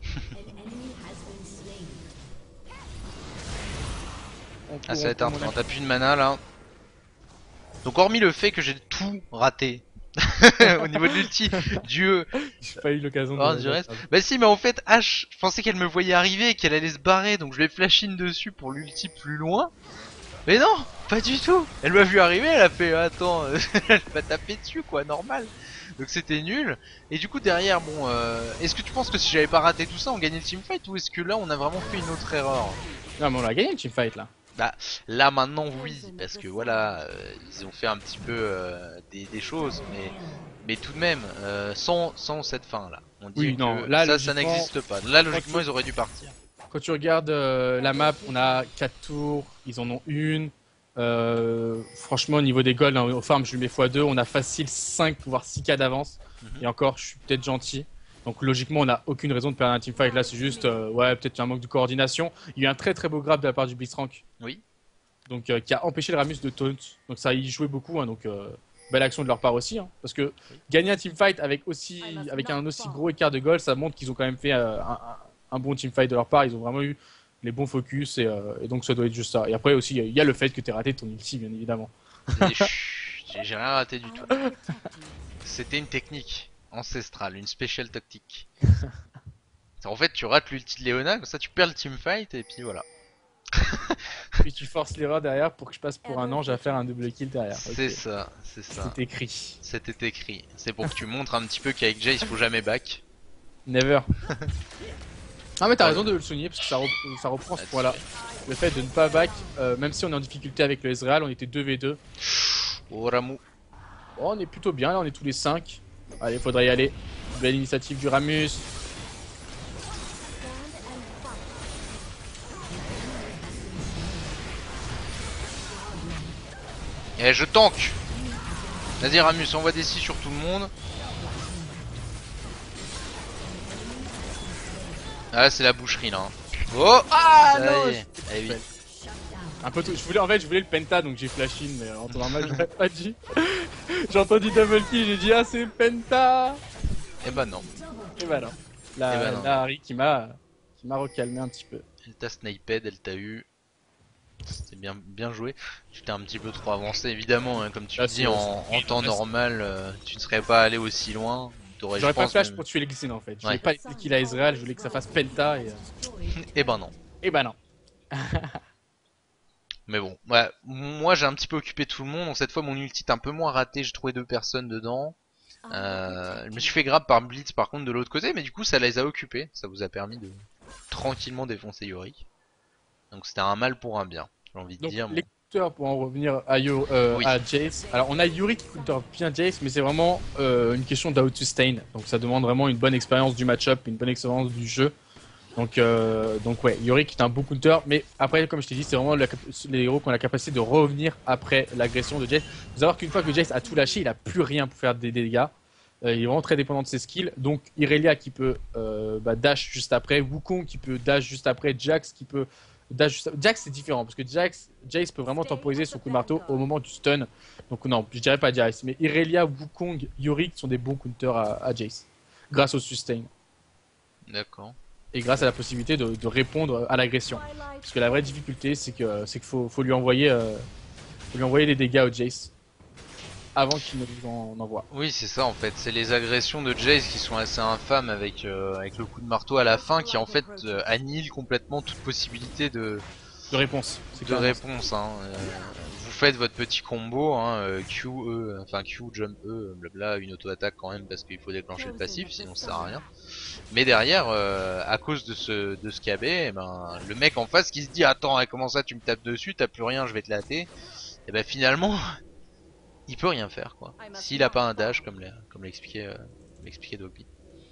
On Ah, court, ça va on être court, un mon temps. ami. T'as plus de mana là. Donc, hormis le fait que j'ai tout raté au niveau de l'ulti, Dieu. J'ai pas eu l'occasion Oh, de. du reste. Bah, si, mais en fait, H, je pensais qu'elle me voyait arriver et qu'elle allait se barrer, donc je vais flash in dessus pour l'ulti plus loin. Mais non, pas du tout. Elle m'a vu arriver, elle a fait attends, euh, elle m'a tapé dessus quoi, normal. Donc c'était nul. Et du coup derrière, bon, euh, est-ce que tu penses que si j'avais pas raté tout ça, on gagnait le teamfight ou est-ce que là on a vraiment fait une autre erreur? Non, mais on a gagné le teamfight là. Bah là maintenant oui, parce que voilà, euh, ils ont fait un petit peu euh, des, des choses, mais mais tout de même, euh, sans sans cette fin là, on dit Oui, que non, là, ça ça logiquement- n'existe pas. Là logiquement tu- ils auraient dû partir. Quand tu regardes euh, la map, on a quatre tours, ils en ont une. Euh, franchement, au niveau des golds, hein, au farm, je lui mets fois deux. On a facile cinq voire six K d'avance. Mhm. Et encore, je suis peut-être gentil. Donc logiquement, on n'a aucune raison de perdre un teamfight. Là, c'est juste, euh, ouais, peut-être un manque de coordination. Il y a eu un très très beau grab de la part du Blitzcrank. Oui. Donc, euh, qui a empêché le Ramus de taunt. Donc ça y jouait beaucoup. Hein, donc, euh, belle action de leur part aussi. Hein, parce que gagner un teamfight avec, aussi, avec un aussi gros écart de gold, ça montre qu'ils ont quand même fait euh, un, un- un bon teamfight de leur part. Ils ont vraiment eu les bons focus. Et, euh, et donc ça doit être juste ça. Et après aussi, il y a le fait que tu aies raté ton ulti, bien évidemment. Et chut, J'ai j'ai rien raté du tout. C'était une technique ancestrale, une special tactique. En fait, tu rates l'ulti de Léona, comme ça tu perds le teamfight et puis voilà. Puis tu forces l'erreur derrière pour que je passe pour un ange à faire un double kill derrière. C'est Ok. ça, c'est ça. C'est écrit. C'était écrit. C'est pour que tu montres un petit peu qu'avec Jay, il faut jamais back. Never. Ah mais t'as Ouais. raison de le souligner parce que ça, rep- ça reprend ce point-là. Le fait de ne pas back, euh, même si on est en difficulté avec le Ezreal, on était deux v deux. Oh Ramu. Oh, on est plutôt bien, là on est tous les cinq. Allez, faudrait y aller. Belle initiative du Ramus. Eh, je tank. Vas-y Ramus, envoie des scies sur tout le monde. Ah, c'est la boucherie là. hein. Oh Ah ça non y est. Eh oui. Un peu tout. Je voulais, en fait, je voulais le penta donc j'ai flash in, mais en temps normal, j'aurais pas dit. J'ai entendu double kill, j'ai dit ah c'est penta. Eh bah non. Et voilà. La, Eh ben non. la Harry qui m'a qui m'a recalmé un petit peu. Elle t'a sniped, elle t'a eu. C'était bien, bien joué. Tu t'es un petit peu trop avancé, évidemment, hein, comme tu Là, dis, c'est- en, en temps là, c'est- normal, euh, tu ne serais pas allé aussi loin. T'aurais, je J'aurais pas pense, flash même- pour tuer les Glycines en fait. Je Ouais. voulais pas les kill à Ezreal, je voulais que ça fasse penta et. euh, Eh ben non. Et bah non. Mais bon, ouais, moi j'ai un petit peu occupé tout le monde, donc cette fois mon ulti est un peu moins raté, j'ai trouvé deux personnes dedans. Euh, je me suis fait grab par Blitz par contre de l'autre côté, mais du coup ça les a occupés, ça vous a permis de tranquillement défoncer Yorick. Donc c'était un mal pour un bien, j'ai envie de Donc dire. les counters pour en revenir à, Yo- euh, Oui. à Jace. Alors on a Yuri qui counter bien Jace, mais c'est vraiment euh, une question d'out-sustain. Donc ça demande vraiment une bonne expérience du match-up, une bonne expérience du jeu. Donc, euh, donc ouais, Yorick est un bon counter, mais après, comme je t'ai dit, c'est vraiment la cap- les héros qui ont la capacité de revenir après l'agression de Jace. Faut savoir qu'une fois que Jace a tout lâché, il a plus rien pour faire des dégâts. Euh, il est vraiment très dépendant de ses skills. Donc Irelia qui peut euh, bah, dash juste après, Wukong qui peut dash juste après, Jax qui peut dash juste après. Jax c'est différent parce que Jax, Jace peut vraiment temporiser son coup de marteau au moment du stun. Donc non, je dirais pas Jace, mais Irelia, Wukong, Yorick sont des bons counters à, à Jace grâce au sustain D'accord. et grâce à la possibilité de, de répondre à l'agression. Parce que la vraie difficulté, c'est que c'est qu'il faut, faut lui envoyer, euh, faut lui envoyer des dégâts au Jace avant qu'il ne vous en envoie. Oui, c'est ça en fait, c'est les agressions de Jace qui sont assez infâmes avec, euh, avec le coup de marteau à la fin qui en fait euh, annihile complètement toute possibilité de, De réponse. C'est de clairement ça. réponse. Hein. Euh, vous faites votre petit combo, hein, euh, Q, E, enfin Q, jump, E, blabla, une auto-attaque quand même parce qu'il faut déclencher le passif, sinon ça sert à rien. Mais derrière, euh, à cause de ce de ce K B, eh ben, le mec en face qui se dit attends, eh, comment ça tu me tapes dessus, t'as plus rien, je vais te latter. Et ben finalement, il peut rien faire quoi. S'il a pas un dash comme l'a comme l'expliquait euh, l'expliquait Dogby.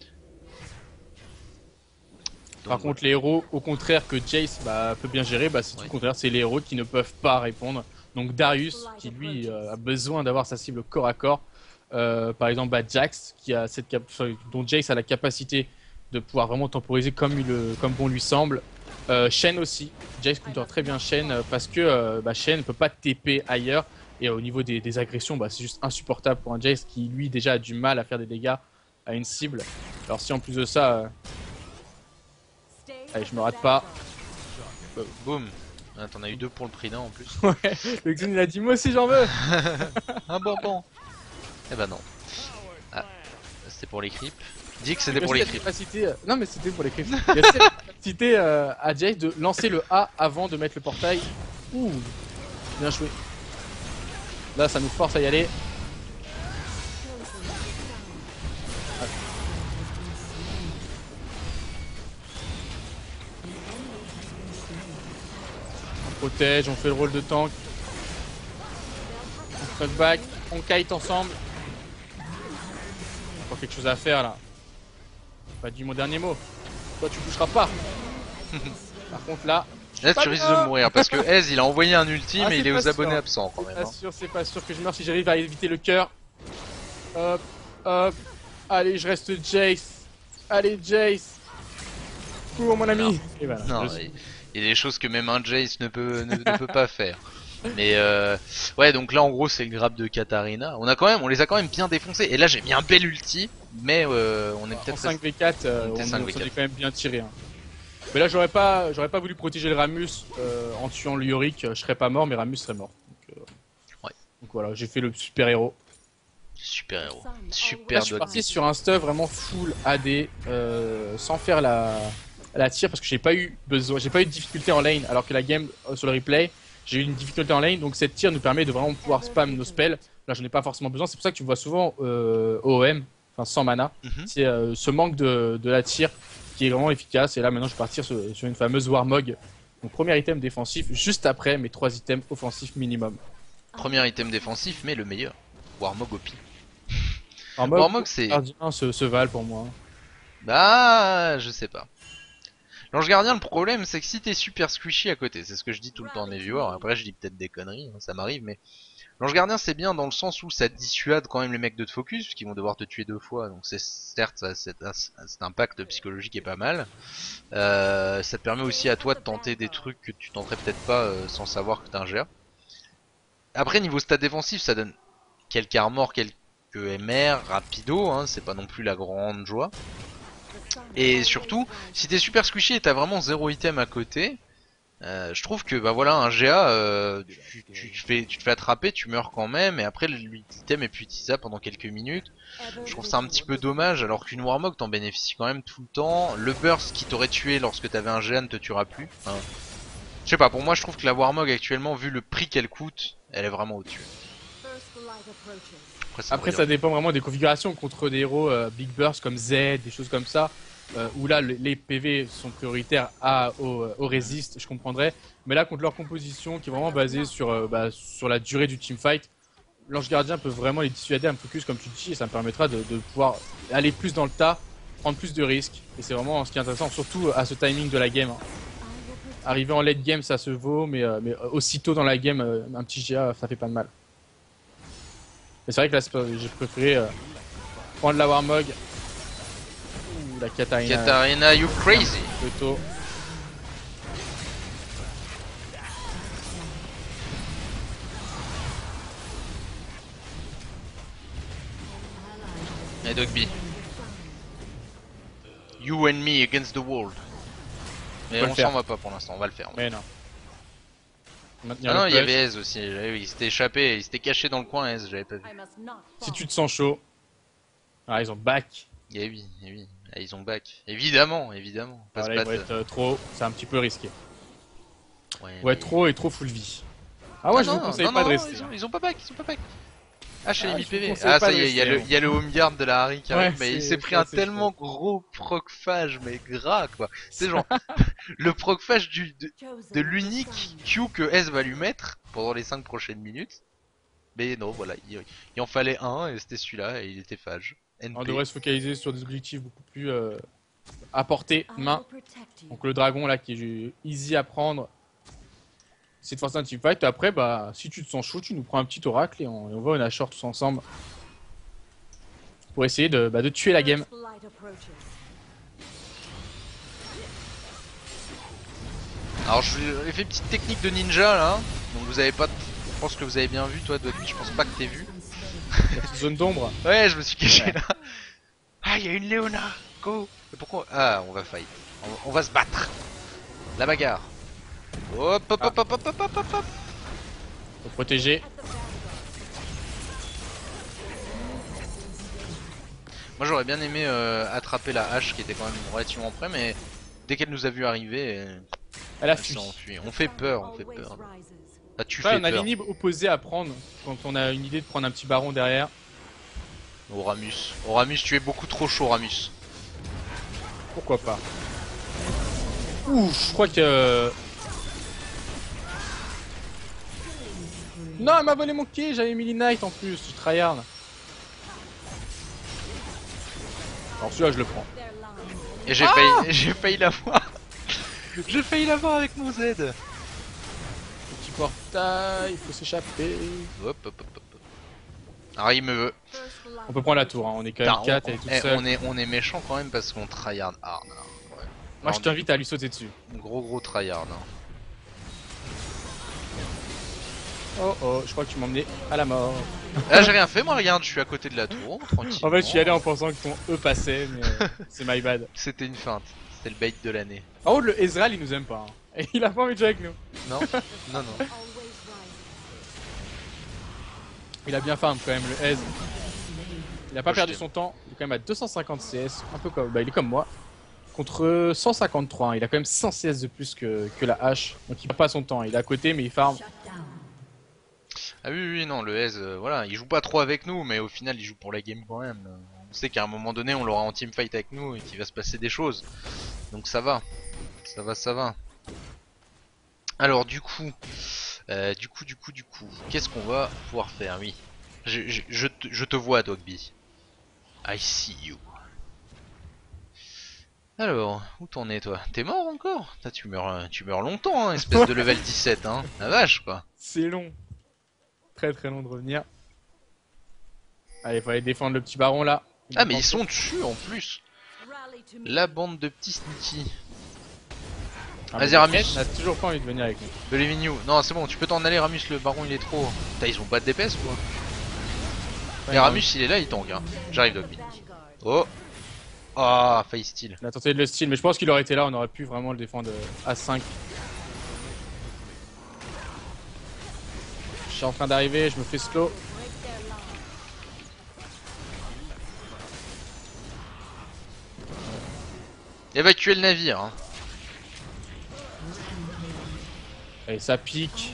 Par Donc, contre, voilà. les héros, au contraire que Jace bah, peut bien gérer, bah, c'est tout Ouais. le contraire, c'est les héros qui ne peuvent pas répondre. Donc Darius, qui lui euh, a besoin d'avoir sa cible corps à corps. Euh, par exemple, bah, Jax, qui a cette cap dont Jace a la capacité de pouvoir vraiment temporiser comme, il, le- comme bon lui semble. Euh, Shen aussi, Jace counter très bien Shen euh, parce que euh, bah, Shen ne peut pas T P ailleurs. Et euh, au niveau des, des agressions, bah, c'est juste insupportable pour un Jace qui lui déjà a du mal à faire des dégâts à une cible. Alors si en plus de ça... euh, Allez, je me rate pas. Boum. Ah, t'en as eu deux pour le prix d'un en plus. Ouais, le Xun il a dit moi aussi j'en veux. Un bonbon. Eh ben non. Ah, c'était pour les creeps. Dis que c'était pour les creeps. Capacité, euh, Non mais c'était pour les creeps. Il y a cette capacité euh, à Jace de lancer le A avant de mettre le portail. Ouh, bien joué. Là ça nous force à y aller. On protège, on fait le rôle de tank. On cut back, on kite ensemble. Encore quelque chose à faire là. Pas dit mon dernier mot. Toi tu bougeras pas. Par contre là. Là tu risques de mourir parce que Ez il a envoyé un ultime Ah, et il est pas aux abonnés sûr. absents quand même. Pas Hein. sûr, c'est pas sûr que je meurs si j'arrive à éviter le cœur. Hop, hop. Allez, je reste Jace. Allez, Jace. Cours, mon ami. Non. Et voilà, Non, je- il il y a des choses que même un Jace ne peut ne, ne peut pas faire. Mais euh, ouais, donc là en gros c'est le grab de Katarina. On a quand même, on les a quand même bien défoncés. Et là j'ai mis un bel ulti, mais euh, on est En peut-être cinq v quatre, euh, on on, était on cinq s'en v quatre. est quand même bien tiré. Hein. Mais là, j'aurais pas, j'aurais pas voulu protéger le Ramus euh, en tuant le Yorick. Je serais pas mort, mais Ramus serait mort. Donc, euh, Ouais. donc voilà, j'ai fait le super héros. Super héros, Là, super je suis doigt. parti sur un stuff vraiment full A D, euh, sans faire la, la tire parce que j'ai pas eu besoin, j'ai pas eu de difficulté en lane, alors que la game euh, sur le replay, j'ai eu une difficulté en lane, donc cette tire nous permet de vraiment pouvoir spam nos spells. Là, j'en ai pas forcément besoin, c'est pour ça que tu vois souvent euh, O M, enfin sans mana, Mhm. c'est euh, ce manque de, de la tire qui est vraiment efficace. Et là, maintenant, je vais partir sur, sur une fameuse Warmog, mon premier item défensif, juste après mes trois items offensifs minimum. Premier item défensif, mais le meilleur. Warmog O P. Warmog, Warmog c'est, gardien, ce, ce Val pour moi. bah je sais pas. L'ange gardien, le problème c'est que si t'es super squishy à côté, c'est ce que je dis tout le temps à mes viewers. Après je dis peut-être des conneries, hein, ça m'arrive, mais l'ange gardien c'est bien dans le sens où ça dissuade quand même les mecs de te focus, puisqu'ils vont devoir te tuer deux fois, donc c'est certes ça, c'est un, cet impact psychologique est pas mal. Euh, ça te permet aussi à toi de tenter des trucs que tu tenterais peut-être pas euh, sans savoir que t'es un G A. Après niveau stat défensif ça donne quelques armors, quelques M R, rapido, hein, c'est pas non plus la grande joie. Et surtout, si t'es super squishy et t'as vraiment zéro item à côté, Euh, je trouve que bah voilà un G A euh, tu, tu, te fais, tu te fais attraper, tu meurs quand même et après l'item est plus utilisable pendant quelques minutes. Je trouve ça un petit peu dommage alors qu'une Warmog t'en bénéficie quand même tout le temps. Le burst qui t'aurait tué lorsque t'avais un G A ne te tuera plus. Enfin, je sais pas, pour moi je trouve que la Warmog actuellement vu le prix qu'elle coûte, elle est vraiment au-dessus. Après, ça, Après, ça dépend vraiment des configurations contre des héros euh, Big Burst comme Z, des choses comme ça. Euh, où là le- les P V sont prioritaires à, au, au résist, je comprendrais. Mais là, contre leur composition qui est vraiment basée sur, euh, bah, sur la durée du teamfight, l'ange gardien peut vraiment les dissuader à me focus comme tu dis et ça me permettra de, de pouvoir aller plus dans le tas, prendre plus de risques. Et c'est vraiment ce qui est intéressant, surtout à ce timing de la game. Hein. Arriver en late game, ça se vaut, mais, euh, mais aussitôt dans la game, euh, un petit G A, ça fait pas de mal. Mais c'est vrai que là, c'est pas- j'ai préféré euh, prendre la Warmog. Ouh, la Katarina. Katarina, you crazy. Plutôt. Et Dogby. You and me against the world. Mais On peut on le faire. s'en va pas pour l'instant, on va le faire. Mais non. Maintenir Ah non, le il y push. avait Ez aussi, il s'était échappé, il s'était caché dans le coin Ez, j'avais pas vu. Si tu te sens chaud. Ah, ils ont back. Eh oui, eh oui, ah, ils ont back. Évidemment, évidemment. Pas Voilà, se ils vont battre. être euh, trop. C'est un petit peu risqué. Ouais, Ouais, mais- trop et trop full vie. Ah ouais, Ah je vous non, conseille non, pas non, de rester. ils ont, ils ont pas pack, ils ont pas pack. Ah, chez Ah, les je vous mi-P V. conseille Ah, pas ça de y est, il y, a rester, le- hein. il y a le home guard de la Harry qui arrive, Ouais, mais il c'est s'est pris c'est un assez tellement chaud. gros procphage, mais gras quoi. C'est genre le procphage du, de, de l'unique Q que S va lui mettre pendant les cinq prochaines minutes. Mais non, voilà, il, il en fallait un et c'était celui-là et il était phage. On N P. devrait se focaliser sur des objectifs beaucoup plus euh, à portée main. Donc le dragon là qui est easy à prendre, c'est de forcer un teamfight. Après, bah, si tu te sens chaud, tu nous prends un petit oracle et on, et on va au Nashor tous ensemble pour essayer de, bah, de tuer la game. Alors je vous ai fait une petite technique de ninja là. Donc vous avez pas. Je pense que vous avez bien vu, toi, Dogby, je pense pas que t'aies vu. La petite zone d'ombre. Ouais, je me suis caché Ouais. là. Ah, il y a une Léona. Go. Et pourquoi? Ah, on va fight. On, on va se battre. La bagarre. Hop, hop, Ah. hop, hop, hop, hop, hop, hop, hop. Faut protéger. Moi j'aurais bien aimé euh, attraper la hache qui était quand même relativement près, mais dès qu'elle nous a vu arriver, elle, Elle a elle fui. s'est enfuie. On fait peur, on fait peur. Ah, tu Ouais, fais on a peur. l'inhib opposé à prendre quand on a une idée de prendre un petit baron derrière. Oh Ramus. Oh Ramus, tu es beaucoup trop chaud, Ramus. Pourquoi pas. Ouf, je crois que... Non, elle m'a volé mon quai, j'avais mis Knight en plus, je tryhard. Alors celui-là, je le prends. Et j'ai Ah failli, j'ai failli l'avoir. J'ai failli l'avoir avec mon Z. Petit portail, il faut s'échapper. Hop, hop, hop, hop. Alors il me veut. On peut prendre la tour, hein. On est quand Putain, même quatre, on, elle est toute eh, seule. on est, on est méchant quand même parce qu'on tryhard hard. Hein. Ouais. Moi, Alors, je t'invite à lui sauter dessus. Gros gros tryhard. Hein. Oh oh, je crois que tu m'as emmené à la mort. Là j'ai rien fait, moi regarde, je suis à côté de la tour, tranquille. En fait, je suis allé en pensant que ton E passait, mais euh, c'est my bad. C'était une feinte, c'était le bait de l'année. Par contre, le Ezreal, il nous aime pas. Hein. Et il a pas envie de jouer avec nous. Non, non, non. Il a bien farm quand même, le Ez. Il a pas Moi, je perdu t'aime. son temps. Il est quand même à deux cent cinquante C S. Un peu comme. Bah, il est comme moi. Contre cent cinquante-trois. Hein. Il a quand même cent C S de plus que, que la hache. Donc il perd pas son temps. Il est à côté, mais il farm. Ah oui, oui, non, le Ez, euh, voilà, il joue pas trop avec nous, mais au final il joue pour la game quand même. On sait qu'à un moment donné on l'aura en teamfight avec nous et qu'il va se passer des choses. Donc ça va, ça va, ça va. Alors du coup, euh, du coup, du coup, du coup, qu'est-ce qu'on va pouvoir faire? Oui, je, je, je, te, je te vois, Dogby. I see you. Alors, où t'en es toi? T'es mort encore? Putain, tu meurs, tu meurs longtemps, hein, espèce de level dix-sept, hein. La vache, quoi. C'est long. Très très long de revenir. Allez, il faut aller défendre le petit baron là. Ah, mais ils sont dessus en plus. La bande de petits sneaky. Ah, Vas-y, mais Ramus. Ken n'a toujours pas envie de venir avec nous. Belévignou. Non, c'est bon, tu peux t'en aller, Ramus, le baron il est trop. Putain, ils ont pas de D P S quoi. Ouais, Mais Ramus il est là, il tank. Hein. J'arrive, Dogby. Oh. Ah, faille style. Il a tenté de le style, mais je pense qu'il aurait été là, on aurait pu vraiment le défendre à cinq. Je suis en train d'arriver, je me fais slow. Évacuer le navire. Hein. Allez, ça pique.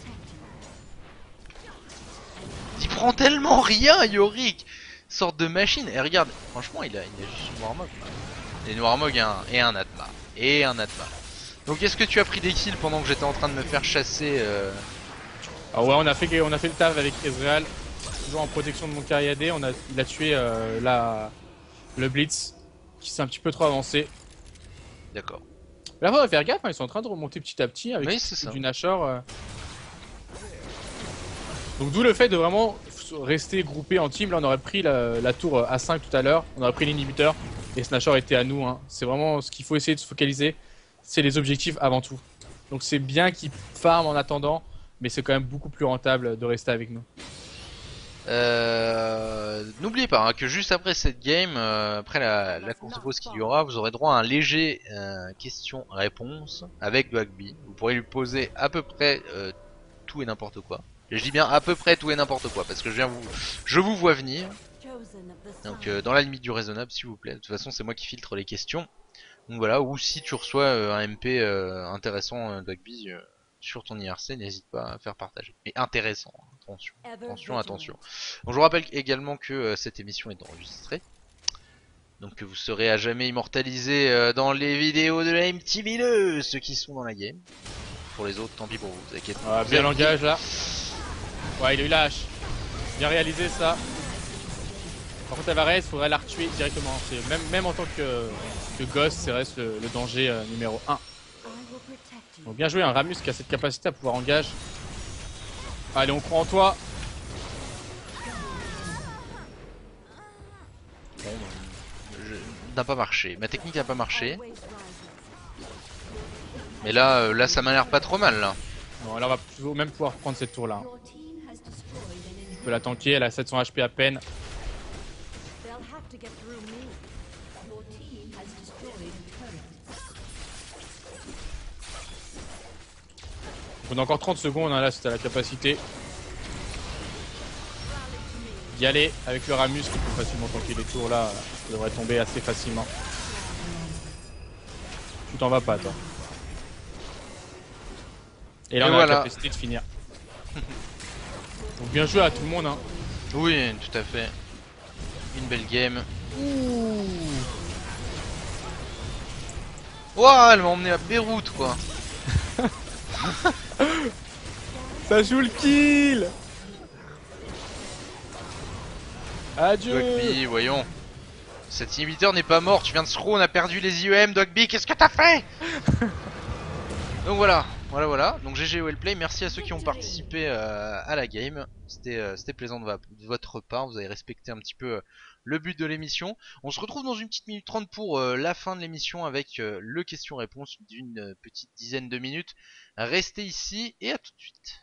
Il prend tellement rien, Yorick. Sorte de machine. Et regarde, franchement, il a, il a juste une Warmog. Et une Warmog et un, et un Atma. Et un Atma. Donc, est-ce que tu as pris des kills pendant que j'étais en train de me faire chasser euh... Ah ouais, on a fait, on a fait le taf avec Ezreal. Toujours en protection de mon Cariadé. On a, il a tué euh, la, le Blitz qui s'est un petit peu trop avancé. D'accord. Là, on va faire gaffe, hein, ils sont en train de remonter petit à petit avec Oui, c'est ça. du Nashor. Euh... Donc, d'où le fait de vraiment rester groupé en team. Là, on aurait pris la, la tour A cinq tout à l'heure, on aurait pris l'inhibiteur et ce Nashor était à nous. Hein. C'est vraiment ce qu'il faut essayer de se focaliser, c'est les objectifs avant tout. Donc, c'est bien qu'ils farment en attendant, mais c'est quand même beaucoup plus rentable de rester avec nous. Euh, N'oubliez pas hein, que juste après cette game, euh, après la, la course pause qu'il y aura, vous aurez droit à un léger euh, question-réponse avec Dogby. Vous pourrez lui poser à peu près euh, tout et n'importe quoi. Et je dis bien à peu près tout et n'importe quoi parce que je viens vous, je vous vois venir. Donc euh, dans la limite du raisonnable, s'il vous plaît. De toute façon, c'est moi qui filtre les questions. Donc voilà. Ou si tu reçois euh, un M P euh, intéressant, euh, Dogby, euh, sur ton I R C, n'hésite pas à faire partager. Mais intéressant, attention, attention, attention. Donc, je vous rappelle également que euh, cette émission est enregistrée. Donc que vous serez à jamais immortalisé euh, dans les vidéos de la M T V deux, ceux qui sont dans la game. Pour les autres, tant pis pour vous, vous inquiétez pas. Ah, bien l'engage là. Ouais, il a eu la hache. Bien réalisé ça. Par contre, Alvarez, il faudrait la retuer directement. Même, même en tant que, que gosse, c'est reste le, le danger euh, numéro un. Donc bien joué, un Ramus qui a cette capacité à pouvoir engager. Allez, on croit en toi. Bon, je... n'a pas marché. Ma technique n'a pas marché. Mais là, euh, là, ça m'a l'air pas trop mal là. Non, là, on va plutôt même pouvoir prendre cette tour là. On peut la tanker, elle a sept cents H P à peine. On a encore trente secondes, hein, là c'était la capacité d'y aller avec le Ramus qui peut facilement tanker les tours là, ça devrait tomber assez facilement. Tu t'en vas pas toi. Et là Et on voilà. a la capacité de finir. Donc bien joué à tout le monde hein. Oui, tout à fait. Une belle game. Ouh. Ouah, elle m'a emmené à Beyrouth quoi. Ça joue le kill. Adieu. Dogby, voyons. Cet inhibiteur n'est pas mort, tu viens de throw, on a perdu les I E M, Dogby, qu'est-ce que t'as fait? Donc voilà, voilà, voilà. Donc G G Wellplay, merci à ceux qui ont participé euh, à la game. C'était euh, c'était plaisant de, de votre part, vous avez respecté un petit peu euh, le but de l'émission. On se retrouve dans une petite minute trente pour euh, la fin de l'émission avec euh, le question-réponse d'une euh, petite dizaine de minutes. Restez ici et à tout de suite.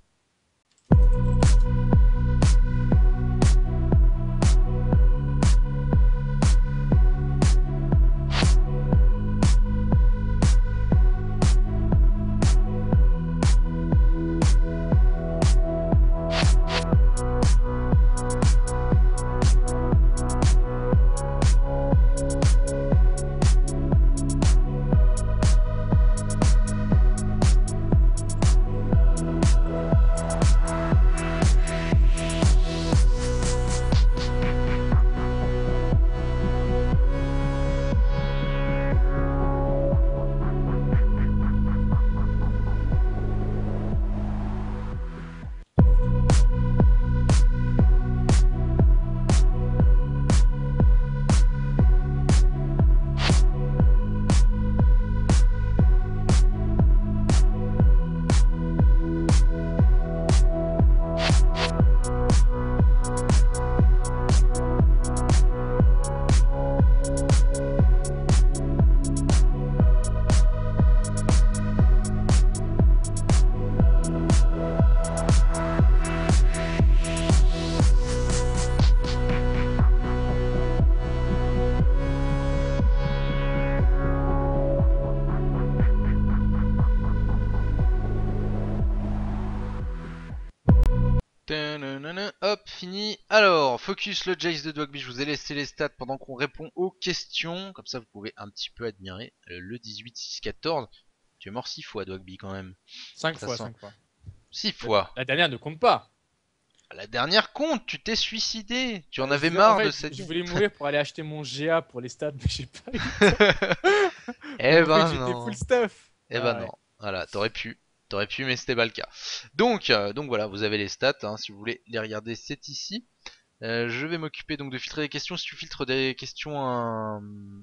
Hop, fini. Alors, focus le Jace de Dogby. Je vous ai laissé les stats pendant qu'on répond aux questions. Comme ça, vous pouvez un petit peu admirer le dix-huit six quatorze. Tu es mort six fois, Dogby, quand même. cinq fois, cinq fois. six fois. La dernière ne compte pas. La dernière compte, tu t'es suicidé. Tu en euh, avais je, marre en fait, de cette. Je voulais mourir pour aller acheter mon G A pour les stats, mais j'ai pas eu. Eh ben en fait, non. J'étais full stuff. Eh ah, ben ouais. non. Voilà, t'aurais pu. T'aurais pu, mais c'était pas le cas. Donc, euh, donc voilà, vous avez les stats. Hein, si vous voulez les regarder, c'est ici. Euh, je vais m'occuper donc de filtrer les questions. Si tu filtres des questions euh,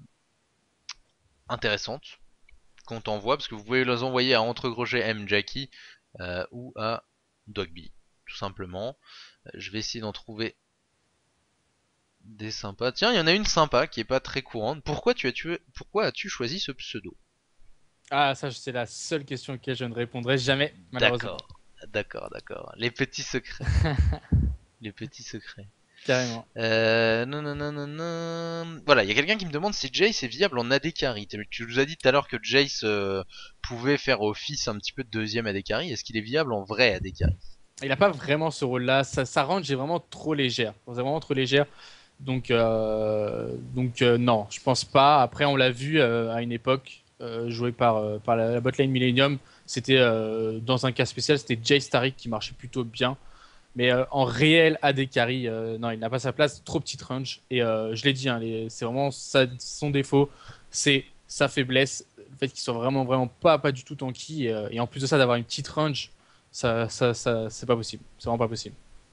intéressantes qu'on t'envoie, parce que vous pouvez les envoyer à Entre Grosjean M Jackie euh, ou à Dogby, tout simplement. Euh, je vais essayer d'en trouver des sympas. Tiens, il y en a une sympa qui est pas très courante. Pourquoi tu as tué Pourquoi as-tu choisi ce pseudo? Ah, ça, c'est la seule question auquel je ne répondrai jamais, malheureusement. D'accord, d'accord, d'accord. Les petits secrets. Les petits secrets. Carrément. Euh, non, non, non, non, non. Voilà, il y a quelqu'un qui me demande si Jace est viable en A D carry. Tu nous as dit tout à l'heure que Jace euh, pouvait faire office un petit peu de deuxième A D carry. Est-ce qu'il est viable en vrai A D carry? Il n'a pas vraiment ce rôle-là. Ça, sa range est vraiment trop légère. C'est vraiment trop légère. Donc, euh, donc euh, non, je pense pas. Après, on l'a vu euh, à une époque, euh, joué par, euh, par la, la botlane Millennium. C'était euh, dans un cas spécial, c'était Jay Starik qui marchait plutôt bien. Mais euh, en réel A D carry, euh, non, il n'a pas sa place, trop petite range. Et euh, je l'ai dit, hein, les- c'est vraiment ça, son défaut, c'est sa faiblesse, le fait qu'il soit vraiment, vraiment pas, pas du tout tanky. Et, euh, et en plus de ça, d'avoir une petite range, ça, ça, ça, c'est pas possible. C'est vraiment pas possible.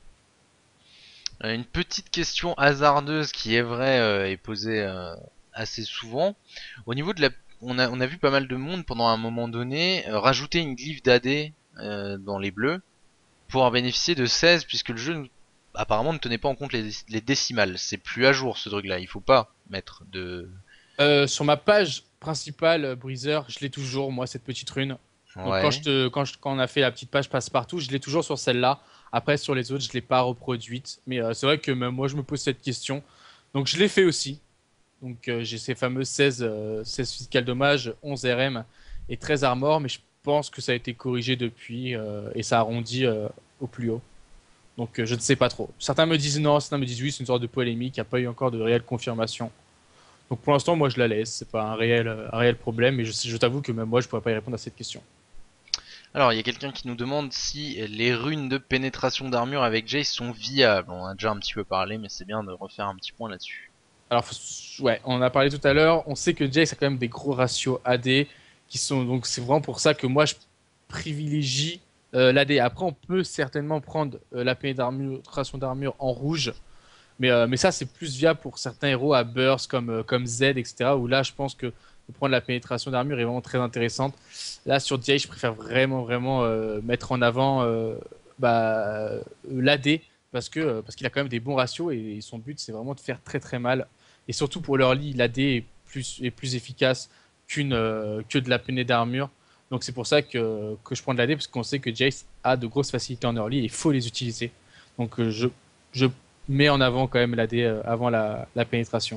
Euh, Une petite question hasardeuse qui est vraie euh, est posée euh, assez souvent. Au niveau de la, on a, on a vu pas mal de monde pendant un moment donné euh, rajouter une glyphe d'A D euh, dans les bleus pour en bénéficier de seize puisque le jeu apparemment ne tenait pas en compte les, les décimales. C'est plus à jour ce truc-là. Il faut pas mettre de. Euh, sur ma page principale, euh, Breezer, je l'ai toujours, moi, cette petite rune. Donc quand, je Ouais. te, quand, je- quand on a fait la petite page passe-partout, je l'ai toujours sur celle-là. Après, sur les autres, je ne l'ai pas reproduite. Mais euh, c'est vrai que même moi, je me pose cette question. Donc je l'ai fait aussi. Donc euh, j'ai ces fameux seize, euh, seize physical dommage, onze R M et treize armor. Mais je pense que ça a été corrigé depuis euh, et ça arrondit euh, au plus haut. Donc euh, je ne sais pas trop. Certains me disent non, certains me disent oui, c'est une sorte de polémique. Il n'y a pas eu encore de réelle confirmation. Donc pour l'instant, moi je la laisse. C'est pas un réel, un réel problème. Mais je, je t'avoue que même moi, je pourrais pas y répondre à cette question. Alors, il y a quelqu'un qui nous demande si les runes de pénétration d'armure avec Jace sont viables. On a déjà un petit peu parlé, mais c'est bien de refaire un petit point là-dessus. Alors, ouais, on en a parlé tout à l'heure. On sait que Jace a quand même des gros ratios A D qui sont donc c'est vraiment pour ça que moi je privilégie euh, l'A D. Après, on peut certainement prendre euh, la pénétration d'armure en rouge, mais, euh, mais ça c'est plus viable pour certains héros à burst comme, euh, comme Z, et cetera. Où là, je pense que de prendre la pénétration d'armure est vraiment très intéressante. Là, sur Jace, je préfère vraiment vraiment euh, mettre en avant euh, bah, l'A D parce que euh, parce qu'il a quand même des bons ratios et son but c'est vraiment de faire très très mal et surtout pour l'early, l'A D est plus, est plus efficace qu'une, euh, que de la peinée d'armure. Donc c'est pour ça que, que je prends de l'A D, parce qu'on sait que Jace a de grosses facilités en early et il faut les utiliser. Donc euh, je, je mets en avant quand même l'A D euh, avant la, la pénétration.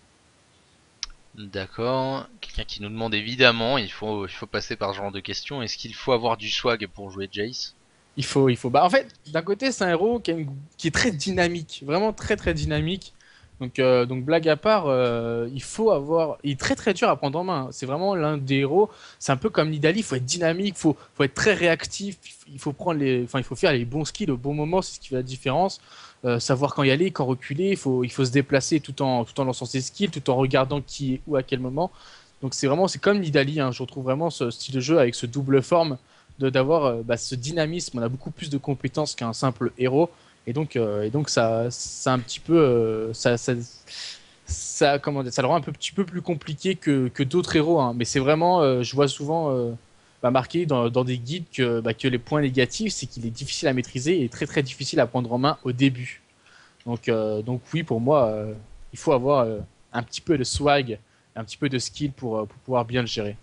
D'accord. Quelqu'un qui nous demande évidemment, il faut, il faut passer par ce genre de questions. Est-ce qu'il faut avoir du swag pour jouer Jace? Il faut, il faut. Bah, en fait, d'un côté, c'est un héros qui, a une- qui est très dynamique, vraiment très très dynamique. Donc, euh, donc blague à part, euh, il faut avoir. Il est très très dur à prendre en main. C'est vraiment l'un des héros. C'est un peu comme Nidalee. Il faut être dynamique, il faut, faut être très réactif. Il faut prendre les, enfin, il faut faire les bons skills au bon moment. C'est ce qui fait la différence. Euh, savoir quand y aller, quand reculer. Il faut, il faut se déplacer tout en, tout en lançant ses skills, tout en regardant qui est où à quel moment. Donc c'est vraiment, c'est comme Nidalee. Hein. Je retrouve vraiment ce style de jeu avec ce double forme de d'avoir euh, bah, ce dynamisme. On a beaucoup plus de compétences qu'un simple héros. Et donc, euh, et donc ça, ça un petit peu, euh, ça, ça, ça, comment dire, ça le rend un peu, petit peu plus compliqué que, que d'autres héros. Hein. Mais c'est vraiment, euh, je vois souvent euh, bah, marqué dans, dans des guides que, bah, que les points négatifs, c'est qu'il est difficile à maîtriser et très très difficile à prendre en main au début. Donc, euh, donc oui, pour moi, euh, il faut avoir euh, un petit peu de swag, un petit peu de skill pour, euh, pour pouvoir bien le gérer.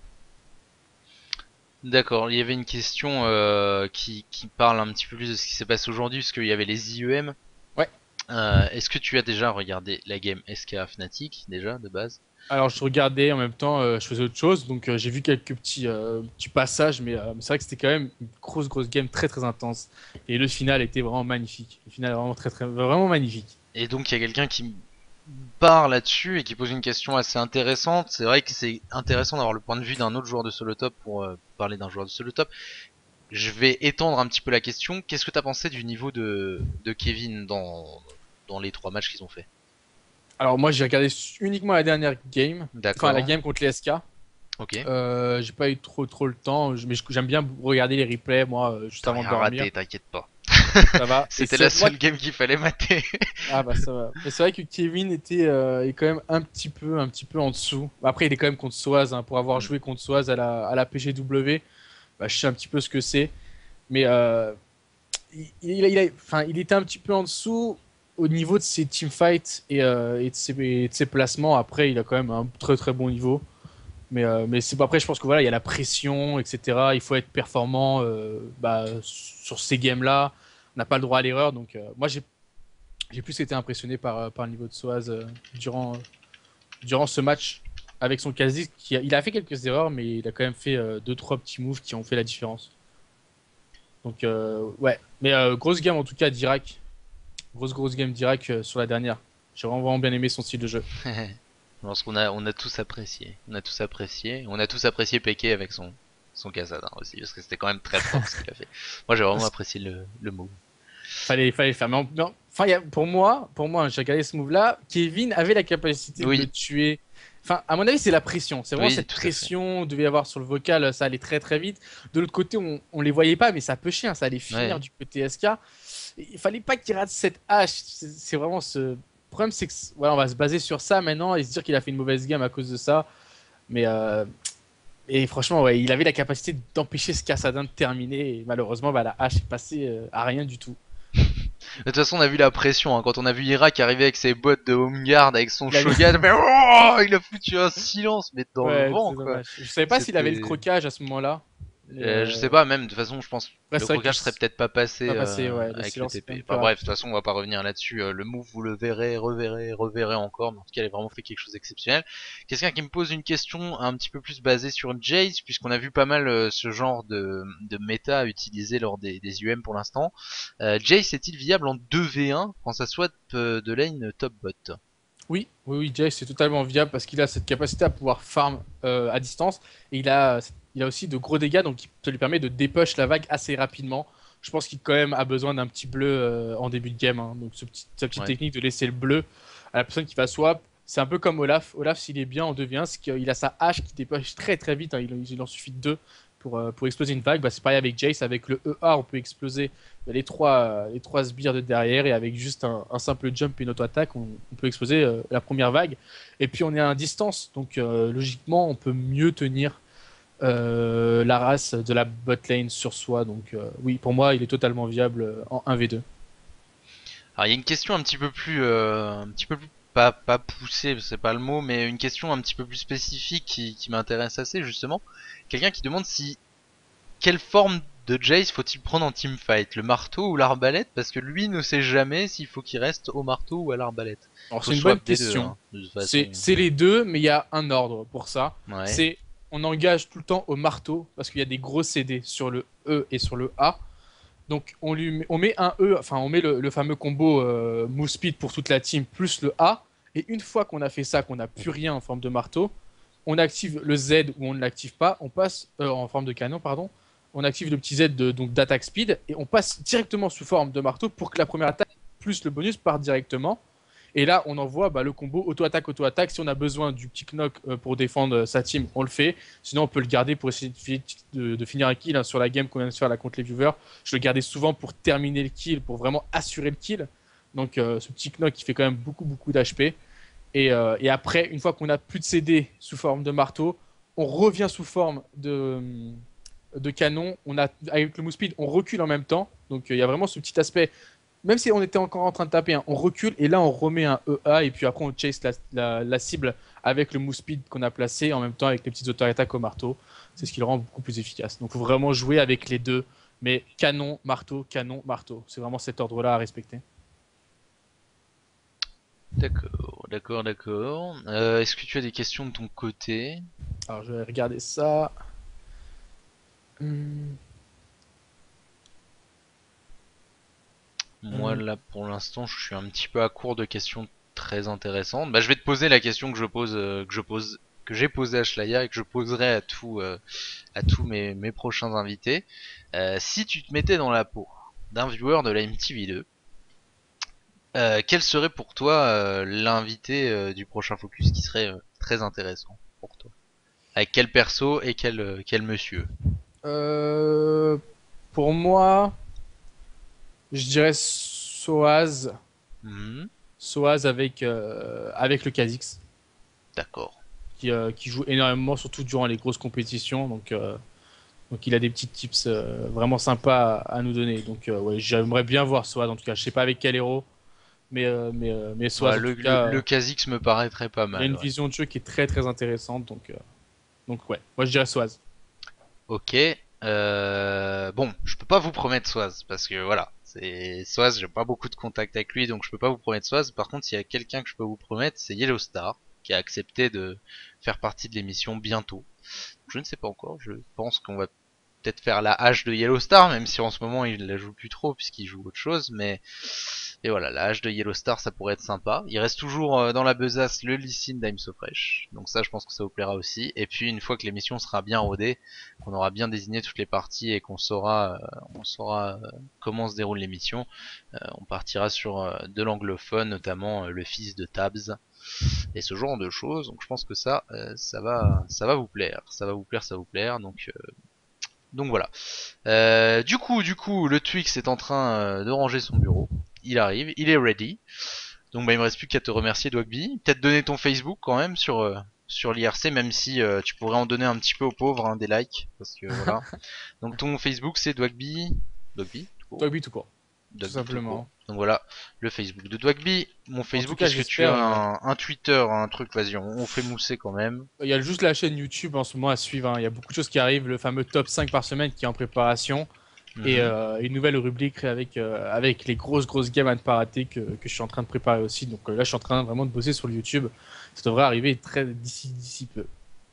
D'accord. Il y avait une question euh, qui, qui parle un petit peu plus de ce qui s'est passé aujourd'hui, parce qu'il y avait les I E M. Ouais. Euh, Est-ce que tu as déjà regardé la game S K A Fnatic déjà de base? Alors je regardais en même temps, euh, je faisais autre chose, donc euh, j'ai vu quelques petits, euh, petits passages, mais euh, c'est vrai que c'était quand même une grosse grosse game très très intense. Et le final était vraiment magnifique. Le final est vraiment très très vraiment magnifique. Et donc il y a quelqu'un qui part là-dessus et qui pose une question assez intéressante. C'est vrai que c'est intéressant d'avoir le point de vue d'un autre joueur de solo top pour euh, parler d'un joueur de solo top. Je vais étendre un petit peu la question. Qu'est-ce que t'as pensé du niveau de, de Kevin dans, dans les trois matchs qu'ils ont fait? Alors moi j'ai regardé uniquement la dernière game, enfin la D'accord. game contre les S K. Ok. Euh, j'ai pas eu trop trop le temps, je- mais je- j'aime bien regarder les replays moi euh, juste T'as avant de rien dormir. raté, t'inquiète pas. Ça va. Et C'était la c'est moi seule game qu'il fallait mater. ah bah ça va. Mais c'est vrai que Kevin était euh, est quand même un petit peu un petit peu en dessous. Après il est quand même contre Soaz hein, pour avoir Hmm. joué contre Soaz à la à la P G W. Bah, je sais un petit peu ce que c'est. Mais euh, il, il, il a- enfin, il était un petit peu en dessous au niveau de ses teamfights et, euh, et, de ses, et de ses placements. Après, il a quand même un très très bon niveau. Mais, euh, mais c'est après, je pense que voilà, il y a la pression, et cetera. Il faut être performant euh, bah, sur ces games-là. On n'a pas le droit à l'erreur. Donc, euh, moi, j'ai j'ai plus été impressionné par, euh, par le niveau de Soaz euh, durant, durant ce match avec son Kha'Zix. Qui a, il a fait quelques erreurs, mais il a quand même fait euh, deux trois petits moves qui ont fait la différence. Donc, euh, ouais. Mais euh, grosse game en tout cas d'Irak. Grosse, grosse game d'Irak euh, sur la dernière. J'ai vraiment, vraiment bien aimé son style de jeu. Je pense qu'on a, on a tous apprécié. On a tous apprécié. On a tous apprécié P K avec son, son Kassadin aussi, parce que c'était quand même très fort ce qu'il a fait. Moi j'ai vraiment apprécié le, le move. Fallait, fallait le faire. Mais en- mais en- enfin, y a- pour moi, pour moi, j'ai regardé ce move-là. Kevin avait la capacité de le Oui, tuer. Enfin, à mon avis, c'est la pression. C'est vraiment oui, cette tout à fait. pression devait y avoir sur le vocal. Ça allait très très vite. De l'autre côté, on, on les voyait pas, mais ça peut chier. Ça allait finir Ouais. du côté S K. Il fallait pas qu'il rate cette hache. C'est c'est vraiment ce le problème, c'est que voilà, on va se baser sur ça maintenant et se dire qu'il a fait une mauvaise game à cause de ça. Mais euh, et franchement, ouais, il avait la capacité d'empêcher ce Kassadin de terminer. Et malheureusement, bah, la hache est passée euh, à rien du tout. De toute façon, on a vu la pression, hein. Quand on a vu Irak arriver avec ses bottes de home guard, avec son Il avait- shogun, mais oh, il a foutu un silence, mais dans le Ouais, vent, c'est quoi. dommage. Je savais pas s'il avait le C'était, crocage à ce moment-là. Mais euh, je sais euh... pas, même de toute façon, je pense ouais, le c'est vrai que crocage serait le- peut-être pas passé pas passé, euh, ouais, le avec le silence était un T P. peu Enfin bref, de rapide. toute façon, on va pas revenir là-dessus. Euh, le move, vous le verrez, reverrez, reverrez encore, mais en tout cas, il a vraiment fait quelque chose d'exceptionnel. Quelqu'un qui me pose une question un petit peu plus basée sur Jace, puisqu'on a vu pas mal euh, ce genre de, de méta utilisé lors des, des U M pour l'instant. Euh, Jace est-il viable en deux v un quand ça soit euh, de lane top bot? Oui, oui, oui, Jay, c'est totalement viable parce qu'il a cette capacité à pouvoir farm euh, à distance et il a, il a aussi de gros dégâts donc ça lui permet de dépush la vague assez rapidement. Je pense qu'il quand même a besoin d'un petit bleu euh, en début de game, hein. Donc ce petit, sa petite Ouais. technique de laisser le bleu à la personne qui va swap, c'est un peu comme Olaf. Olaf, s'il est bien en deux v un, c'est qu'il a sa hache qui dépush très très vite, hein. Il, il en suffit de deux pour, euh, pour exploser une vague. Bah, c'est pareil avec Jace, avec le E A, on peut exploser les trois, les trois sbires de derrière et avec juste un, un simple jump et une auto-attaque, on, on peut exploser euh, la première vague. Et puis on est à distance, donc euh, logiquement on peut mieux tenir euh, la race de la bot lane sur soi. Donc euh, oui, pour moi il est totalement viable en un v deux. Alors il y a une question un petit peu plus, euh, un petit peu plus pas pas poussée, c'est pas le mot, mais une question un petit peu plus spécifique qui, qui m'intéresse assez justement. Quelqu'un qui demande si quelle forme de Jace faut-il prendre en teamfight, le marteau ou l'arbalète, parce que lui ne sait jamais s'il faut qu'il reste au marteau ou à l'arbalète. Alors Faut c'est une bonne swap des deux, question. hein, de toute façon. C'est c'est les deux, mais il y a un ordre pour ça. Ouais. C'est on engage tout le temps au marteau parce qu'il y a des gros C D sur le E et sur le A. Donc on, lui met, on met un E, enfin on met le, le fameux combo euh, move speed pour toute la team plus le A. Et une fois qu'on a fait ça, qu'on n'a plus rien en forme de marteau, on active le Z ou on ne l'active pas, on passe euh, en forme de canon, pardon. On active le petit Z de, donc d'attaque speed et on passe directement sous forme de marteau pour que la première attaque plus le bonus parte directement. Et là, on envoie bah, le combo auto-attaque, auto-attaque. Si on a besoin du petit knock euh, pour défendre euh, sa team, on le fait. Sinon, on peut le garder pour essayer de, de, de finir un kill, hein, sur la game qu'on vient de faire là contre les viewers. Je le gardais souvent pour terminer le kill, pour vraiment assurer le kill. Donc, euh, ce petit knock qui fait quand même beaucoup, beaucoup d'H P. Et, euh, et après, une fois qu'on a plus de C D sous forme de marteau, on revient sous forme de, de canon. On a, avec le move speed, on recule en même temps. Donc, euh, il y a vraiment ce petit aspect même si on était encore en train de taper, hein, on recule et là on remet un E A et puis après on chase la, la, la cible avec le move speed qu'on a placé en même temps avec les petites auto-attaques au marteau. C'est ce qui le rend beaucoup plus efficace. Donc il faut vraiment jouer avec les deux, mais canon, marteau, canon, marteau. C'est vraiment cet ordre-là à respecter. D'accord, d'accord, d'accord. Euh, Est-ce que tu as des questions de ton côté? Alors je vais regarder ça. Hum, Moi hum, là pour l'instant je suis un petit peu à court de questions très intéressantes. Bah je vais te poser la question que je pose, euh, que je pose, que j'ai posée à Shlaya et que je poserai à tous, euh, à tous mes, mes prochains invités. Euh, si tu te mettais dans la peau d'un viewer de la M T V deux, euh, quel serait pour toi euh, l'invité euh, du prochain focus qui serait euh, très intéressant pour toi? Avec quel perso et quel, euh, quel monsieur? euh, pour moi, je dirais Soaz. Mhm, Soaz avec, euh, avec le Kha'Zix. d'accord. Qui, euh, qui joue énormément, surtout durant les grosses compétitions. Donc, euh, donc il a des petits tips euh, vraiment sympas à, à nous donner. Donc euh, ouais, j'aimerais bien voir Soaz en tout cas. Je sais pas avec quel héros, mais, euh, mais, euh, mais Soaz Ouais, en le, tout le, cas, euh, le Kha'Zix me paraîtrait pas il a mal, une ouais. vision de jeu qui est très très intéressante. Donc, euh, donc ouais, moi je dirais Soaz. Ok. Euh, bon, je peux pas vous promettre Soaz parce que voilà, c'est Soaz, j'ai pas beaucoup de contact avec lui, donc je peux pas vous promettre Soaz. Par contre, s'il y a quelqu'un que je peux vous promettre, c'est Yellow Star qui a accepté de faire partie de l'émission bientôt. Je ne sais pas encore. Je pense qu'on va peut-être faire la hache de Yellow Star, même si en ce moment il la joue plus trop puisqu'il joue autre chose. Mais Et voilà, la hache de Yellow Star, ça pourrait être sympa. Il reste toujours euh, dans la besace le Lee Sin d'I'm So Fresh. Donc ça, je pense que ça vous plaira aussi. Et puis une fois que l'émission sera bien rodée, qu'on aura bien désigné toutes les parties et qu'on saura, euh, on saura euh, comment se déroule l'émission, euh, on partira sur euh, de l'anglophone, notamment euh, le fils de Tabs et ce genre de choses. Donc je pense que ça, euh, ça va, ça va vous plaire, ça va vous plaire, ça va vous plaire. Donc euh, donc voilà. Euh, du coup, du coup, le Twix est en train euh, de ranger son bureau. Il arrive, il est ready. Donc bah il me reste plus qu'à te remercier Dwagby. Peut-être donner ton Facebook quand même sur euh, sur l'I R C, même si euh, tu pourrais en donner un petit peu aux pauvres, hein, des likes, parce que voilà. Donc ton Facebook c'est Dwagby, Dwagby, tout court. Dogby tout court, tout Dwagby tout court. simplement. Donc voilà, le Facebook de Dwagby. Mon En tout Facebook, cas, est-ce que tu as j'espère. euh, un, un Twitter, un truc, vas-y, on, on fait mousser quand même. Il y a juste la chaîne YouTube en ce moment à suivre, hein. Il y a beaucoup de choses qui arrivent. Le fameux top cinq par semaine qui est en préparation. Et Mhm. euh, une nouvelle rubrique avec, euh, avec les grosses grosses gammes à ne pas rater que, que je suis en train de préparer aussi. Donc euh, là, je suis en train vraiment de bosser sur le YouTube. Ça devrait arriver très d'ici d'ici peu.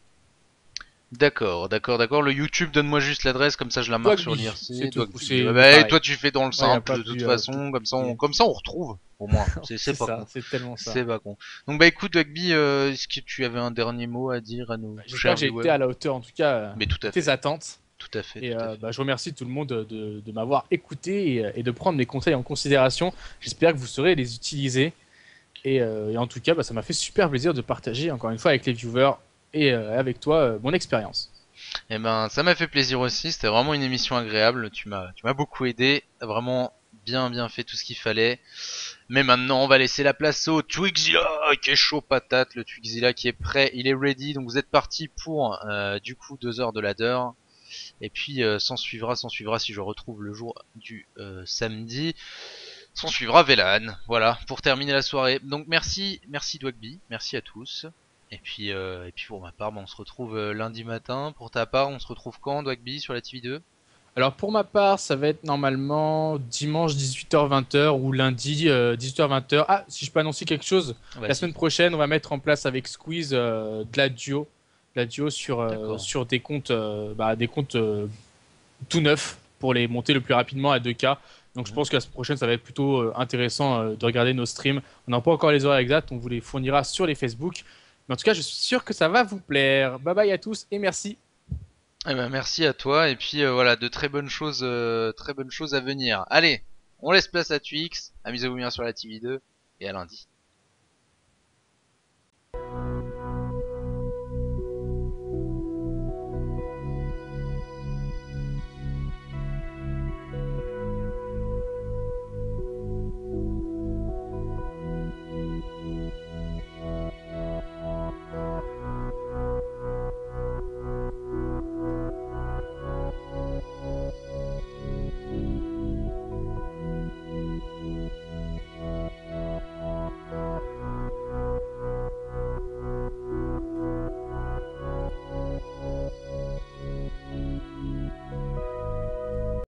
D'accord, d'accord, d'accord. Le YouTube, donne-moi juste l'adresse, comme ça je la marque sur Dogby, c'est l'I R C. tout. Dwagby. Ouais, C'est bah, et pareil. toi tu fais dans le Ouais, y a simple pas de toute plus, euh, plus façon, comme ça on, compliqué. comme ça on retrouve au moins. C'est c'est C'est pas ça, con. c'est tellement ça. C'est pas con. Donc bah écoute Dwagby, euh, est-ce que tu avais un dernier mot à dire à nos J'espère chers que j'ai été viewers? à la hauteur, en tout cas, euh, Mais tout de à tes fait, attentes. tout à fait, Et tout à euh, fait. bah, je remercie tout le monde de, de- de m'avoir écouté et, et de prendre mes conseils en considération. J'espère que vous saurez les utiliser. Et, euh, et en tout cas, bah, ça m'a fait super plaisir de partager encore une fois avec les viewers et euh, avec toi euh, mon expérience. Eh ben ça m'a fait plaisir aussi, c'était vraiment une émission agréable, tu m'as tu m'as beaucoup aidé, t'as vraiment bien bien fait tout ce qu'il fallait. Mais maintenant on va laisser la place au Twixila qui est chaud patate, le Twixila qui est prêt, il est ready, donc vous êtes parti pour euh, du coup deux heures de ladder. Et puis euh, s'en suivra, s'en suivra si je retrouve le jour du euh, samedi. S'en suivra Velan, voilà, pour terminer la soirée. Donc merci, merci Dwagby, merci à tous. Et puis, euh, et puis pour ma part, bah, on se retrouve euh, lundi matin. Pour ta part, on se retrouve quand Dwagby sur la T V deux? Alors pour ma part, ça va être normalement dimanche dix-huit heures vingt ou lundi euh, dix-huit heures vingt. Ah, si je peux annoncer quelque chose, la Vas-y, semaine prochaine, on va mettre en place avec Squeeze euh, de la duo, de la duo sur, euh, d'accord. sur des comptes, euh, bah, des comptes euh, tout neufs pour les monter le plus rapidement à deux K. Donc je Mhm. pense que la semaine prochaine, ça va être plutôt euh, intéressant euh, de regarder nos streams. On n'a pas encore les horaires exacts, on vous les fournira sur les Facebook. Mais en tout cas, je suis sûr que ça va vous plaire. Bye bye à tous et merci. Eh ben, merci à toi. Et puis euh, voilà, de très bonnes choses, euh, très bonnes choses à venir. Allez, on laisse place à Twix. Amusez-vous bien sur la T V deux. Et à lundi.